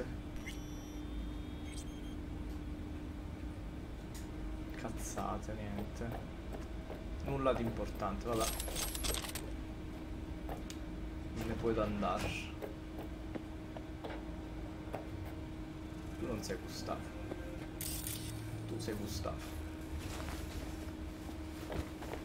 Cazzate, niente. Nulla di importante, vabbè. Me ne puoi andare. Tu non sei Gustavo. Tu sei Gustavo.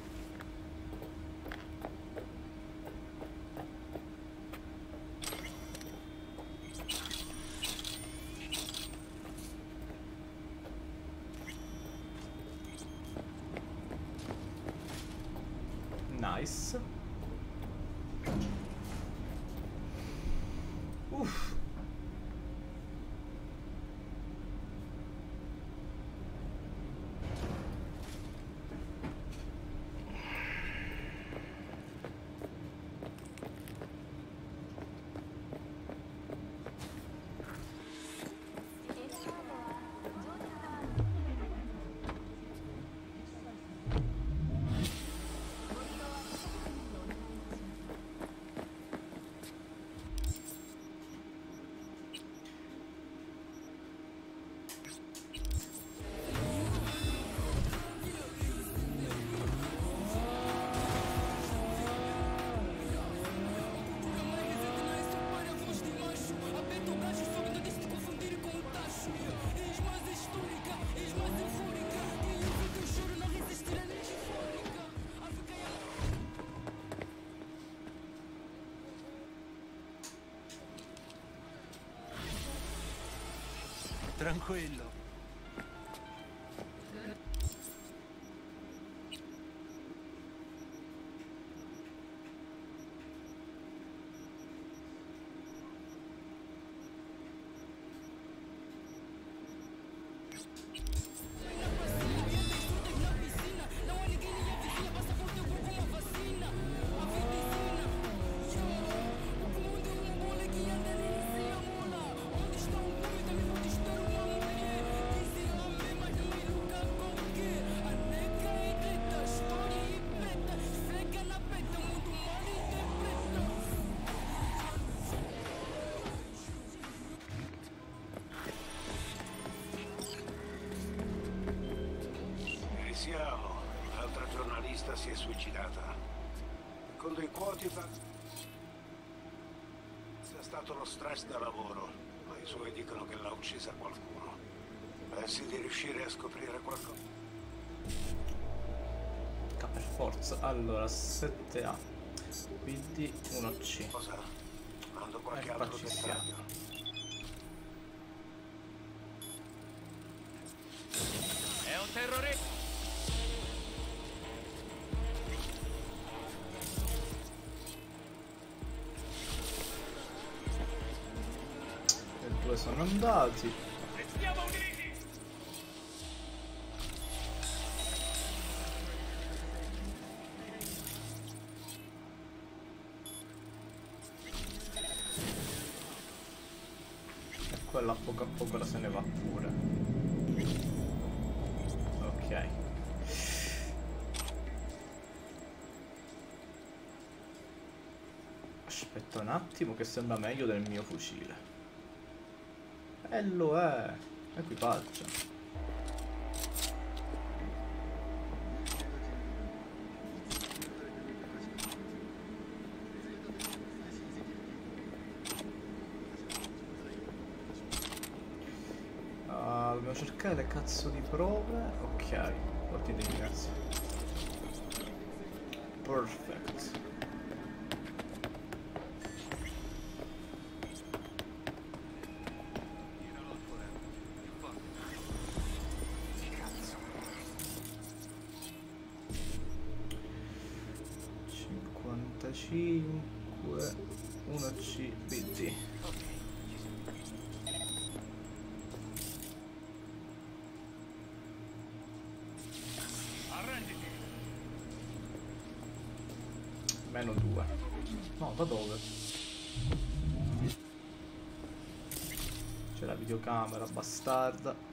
Nice. Uff. Tranquillo. Siamo. L'altra giornalista si è suicidata. Secondo i quoti sia stato lo stress da lavoro, ma i suoi dicono che l'ha uccisa qualcuno. Pensi di riuscire a scoprire qualcosa? Per forza. Allora, 7A. Quindi 1C. Cosa? Mando qualche altro dettaglio. È un terrorista! E due sono andati. Restiamo uniti! E quella a poco la se ne va pure. Ok. Aspetta un attimo che sembra meglio del mio fucile. E lo è. Equipaggio. Dobbiamo cercare le cazzo di prove. Ok, porti di grazie. Perfect. Cinque 1C BD. Meno 2. No, da dove? C'è la videocamera bastarda.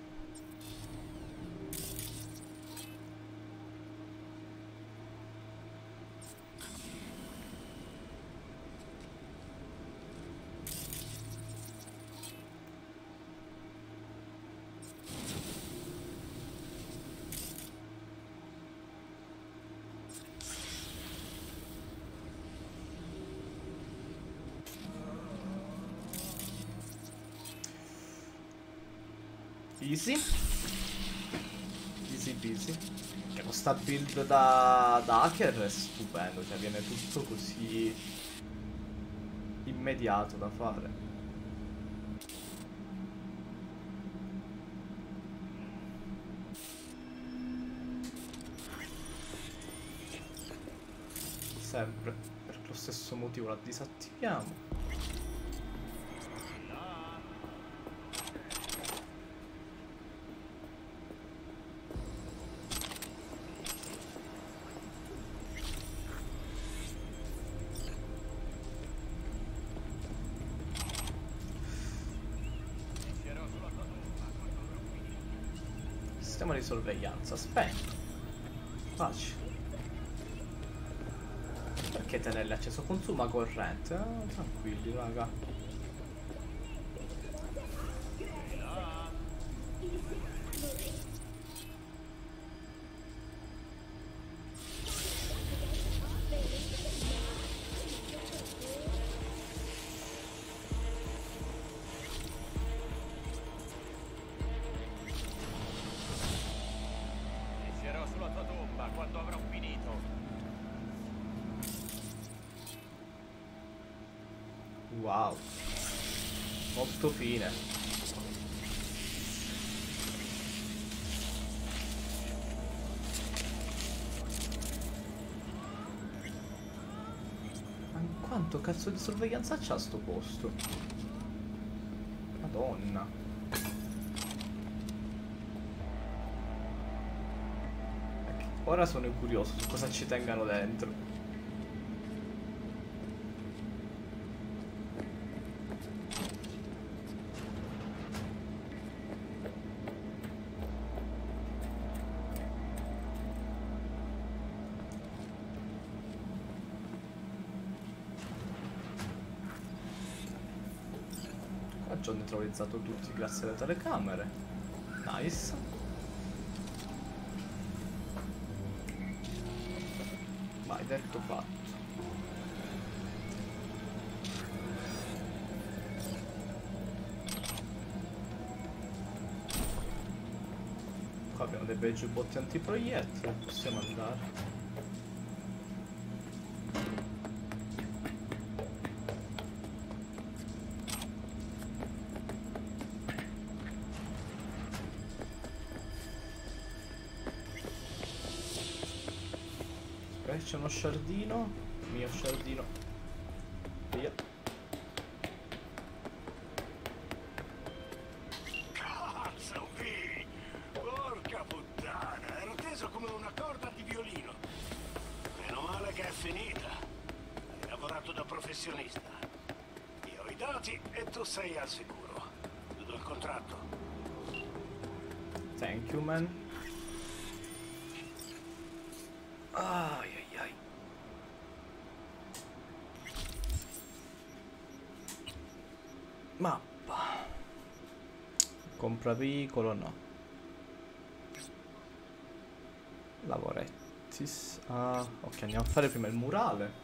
Easy. Easy peasy. Che con sta build da hacker è stupendo, cioè viene tutto così immediato da fare. sempre per lo stesso motivo la disattiviamo. Sistema di sorveglianza spento. Facile. Perché tenerli acceso? Consuma corrente. Tranquilli, raga. Wow, molto fine. Ma quanto cazzo di sorveglianza c'ha sto posto? Madonna. Ora sono curioso su cosa ci tengano dentro. Ho neutralizzato tutti grazie alle telecamere. Nice. Vai, detto fatto. Qua abbiamo dei bei giubbotti antiproiettili, possiamo andare. C'è uno sciardino, mio sciardino, via. Cazzo, Vi! Porca puttana, ero teso come una corda di violino. Meno male che è finita. Hai lavorato da professionista. Io ho i dati e tu sei al sicuro. Ti do il contratto. Thank you, man. Ai ai ai. Mappa. Compra piccolo, no. Lavoretti. Ah, ok, andiamo a fare prima il murale.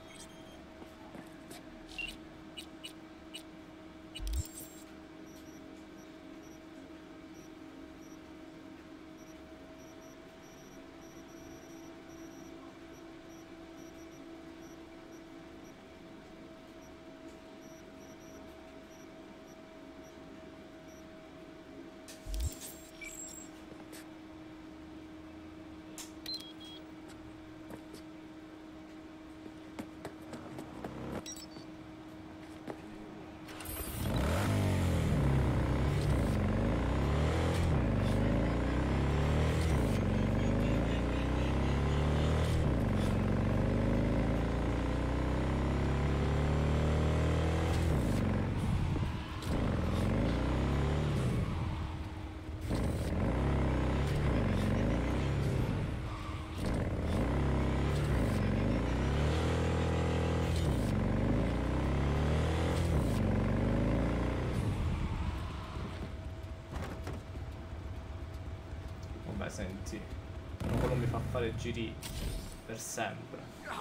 Senti, quello mi fa fare giri per sempre.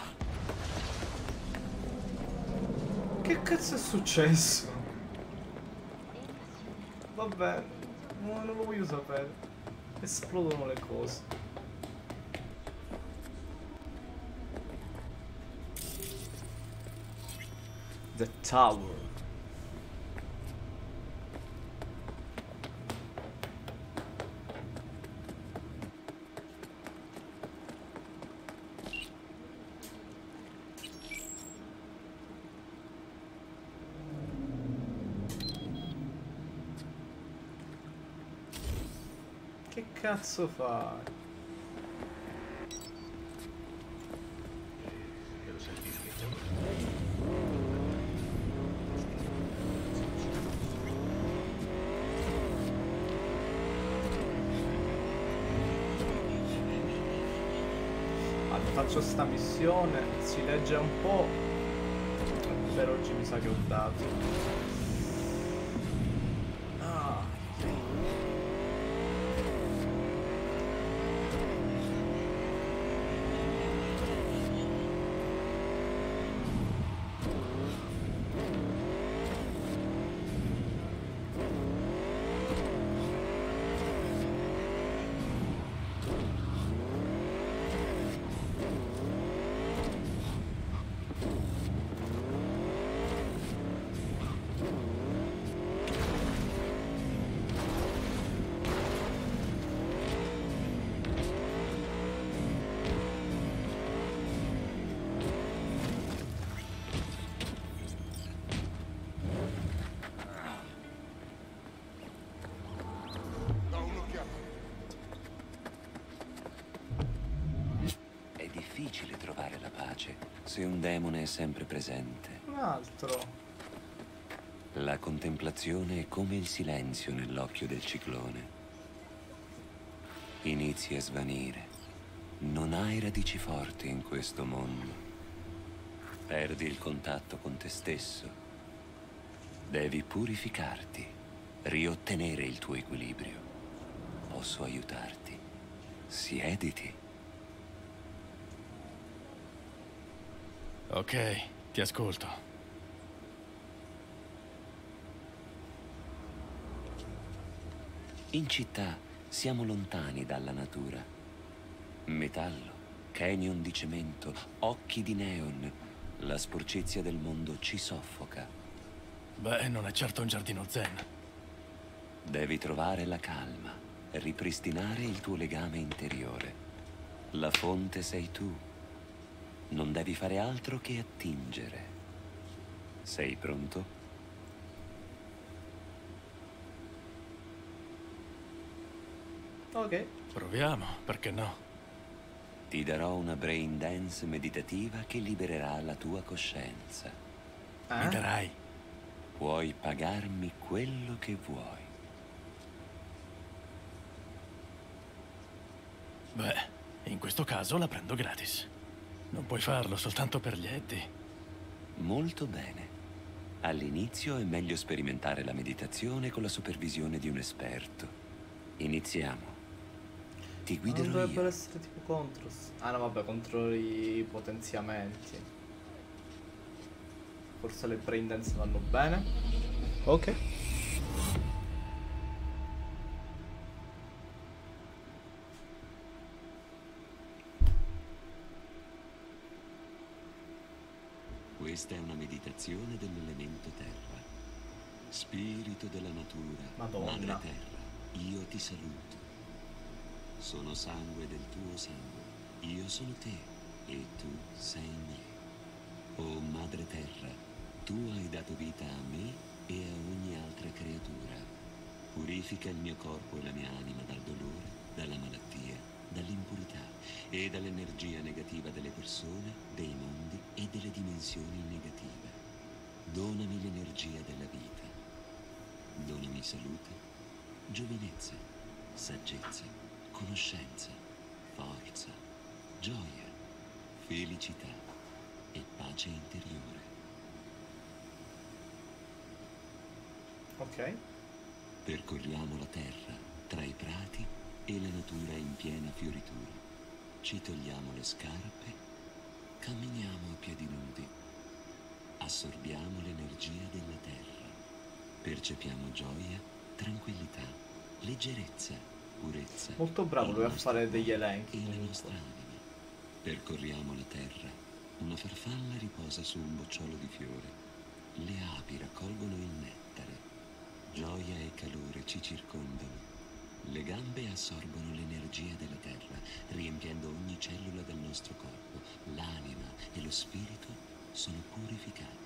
Che cazzo è successo? Vabbè, non lo voglio sapere. Esplodono le cose. The Tower. Che cazzo fai? Allora, faccio sta missione, si legge un po'. Per oggi mi sa che ho dato. Difficile trovare la pace se un demone è sempre presente. Un altro. La contemplazione è come il silenzio nell'occhio del ciclone. Inizi a svanire. Non hai radici forti in questo mondo. Perdi il contatto con te stesso. Devi purificarti, riottenere il tuo equilibrio. Posso aiutarti. Siediti. Ok, ti ascolto. In città siamo lontani dalla natura. Metallo, canyon di cemento, occhi di neon. La sporcizia del mondo ci soffoca. Beh, non è certo un giardino zen. Devi trovare la calma, ripristinare il tuo legame interiore. La fonte sei tu. Non devi fare altro che attingere. Sei pronto? Ok. Proviamo, perché no? Ti darò una brain dance meditativa che libererà la tua coscienza. Mi darai? Puoi pagarmi quello che vuoi. Beh, in questo caso la prendo gratis. Non puoi farlo soltanto per gli Eddi. Molto bene. All'inizio è meglio sperimentare la meditazione con la supervisione di un esperto. Iniziamo. Ti guiderò non dovrebbero io. essere tipo contro. Ah no, vabbè, contro i potenziamenti. Forse le brain dance vanno bene. Ok. Questa è una meditazione dell'elemento terra. Spirito della natura, Madonna. madre terra, io ti saluto. Sono sangue del tuo sangue, io sono te e tu sei me. Oh madre terra, tu hai dato vita a me e a ogni altra creatura. Purifica il mio corpo e la mia anima dal dolore, dalla malattia, dall'impurità e dall'energia negativa delle persone, dei mondi e delle dimensioni negative. Donami l'energia della vita. Donami salute, giovinezza, saggezza, conoscenza, forza, gioia, felicità e pace interiore. Ok. Percorriamo la terra tra i prati e la natura in piena fioritura. Ci togliamo le scarpe, camminiamo a piedi nudi, assorbiamo l'energia della terra, percepiamo gioia, tranquillità, leggerezza, purezza. Molto bravo lui a fare degli elenchi. E la nostra anima. Percorriamo la terra. Una farfalla riposa su un bocciolo di fiore. Le api raccolgono il nettare. Gioia e calore ci circondano. Le gambe assorbono l'energia della terra, riempiendo ogni cellula del nostro corpo. L'anima e lo spirito sono purificati.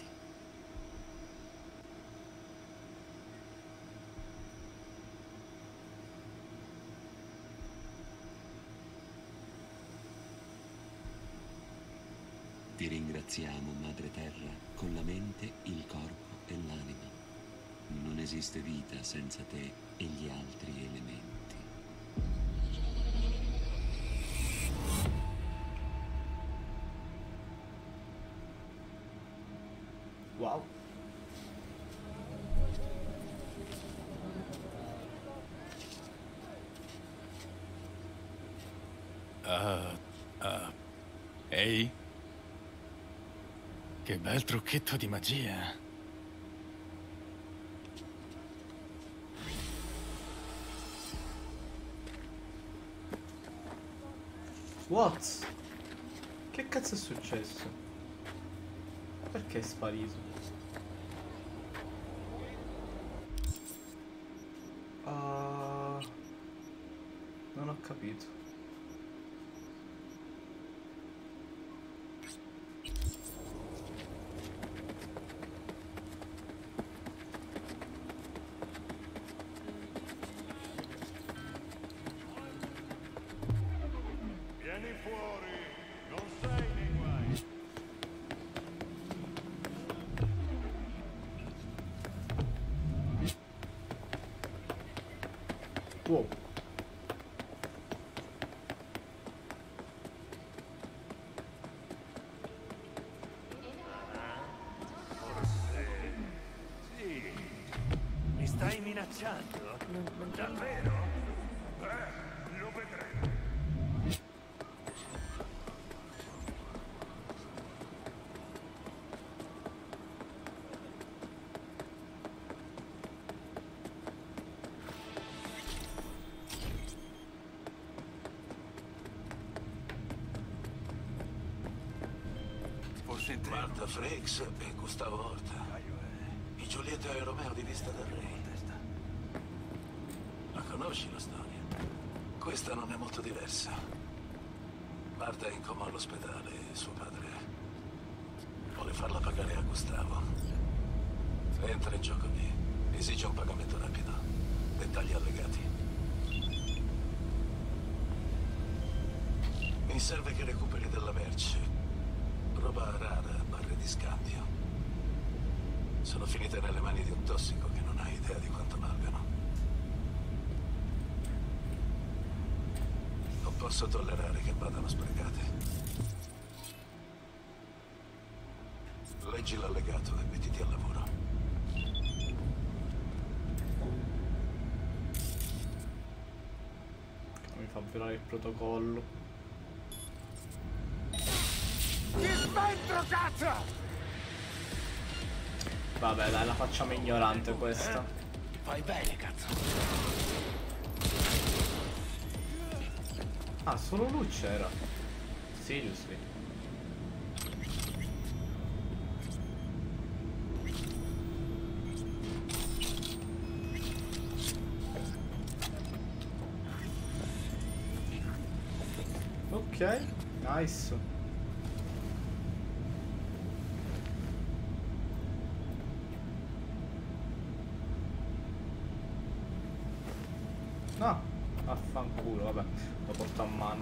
Ti ringraziamo, Madre Terra, con la mente, il corpo e l'anima. Non esiste vita senza te e gli altri elementi. Wow. Ehi? Che bel trucchetto di magia. What? Che cazzo è successo? Perché è sparito? Non ho capito. Vieni fuori, non sei nei guai. Wow. Sì. Mi stai minacciando? Davvero? Lo vedremo. Marta Frakes e Gustavo Horta. I Giulietta e Romeo di Vista del Re. La conosci la storia? Questa non è molto diversa. Marta è in coma all'ospedale e suo padre vuole farla pagare a Gustavo. Entra in gioco lì. Esige un pagamento rapido. Dettagli allegati. Mi serve che recuperi della merce. Roba rara, barre di scambio. Sono finite nelle mani di un tossico che non ha idea di quanto valgano. Non posso tollerare che vadano sprecate. Leggi l'allegato e mettiti al lavoro. Mi fa violare il protocollo. Ti smentro, cazzo! Vabbè, dai, la facciamo ignorante questa. Fai bene, cazzo. Ah, solo lui c'era. Seriously. Ok, nice. No, affanculo, vabbè, lo porto a mano.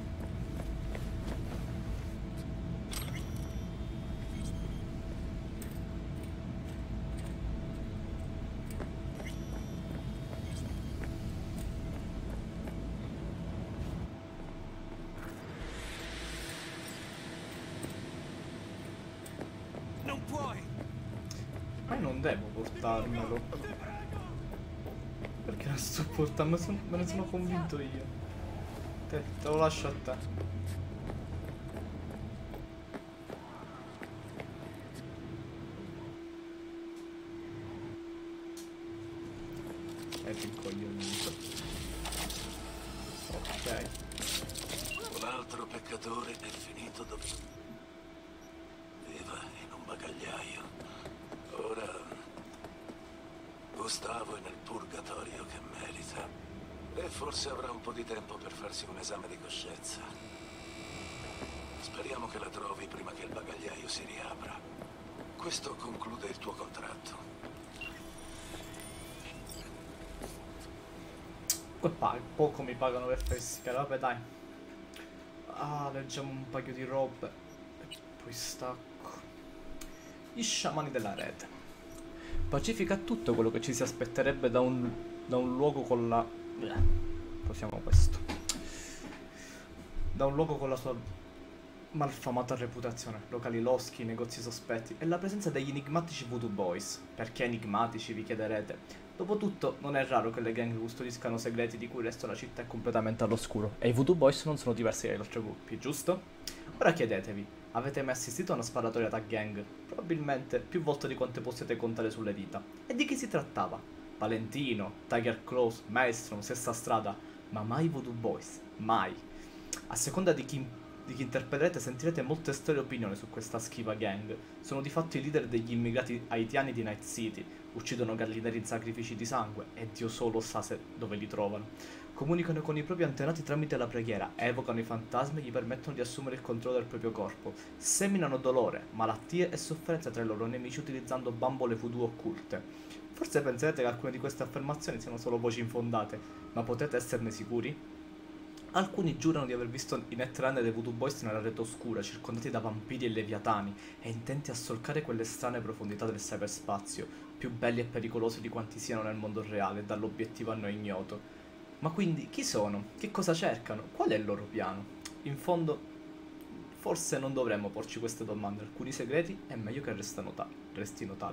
Non puoi. Ma io non devo portarmelo. Perché la sto portando? Me ne sono convinto io. Te lo lascio a te. Ti incoglionito. Ok. Un altro peccatore è finito dove viva in un bagagliaio. Ora Gustavo è nel purgatorio che merita. E forse avrà un po' di tempo per farsi un esame di coscienza. Speriamo che la trovi prima che il bagagliaio si riapra. Questo conclude il tuo contratto. Poco mi pagano per pescare, vabbè dai. Ah, leggiamo un paio di robe. Poi stacco. Gli sciamani della rete. Pacifica tutto quello che ci si aspetterebbe da un luogo con la... Posiamo questo. Da un luogo con la sua malfamata reputazione. Locali loschi, negozi sospetti e la presenza degli enigmatici Voodoo Boys. Perché enigmatici, vi chiederete? Dopotutto, non è raro che le gang custodiscano segreti di cui il resto della città è completamente all'oscuro. E i Voodoo Boys non sono diversi dagli altri gruppi, giusto? Ora chiedetevi, avete mai assistito a una sparatoria da gang? Probabilmente più volte di quante possiate contare sulle dita. E di chi si trattava? Valentino, Tiger Claws, Maelstrom, Sesta Strada, ma mai Voodoo Boys. Mai. A seconda di chi interpellerete sentirete molte storie e opinioni su questa schiva gang. Sono di fatto i leader degli immigrati haitiani di Night City. Uccidono gallinari in sacrifici di sangue e Dio solo sa dove li trovano. Comunicano con i propri antenati tramite la preghiera, evocano i fantasmi e gli permettono di assumere il controllo del proprio corpo. Seminano dolore, malattie e sofferenze tra i loro nemici utilizzando bambole voodoo occulte. Forse penserete che alcune di queste affermazioni siano solo voci infondate, ma potete esserne sicuri? Alcuni giurano di aver visto i Netrunner dei Voodoo Boys nella rete oscura, circondati da vampiri e leviatani, e intenti a solcare quelle strane profondità del cyberspazio, più belli e pericolosi di quanti siano nel mondo reale, dall'obiettivo a noi ignoto. Ma quindi, chi sono? Che cosa cercano? Qual è il loro piano? In fondo, forse non dovremmo porci queste domande, alcuni segreti è meglio che restino tali.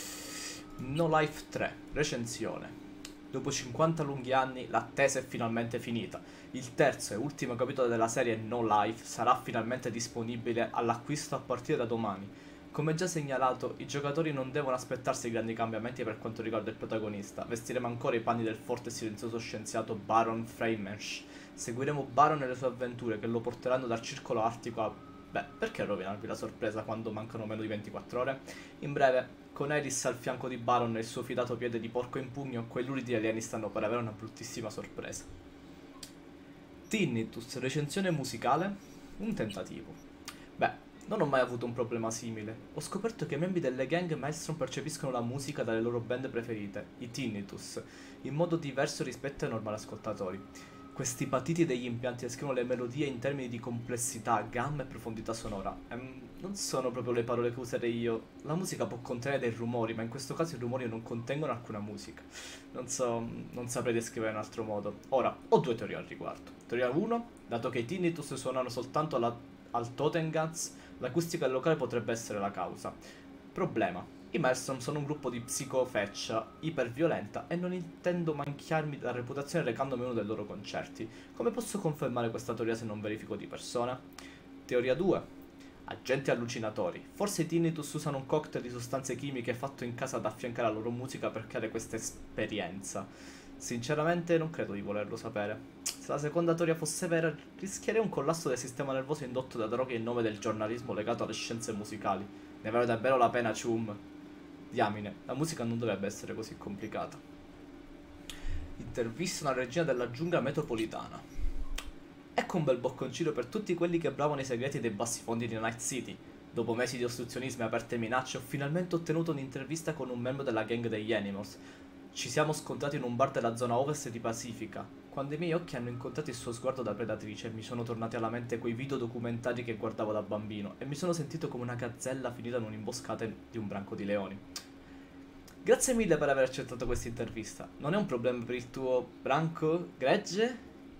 No Life 3, recensione. Dopo 50 lunghi anni, l'attesa è finalmente finita. Il terzo e ultimo capitolo della serie No Life sarà finalmente disponibile all'acquisto a partire da domani. Come già segnalato, i giocatori non devono aspettarsi grandi cambiamenti per quanto riguarda il protagonista. Vestiremo ancora i panni del forte e silenzioso scienziato Baron Freymensch. Seguiremo Baron e le sue avventure che lo porteranno dal circolo artico a... Beh, perché rovinarvi la sorpresa quando mancano meno di 24 ore? In breve, con Eris al fianco di Baron e il suo fidato piede di porco in pugno, quei luridi alieni stanno per avere una bruttissima sorpresa. Tinnitus, recensione musicale? Un tentativo. Beh, non ho mai avuto un problema simile. Ho scoperto che i membri delle gang Maelstrom percepiscono la musica dalle loro band preferite, i Tinnitus, in modo diverso rispetto ai normali ascoltatori. Questi patiti degli impianti descrivono le melodie in termini di complessità, gamma e profondità sonora. Non sono proprio le parole che userei io. La musica può contenere dei rumori, ma in questo caso i rumori non contengono alcuna musica. Non saprei descrivere in altro modo. Ora, ho due teorie al riguardo. Teoria 1, dato che i Tinnitus suonano soltanto al Totenguns, l'acustica del locale potrebbe essere la causa. Problema. I Maelstrom sono un gruppo di psicofeccia iperviolenta e non intendo manchiarmi la reputazione recandomi uno dei loro concerti. Come posso confermare questa teoria se non verifico di persona? Teoria 2. Agenti allucinatori. Forse i Tinnitus usano un cocktail di sostanze chimiche fatto in casa ad affiancare alla loro musica per creare questa esperienza. Sinceramente non credo di volerlo sapere. Se la seconda teoria fosse vera, rischierei un collasso del sistema nervoso indotto da droghe in nome del giornalismo legato alle scienze musicali. Ne vale davvero la pena, Chum? Diamine, la musica non dovrebbe essere così complicata. Intervista una regina della giungla metropolitana. Ecco un bel bocconcino per tutti quelli che bravano i segreti dei bassi fondi di Night City. Dopo mesi di ostruzionismo e aperte minacce, ho finalmente ottenuto un'intervista con un membro della gang degli Animals. Ci siamo scontrati in un bar della zona ovest di Pacifica. Quando i miei occhi hanno incontrato il suo sguardo da predatrice, mi sono tornati alla mente quei video documentari che guardavo da bambino e mi sono sentito come una gazzella finita in un'imboscata di un branco di leoni. Grazie mille per aver accettato questa intervista. Non è un problema per il tuo branco gregge?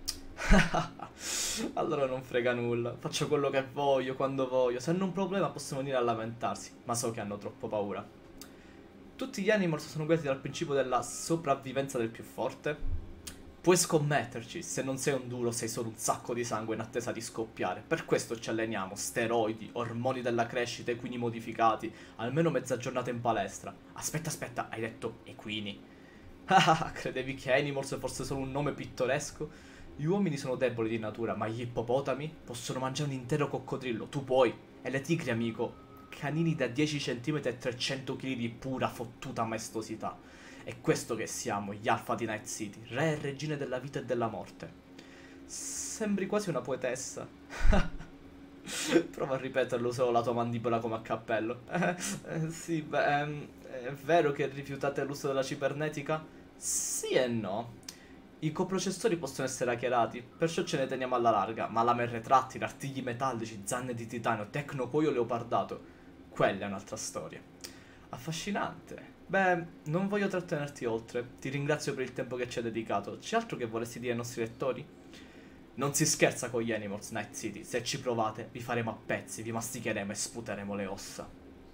Allora non frega nulla. Faccio quello che voglio, quando voglio. Se hanno un problema possono venire a lamentarsi, ma so che hanno troppo paura. Tutti gli Animals sono guidati dal principio della sopravvivenza del più forte? Puoi scommetterci, se non sei un duro sei solo un sacco di sangue in attesa di scoppiare. Per questo ci alleniamo, steroidi, ormoni della crescita, equini modificati, almeno mezza giornata in palestra. Aspetta, hai detto equini? Ah, credevi che Animals fosse solo un nome pittoresco? Gli uomini sono deboli di natura, ma gli ippopotami possono mangiare un intero coccodrillo, tu puoi. E le tigri, amico, canini da 10 cm e 300 kg di pura fottuta maestosità. È questo che siamo, gli alfa di Night City, re e regine della vita e della morte. Sembri quasi una poetessa. Prova a ripeterlo se ho la tua mandibola come a cappello. Sì, beh, è vero che rifiutate l'uso della cibernetica? Sì e no. I coprocessori possono essere hackerati, perciò ce ne teniamo alla larga, ma lame retrattili, artigli metallici, zanne di titanio, tecnocuoio leopardato, quella è un'altra storia. Affascinante. Beh, non voglio trattenerti oltre, ti ringrazio per il tempo che ci hai dedicato. C'è altro che vorresti dire ai nostri lettori? Non si scherza con gli Animals, Night City. Se ci provate, vi faremo a pezzi, vi masticheremo e sputeremo le ossa.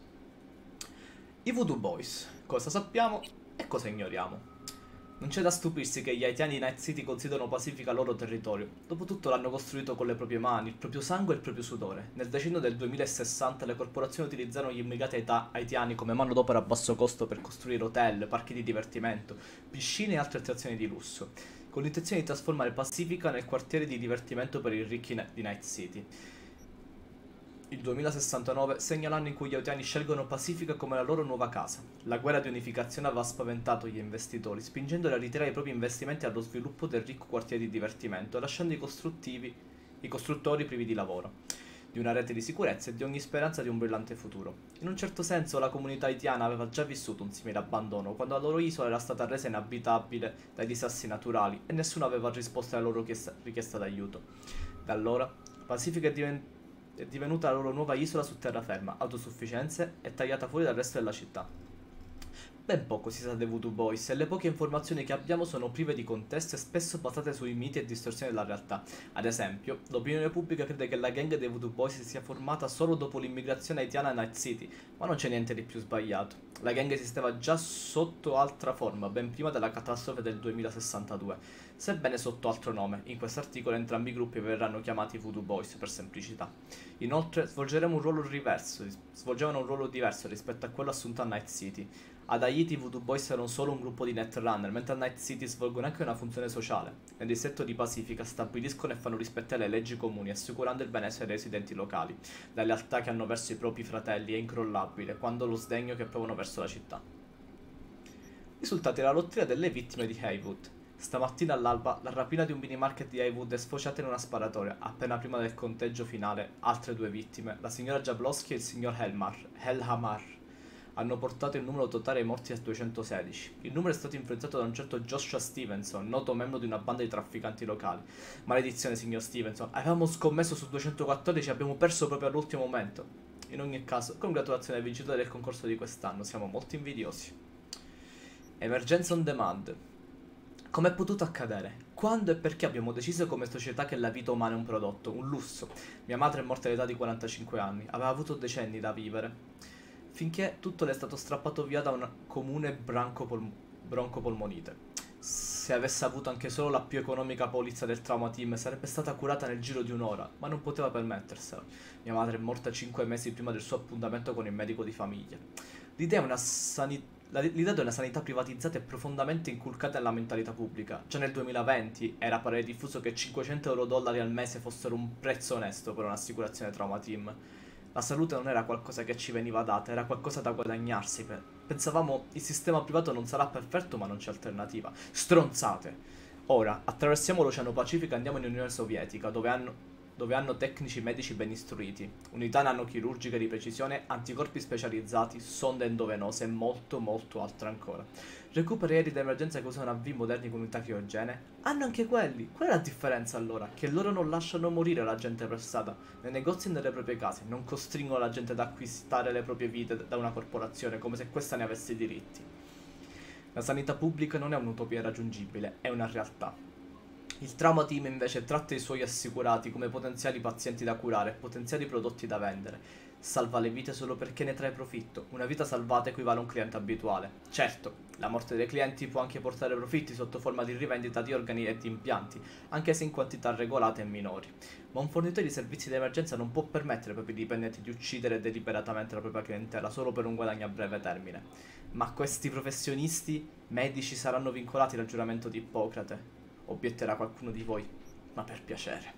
I Voodoo Boys. Cosa sappiamo e cosa ignoriamo? Non c'è da stupirsi che gli haitiani di Night City considerano Pacifica il loro territorio. Dopotutto l'hanno costruito con le proprie mani, il proprio sangue e il proprio sudore. Nel decennio del 2060 le corporazioni utilizzarono gli immigrati haitiani come manodopera a basso costo per costruire hotel, parchi di divertimento, piscine e altre attrazioni di lusso, con l'intenzione di trasformare Pacifica nel quartiere di divertimento per i ricchi di Night City. Il 2069 segna l'anno in cui gli haitiani scelgono Pacifica come la loro nuova casa. La guerra di unificazione aveva spaventato gli investitori, spingendoli a ritirare i propri investimenti allo sviluppo del ricco quartiere di divertimento, lasciando i costruttori privi di lavoro, di una rete di sicurezza e di ogni speranza di un brillante futuro. In un certo senso la comunità haitiana aveva già vissuto un simile abbandono, quando la loro isola era stata resa inabitabile dai disastri naturali e nessuno aveva risposto alla loro richiesta d'aiuto. Da allora, Pacifica è divenuta la loro nuova isola su terraferma, autosufficienza e tagliata fuori dal resto della città. Ben poco si sa dei Voodoo Boys e le poche informazioni che abbiamo sono prive di contesto e spesso basate sui miti e distorsioni della realtà. Ad esempio, l'opinione pubblica crede che la gang dei Voodoo Boys sia formata solo dopo l'immigrazione haitiana a Night City, ma non c'è niente di più sbagliato. La gang esisteva già sotto altra forma, ben prima della catastrofe del 2062, sebbene sotto altro nome. In questo articolo entrambi i gruppi verranno chiamati Voodoo Boys per semplicità. Inoltre svolgevano un ruolo diverso rispetto a quello assunto a Night City. Ad Haiti i Voodoo Boys erano solo un gruppo di netrunner, mentre a Night City svolgono anche una funzione sociale. Nel distretto di Pacifica stabiliscono e fanno rispettare le leggi comuni, assicurando il benessere dei residenti locali. La lealtà che hanno verso i propri fratelli è incrollabile, quando lo sdegno che provano verso la città. Risultati della lotteria delle vittime di Haywood. Stamattina all'alba la rapina di un mini market di Haywood è sfociata in una sparatoria. Appena prima del conteggio finale, altre due vittime, la signora Jablowski e il signor Helhamar, hanno portato il numero totale dei morti a 216. Il numero è stato influenzato da un certo Joshua Stevenson, noto membro di una banda di trafficanti locali. Maledizione, signor Stevenson, avevamo scommesso su 214 e abbiamo perso proprio all'ultimo momento. In ogni caso, congratulazioni ai vincitori del concorso di quest'anno, siamo molto invidiosi. Emergenza on demand. Com'è potuto accadere? Quando e perché abbiamo deciso come società che la vita umana è un prodotto, un lusso? Mia madre è morta all'età di 45 anni, aveva avuto decenni da vivere, finché tutto le è stato strappato via da una comune broncopolmonite. Se avesse avuto anche solo la più economica polizza del Trauma Team sarebbe stata curata nel giro di un'ora, ma non poteva permetterselo. Mia madre è morta 5 mesi prima del suo appuntamento con il medico di famiglia. L'idea di una sanità privatizzata è profondamente inculcata nella mentalità pubblica. Già nel 2020 era parere diffuso che $500 al mese fossero un prezzo onesto per un'assicurazione Trauma Team. La salute non era qualcosa che ci veniva data, era qualcosa da guadagnarsi. Pensavamo il sistema privato non sarà perfetto, ma non c'è alternativa. Stronzate! Ora, attraversiamo l'Oceano Pacifico e andiamo in Unione Sovietica, dove hanno tecnici medici ben istruiti, unità nanochirurgiche di precisione, anticorpi specializzati, sonde endovenose e molto molto altro ancora. Recuperi aerei d'emergenza che usano AV moderni con unità criogene? Hanno anche quelli! Qual è la differenza allora? Che loro non lasciano morire la gente per strada, nei negozi e nelle proprie case, non costringono la gente ad acquistare le proprie vite da una corporazione come se questa ne avesse diritti. La sanità pubblica non è un'utopia irraggiungibile, è una realtà. Il Trauma Team invece tratta i suoi assicurati come potenziali pazienti da curare e potenziali prodotti da vendere. Salva le vite solo perché ne trae profitto. Una vita salvata equivale a un cliente abituale. Certo, la morte dei clienti può anche portare profitti sotto forma di rivendita di organi e di impianti, anche se in quantità regolate e minori. Ma un fornitore di servizi di emergenza non può permettere ai propri dipendenti di uccidere deliberatamente la propria clientela solo per un guadagno a breve termine. Ma questi professionisti medici saranno vincolati dal giuramento di Ippocrate? Obietterà qualcuno di voi, ma per piacere.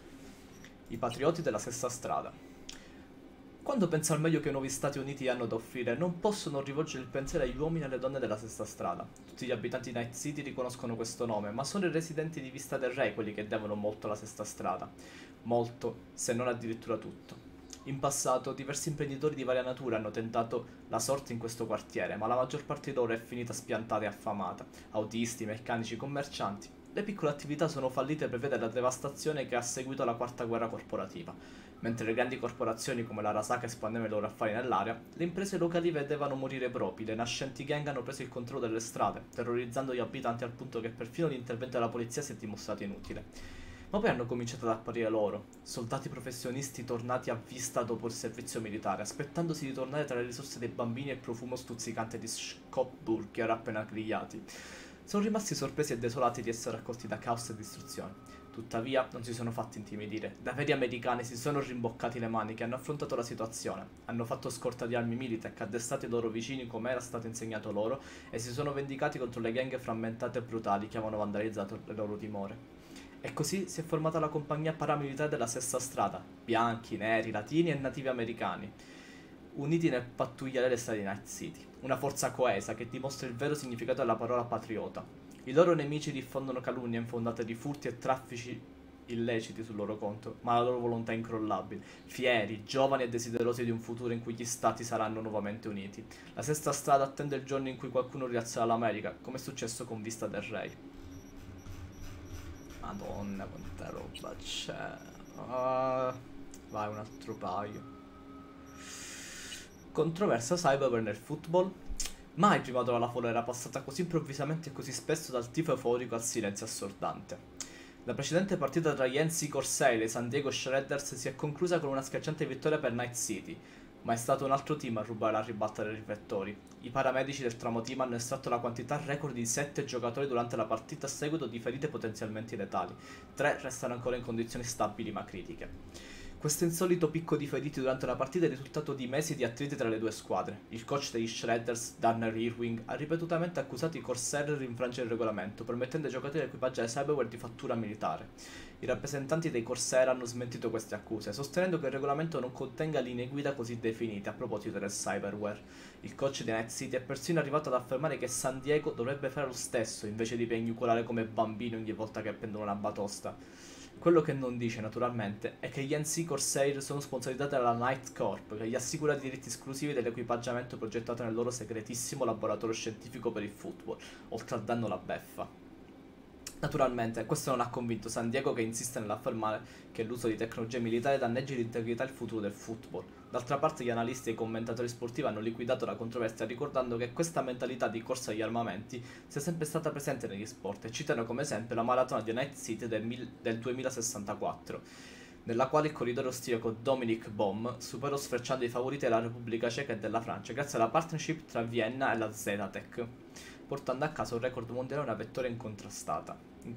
I patrioti della stessa strada. Quando penso al meglio che i nuovi Stati Uniti hanno da offrire, non posso non rivolgere il pensiero agli uomini e alle donne della stessa strada. Tutti gli abitanti di Night City riconoscono questo nome, ma sono i residenti di Vista del Re quelli che devono molto alla stessa strada. Molto, se non addirittura tutto. In passato, diversi imprenditori di varia natura hanno tentato la sorte in questo quartiere, ma la maggior parte di loro è finita spiantata e affamata. Autisti, meccanici, commercianti. Le piccole attività sono fallite per via della devastazione che ha seguito la quarta guerra corporativa. Mentre le grandi corporazioni come l'Arasaka espandevano i loro affari nell'area, le imprese locali vedevano morire propri, le nascenti gang hanno preso il controllo delle strade, terrorizzando gli abitanti al punto che perfino l'intervento della polizia si è dimostrato inutile. Ma poi hanno cominciato ad apparire loro, soldati professionisti tornati a vista dopo il servizio militare, aspettandosi di tornare tra le risorse dei bambini e il profumo stuzzicante di Scott Burger appena grigliati. Sono rimasti sorpresi e desolati di essere accolti da caos e distruzione. Tuttavia non si sono fatti intimidire. Da veri americani si sono rimboccati le maniche e hanno affrontato la situazione. Hanno fatto scorta di armi Militech, addestrato i loro vicini come era stato insegnato loro e si sono vendicati contro le gang frammentate e brutali che avevano vandalizzato le loro dimore. E così si è formata la compagnia paramilitare della Sesta Strada, bianchi, neri, latini e nativi americani, uniti nel pattugliare le strade di Night City. Una forza coesa che dimostra il vero significato della parola patriota. I loro nemici diffondono calunnie infondate di furti e traffici illeciti sul loro conto, ma la loro volontà è incrollabile. Fieri, giovani e desiderosi di un futuro in cui gli stati saranno nuovamente uniti. La Sesta Strada attende il giorno in cui qualcuno rialzerà l'America, come è successo con Vista del Re. Madonna, quanta roba c'è. Vai, un altro paio. Controversa cyberware nel football. Mai prima d'ora la folla era passata così improvvisamente e così spesso dal tifo euforico al silenzio assordante. La precedente partita tra gli NC Corsair e i San Diego Shredders si è conclusa con una schiacciante vittoria per Night City, ma è stato un altro team a rubare la ribalta dei riflettori. I paramedici del tramo team hanno estratto la quantità record di 7 giocatori durante la partita a seguito di ferite potenzialmente letali. 3 restano ancora in condizioni stabili ma critiche. Questo insolito picco di feriti durante la partita è il risultato di mesi di attriti tra le due squadre. Il coach degli Shredders, Darnell Irving, ha ripetutamente accusato i Corsair di infrangere il regolamento, permettendo ai giocatori di equipaggiare cyberware di fattura militare. I rappresentanti dei Corsair hanno smentito queste accuse, sostenendo che il regolamento non contenga linee guida così definite a proposito del cyberware. Il coach di Night City è persino arrivato ad affermare che San Diego dovrebbe fare lo stesso, invece di piagnucolare come bambini ogni volta che prendono una batosta. Quello che non dice, naturalmente, è che gli NC Corsair sono sponsorizzati dalla Night Corp, che gli assicura diritti esclusivi dell'equipaggiamento progettato nel loro segretissimo laboratorio scientifico per il football, oltre a danno la beffa. Naturalmente, questo non ha convinto San Diego, che insiste nell'affermare che l'uso di tecnologie militari danneggi l'integrità e il futuro del football. D'altra parte, gli analisti e i commentatori sportivi hanno liquidato la controversia ricordando che questa mentalità di corsa agli armamenti sia sempre stata presente negli sport e citano come esempio la maratona di Night City del 2064, nella quale il corridore austriaco Dominic Baum superò sfrecciando i favoriti della Repubblica Ceca e della Francia grazie alla partnership tra Vienna e la Zetatech, portando a casa un record mondiale e una vittoria incontestata.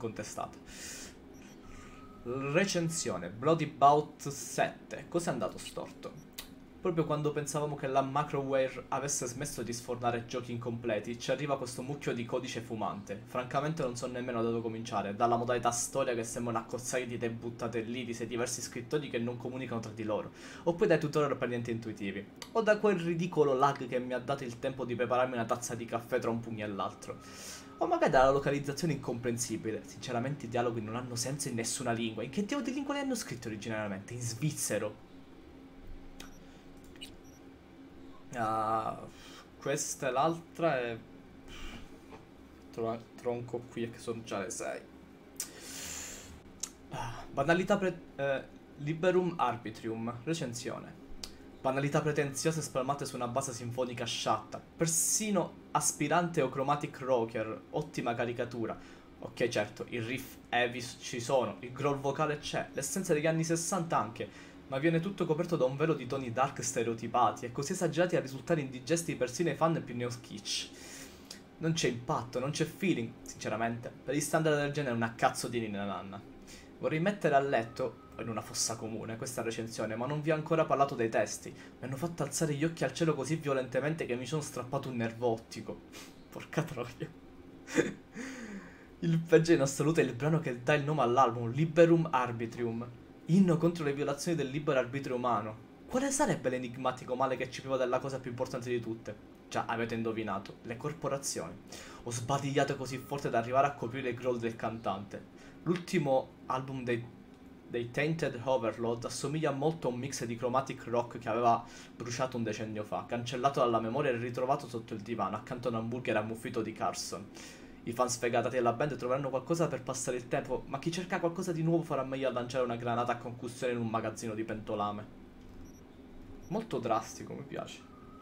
Recensione: Bloody Bout 7. Cos'è andato storto? Proprio quando pensavamo che la Macroware avesse smesso di sfornare giochi incompleti, ci arriva questo mucchio di codice fumante. Francamente non so nemmeno da dove cominciare, dalla modalità storia che sembra una cozzaia di idee buttate lì, di sei diversi scrittori che non comunicano tra di loro, oppure dai tutorial per niente intuitivi, o da quel ridicolo lag che mi ha dato il tempo di prepararmi una tazza di caffè tra un pugno e l'altro. O magari dalla localizzazione incomprensibile. Sinceramente i dialoghi non hanno senso in nessuna lingua. In che tipo di lingua li hanno scritti originariamente? In svizzero? Questa e l'altra è... Tronco qui, che sono già le 6. Banalità Liberum Arbitrium. Recensione: banalità pretenziose spalmate su una base sinfonica sciatta. Persino aspirante o chromatic rocker, ottima caricatura. Ok, certo, i riff heavy ci sono, il growl vocale c'è, l'essenza degli anni 60 anche, ma viene tutto coperto da un velo di toni dark stereotipati e così esagerati a risultare indigesti persino ai fan più neo-skitch. Non c'è impatto, non c'è feeling, sinceramente. Per gli standard del genere è una cazzo di ninna nanna. Vorrei mettere a letto, in una fossa comune, questa recensione, ma non vi ho ancora parlato dei testi. Mi hanno fatto alzare gli occhi al cielo così violentemente che mi sono strappato un nervo ottico. Porca troia. Il peggio in assoluto è il brano che dà il nome all'album, Liberum Arbitrium, inno contro le violazioni del libero arbitrio umano. Quale sarebbe l'enigmatico male che ci priva della cosa più importante di tutte? Già, avete indovinato, le corporazioni. Ho sbadigliato così forte da arrivare a coprire il growl del cantante. L'ultimo album dei Tainted Overload assomiglia molto a un mix di chromatic rock che aveva bruciato un decennio fa, cancellato dalla memoria e ritrovato sotto il divano, accanto a un hamburger ammuffito di Carson. I fan sfegatati della band troveranno qualcosa per passare il tempo, ma chi cerca qualcosa di nuovo farà meglio a lanciare una granata a concussione in un magazzino di pentolame. Molto drastico, mi piace.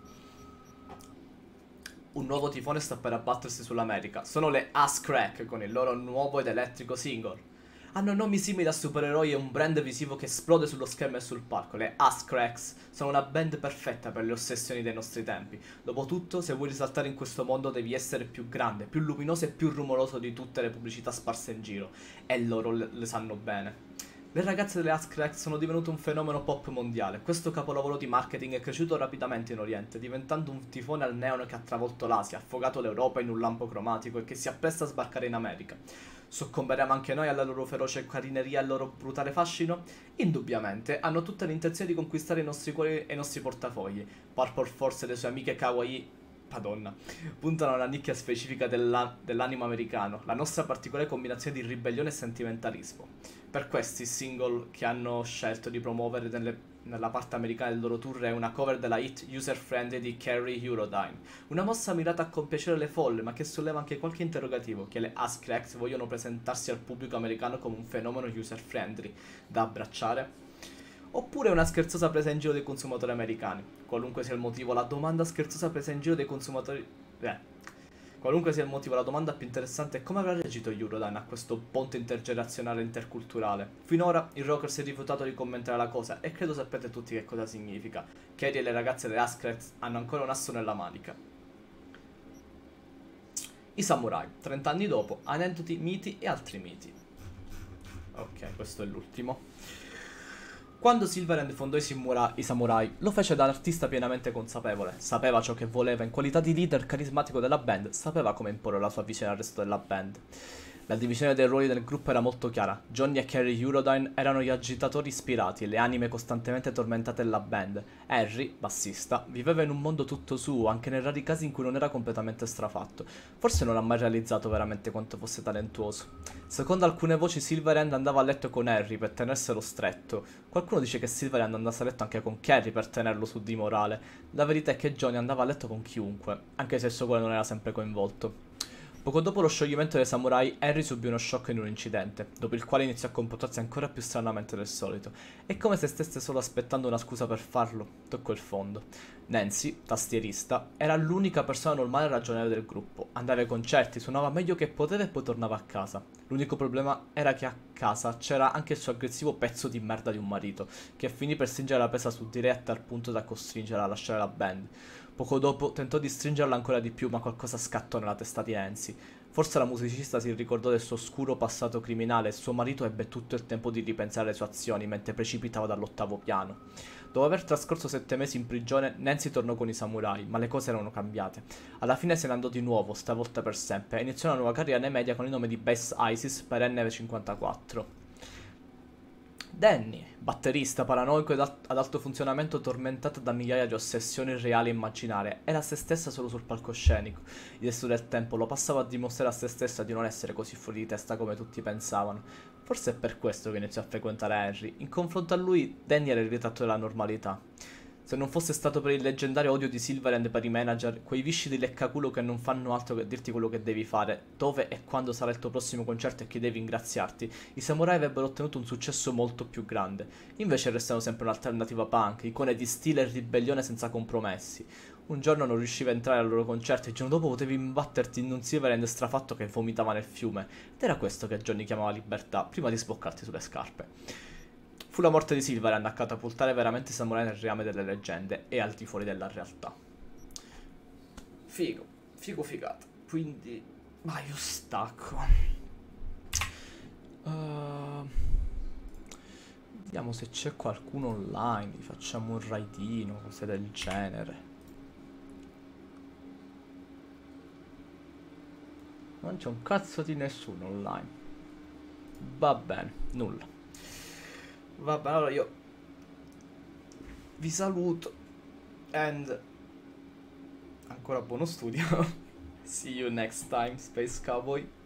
Un nuovo tifone sta per abbattersi sull'America. Sono le Ass Crack con il loro nuovo ed elettrico single. Hanno nomi simili a supereroi e un brand visivo che esplode sullo schermo e sul palco. Le Ass Cracks sono una band perfetta per le ossessioni dei nostri tempi. Dopotutto, se vuoi risaltare in questo mondo devi essere più grande, più luminoso e più rumoroso di tutte le pubblicità sparse in giro. E loro le sanno bene. Le ragazze delle Ass Crack sono divenute un fenomeno pop mondiale. Questo capolavoro di marketing è cresciuto rapidamente in Oriente, diventando un tifone al neon che ha travolto l'Asia, affogato l'Europa in un lampo cromatico e che si appresta a sbarcare in America. Soccomberemo anche noi alla loro feroce carineria e al loro brutale fascino? Indubbiamente, hanno tutte le intenzioni di conquistare i nostri cuori e i nostri portafogli. Purple Force e le sue amiche kawaii, Madonna, puntano a una nicchia specifica dell'animo americano, la nostra particolare combinazione di ribellione e sentimentalismo. Per questi, il single che hanno scelto di promuovere nella parte americana del loro tour è una cover della hit User Friendly di Carrie Eurodyne. Una mossa mirata a compiacere le folle, ma che solleva anche qualche interrogativo, che le Ass Cracks vogliono presentarsi al pubblico americano come un fenomeno user friendly da abbracciare? Oppure una scherzosa presa in giro dei consumatori americani? Qualunque sia il motivo, la domanda scherzosa presa in giro dei consumatori... Qualunque sia il motivo, la domanda più interessante è come avrà reagito Eurodyne a questo ponte intergenerazionale e interculturale. Finora il rocker si è rifiutato di commentare la cosa e credo sapete tutti che cosa significa. Katie e le ragazze delle Ass Cracks hanno ancora un asso nella manica. I samurai, 30 anni dopo, aneddoti, miti e altri miti. Ok, questo è l'ultimo. Quando Silverhand fondò i samurai, lo fece da artista pienamente consapevole. Sapeva ciò che voleva in qualità di leader carismatico della band, sapeva come imporre la sua visione al resto della band. La divisione dei ruoli del gruppo era molto chiara. Johnny e Carrie Eurodyne erano gli agitatori ispirati e le anime costantemente tormentate della band. Harry, bassista, viveva in un mondo tutto suo, anche nei rari casi in cui non era completamente strafatto. Forse non ha mai realizzato veramente quanto fosse talentuoso. Secondo alcune voci Silverhand andava a letto con Harry per tenerselo stretto. Qualcuno dice che Silverhand andasse a letto anche con Carrie per tenerlo su di morale. La verità è che Johnny andava a letto con chiunque, anche se il suo cuore non era sempre coinvolto. Poco dopo lo scioglimento dei samurai, Harry subì uno shock in un incidente, dopo il quale iniziò a comportarsi ancora più stranamente del solito. È come se stesse solo aspettando una scusa per farlo. Toccò il fondo. Nancy, tastierista, era l'unica persona normale e ragionevole del gruppo. Andava ai concerti, suonava meglio che poteva e poi tornava a casa. L'unico problema era che a casa c'era anche il suo aggressivo pezzo di merda di un marito, che finì per stringere la presa su di lei a tal punto da costringerla a lasciare la band. Poco dopo tentò di stringerla ancora di più, ma qualcosa scattò nella testa di Nancy. Forse la musicista si ricordò del suo oscuro passato criminale e suo marito ebbe tutto il tempo di ripensare alle sue azioni mentre precipitava dall'8º piano. Dopo aver trascorso 7 mesi in prigione, Nancy tornò con i samurai, ma le cose erano cambiate. Alla fine se ne andò di nuovo, stavolta per sempre, e iniziò una nuova carriera nei media con il nome di Bass Isis per NV54. Danny, batterista paranoico ed ad alto funzionamento, tormentato da migliaia di ossessioni reali e immaginarie, era se stessa solo sul palcoscenico. Il resto del tempo lo passava a dimostrare a se stessa di non essere così fuori di testa come tutti pensavano. Forse è per questo che iniziò a frequentare Henry. In confronto a lui, Danny era il ritratto della normalità. Se non fosse stato per il leggendario odio di Silverhand per i manager, quei viscidi leccaculo che non fanno altro che dirti quello che devi fare, dove e quando sarà il tuo prossimo concerto e che devi ringraziarti, i samurai avrebbero ottenuto un successo molto più grande. Invece restano sempre un'alternativa punk, icone di stile e ribellione senza compromessi. Un giorno non riuscivi a entrare al loro concerto e il giorno dopo potevi imbatterti in un Silverhand strafatto che vomitava nel fiume. Ed era questo che Johnny chiamava libertà, prima di sboccarti sulle scarpe. Fu la morte di Silverhand a catapultare veramente i samurai nel reame delle leggende e al di fuori della realtà. Figo, figata. Quindi... ma io stacco. Vediamo se c'è qualcuno online, facciamo un raidino, cose del genere. Non c'è un cazzo di nessuno online. Va bene, nulla. Vabbè, allora io vi saluto and ancora buono studio. See you next time, Space Cowboy.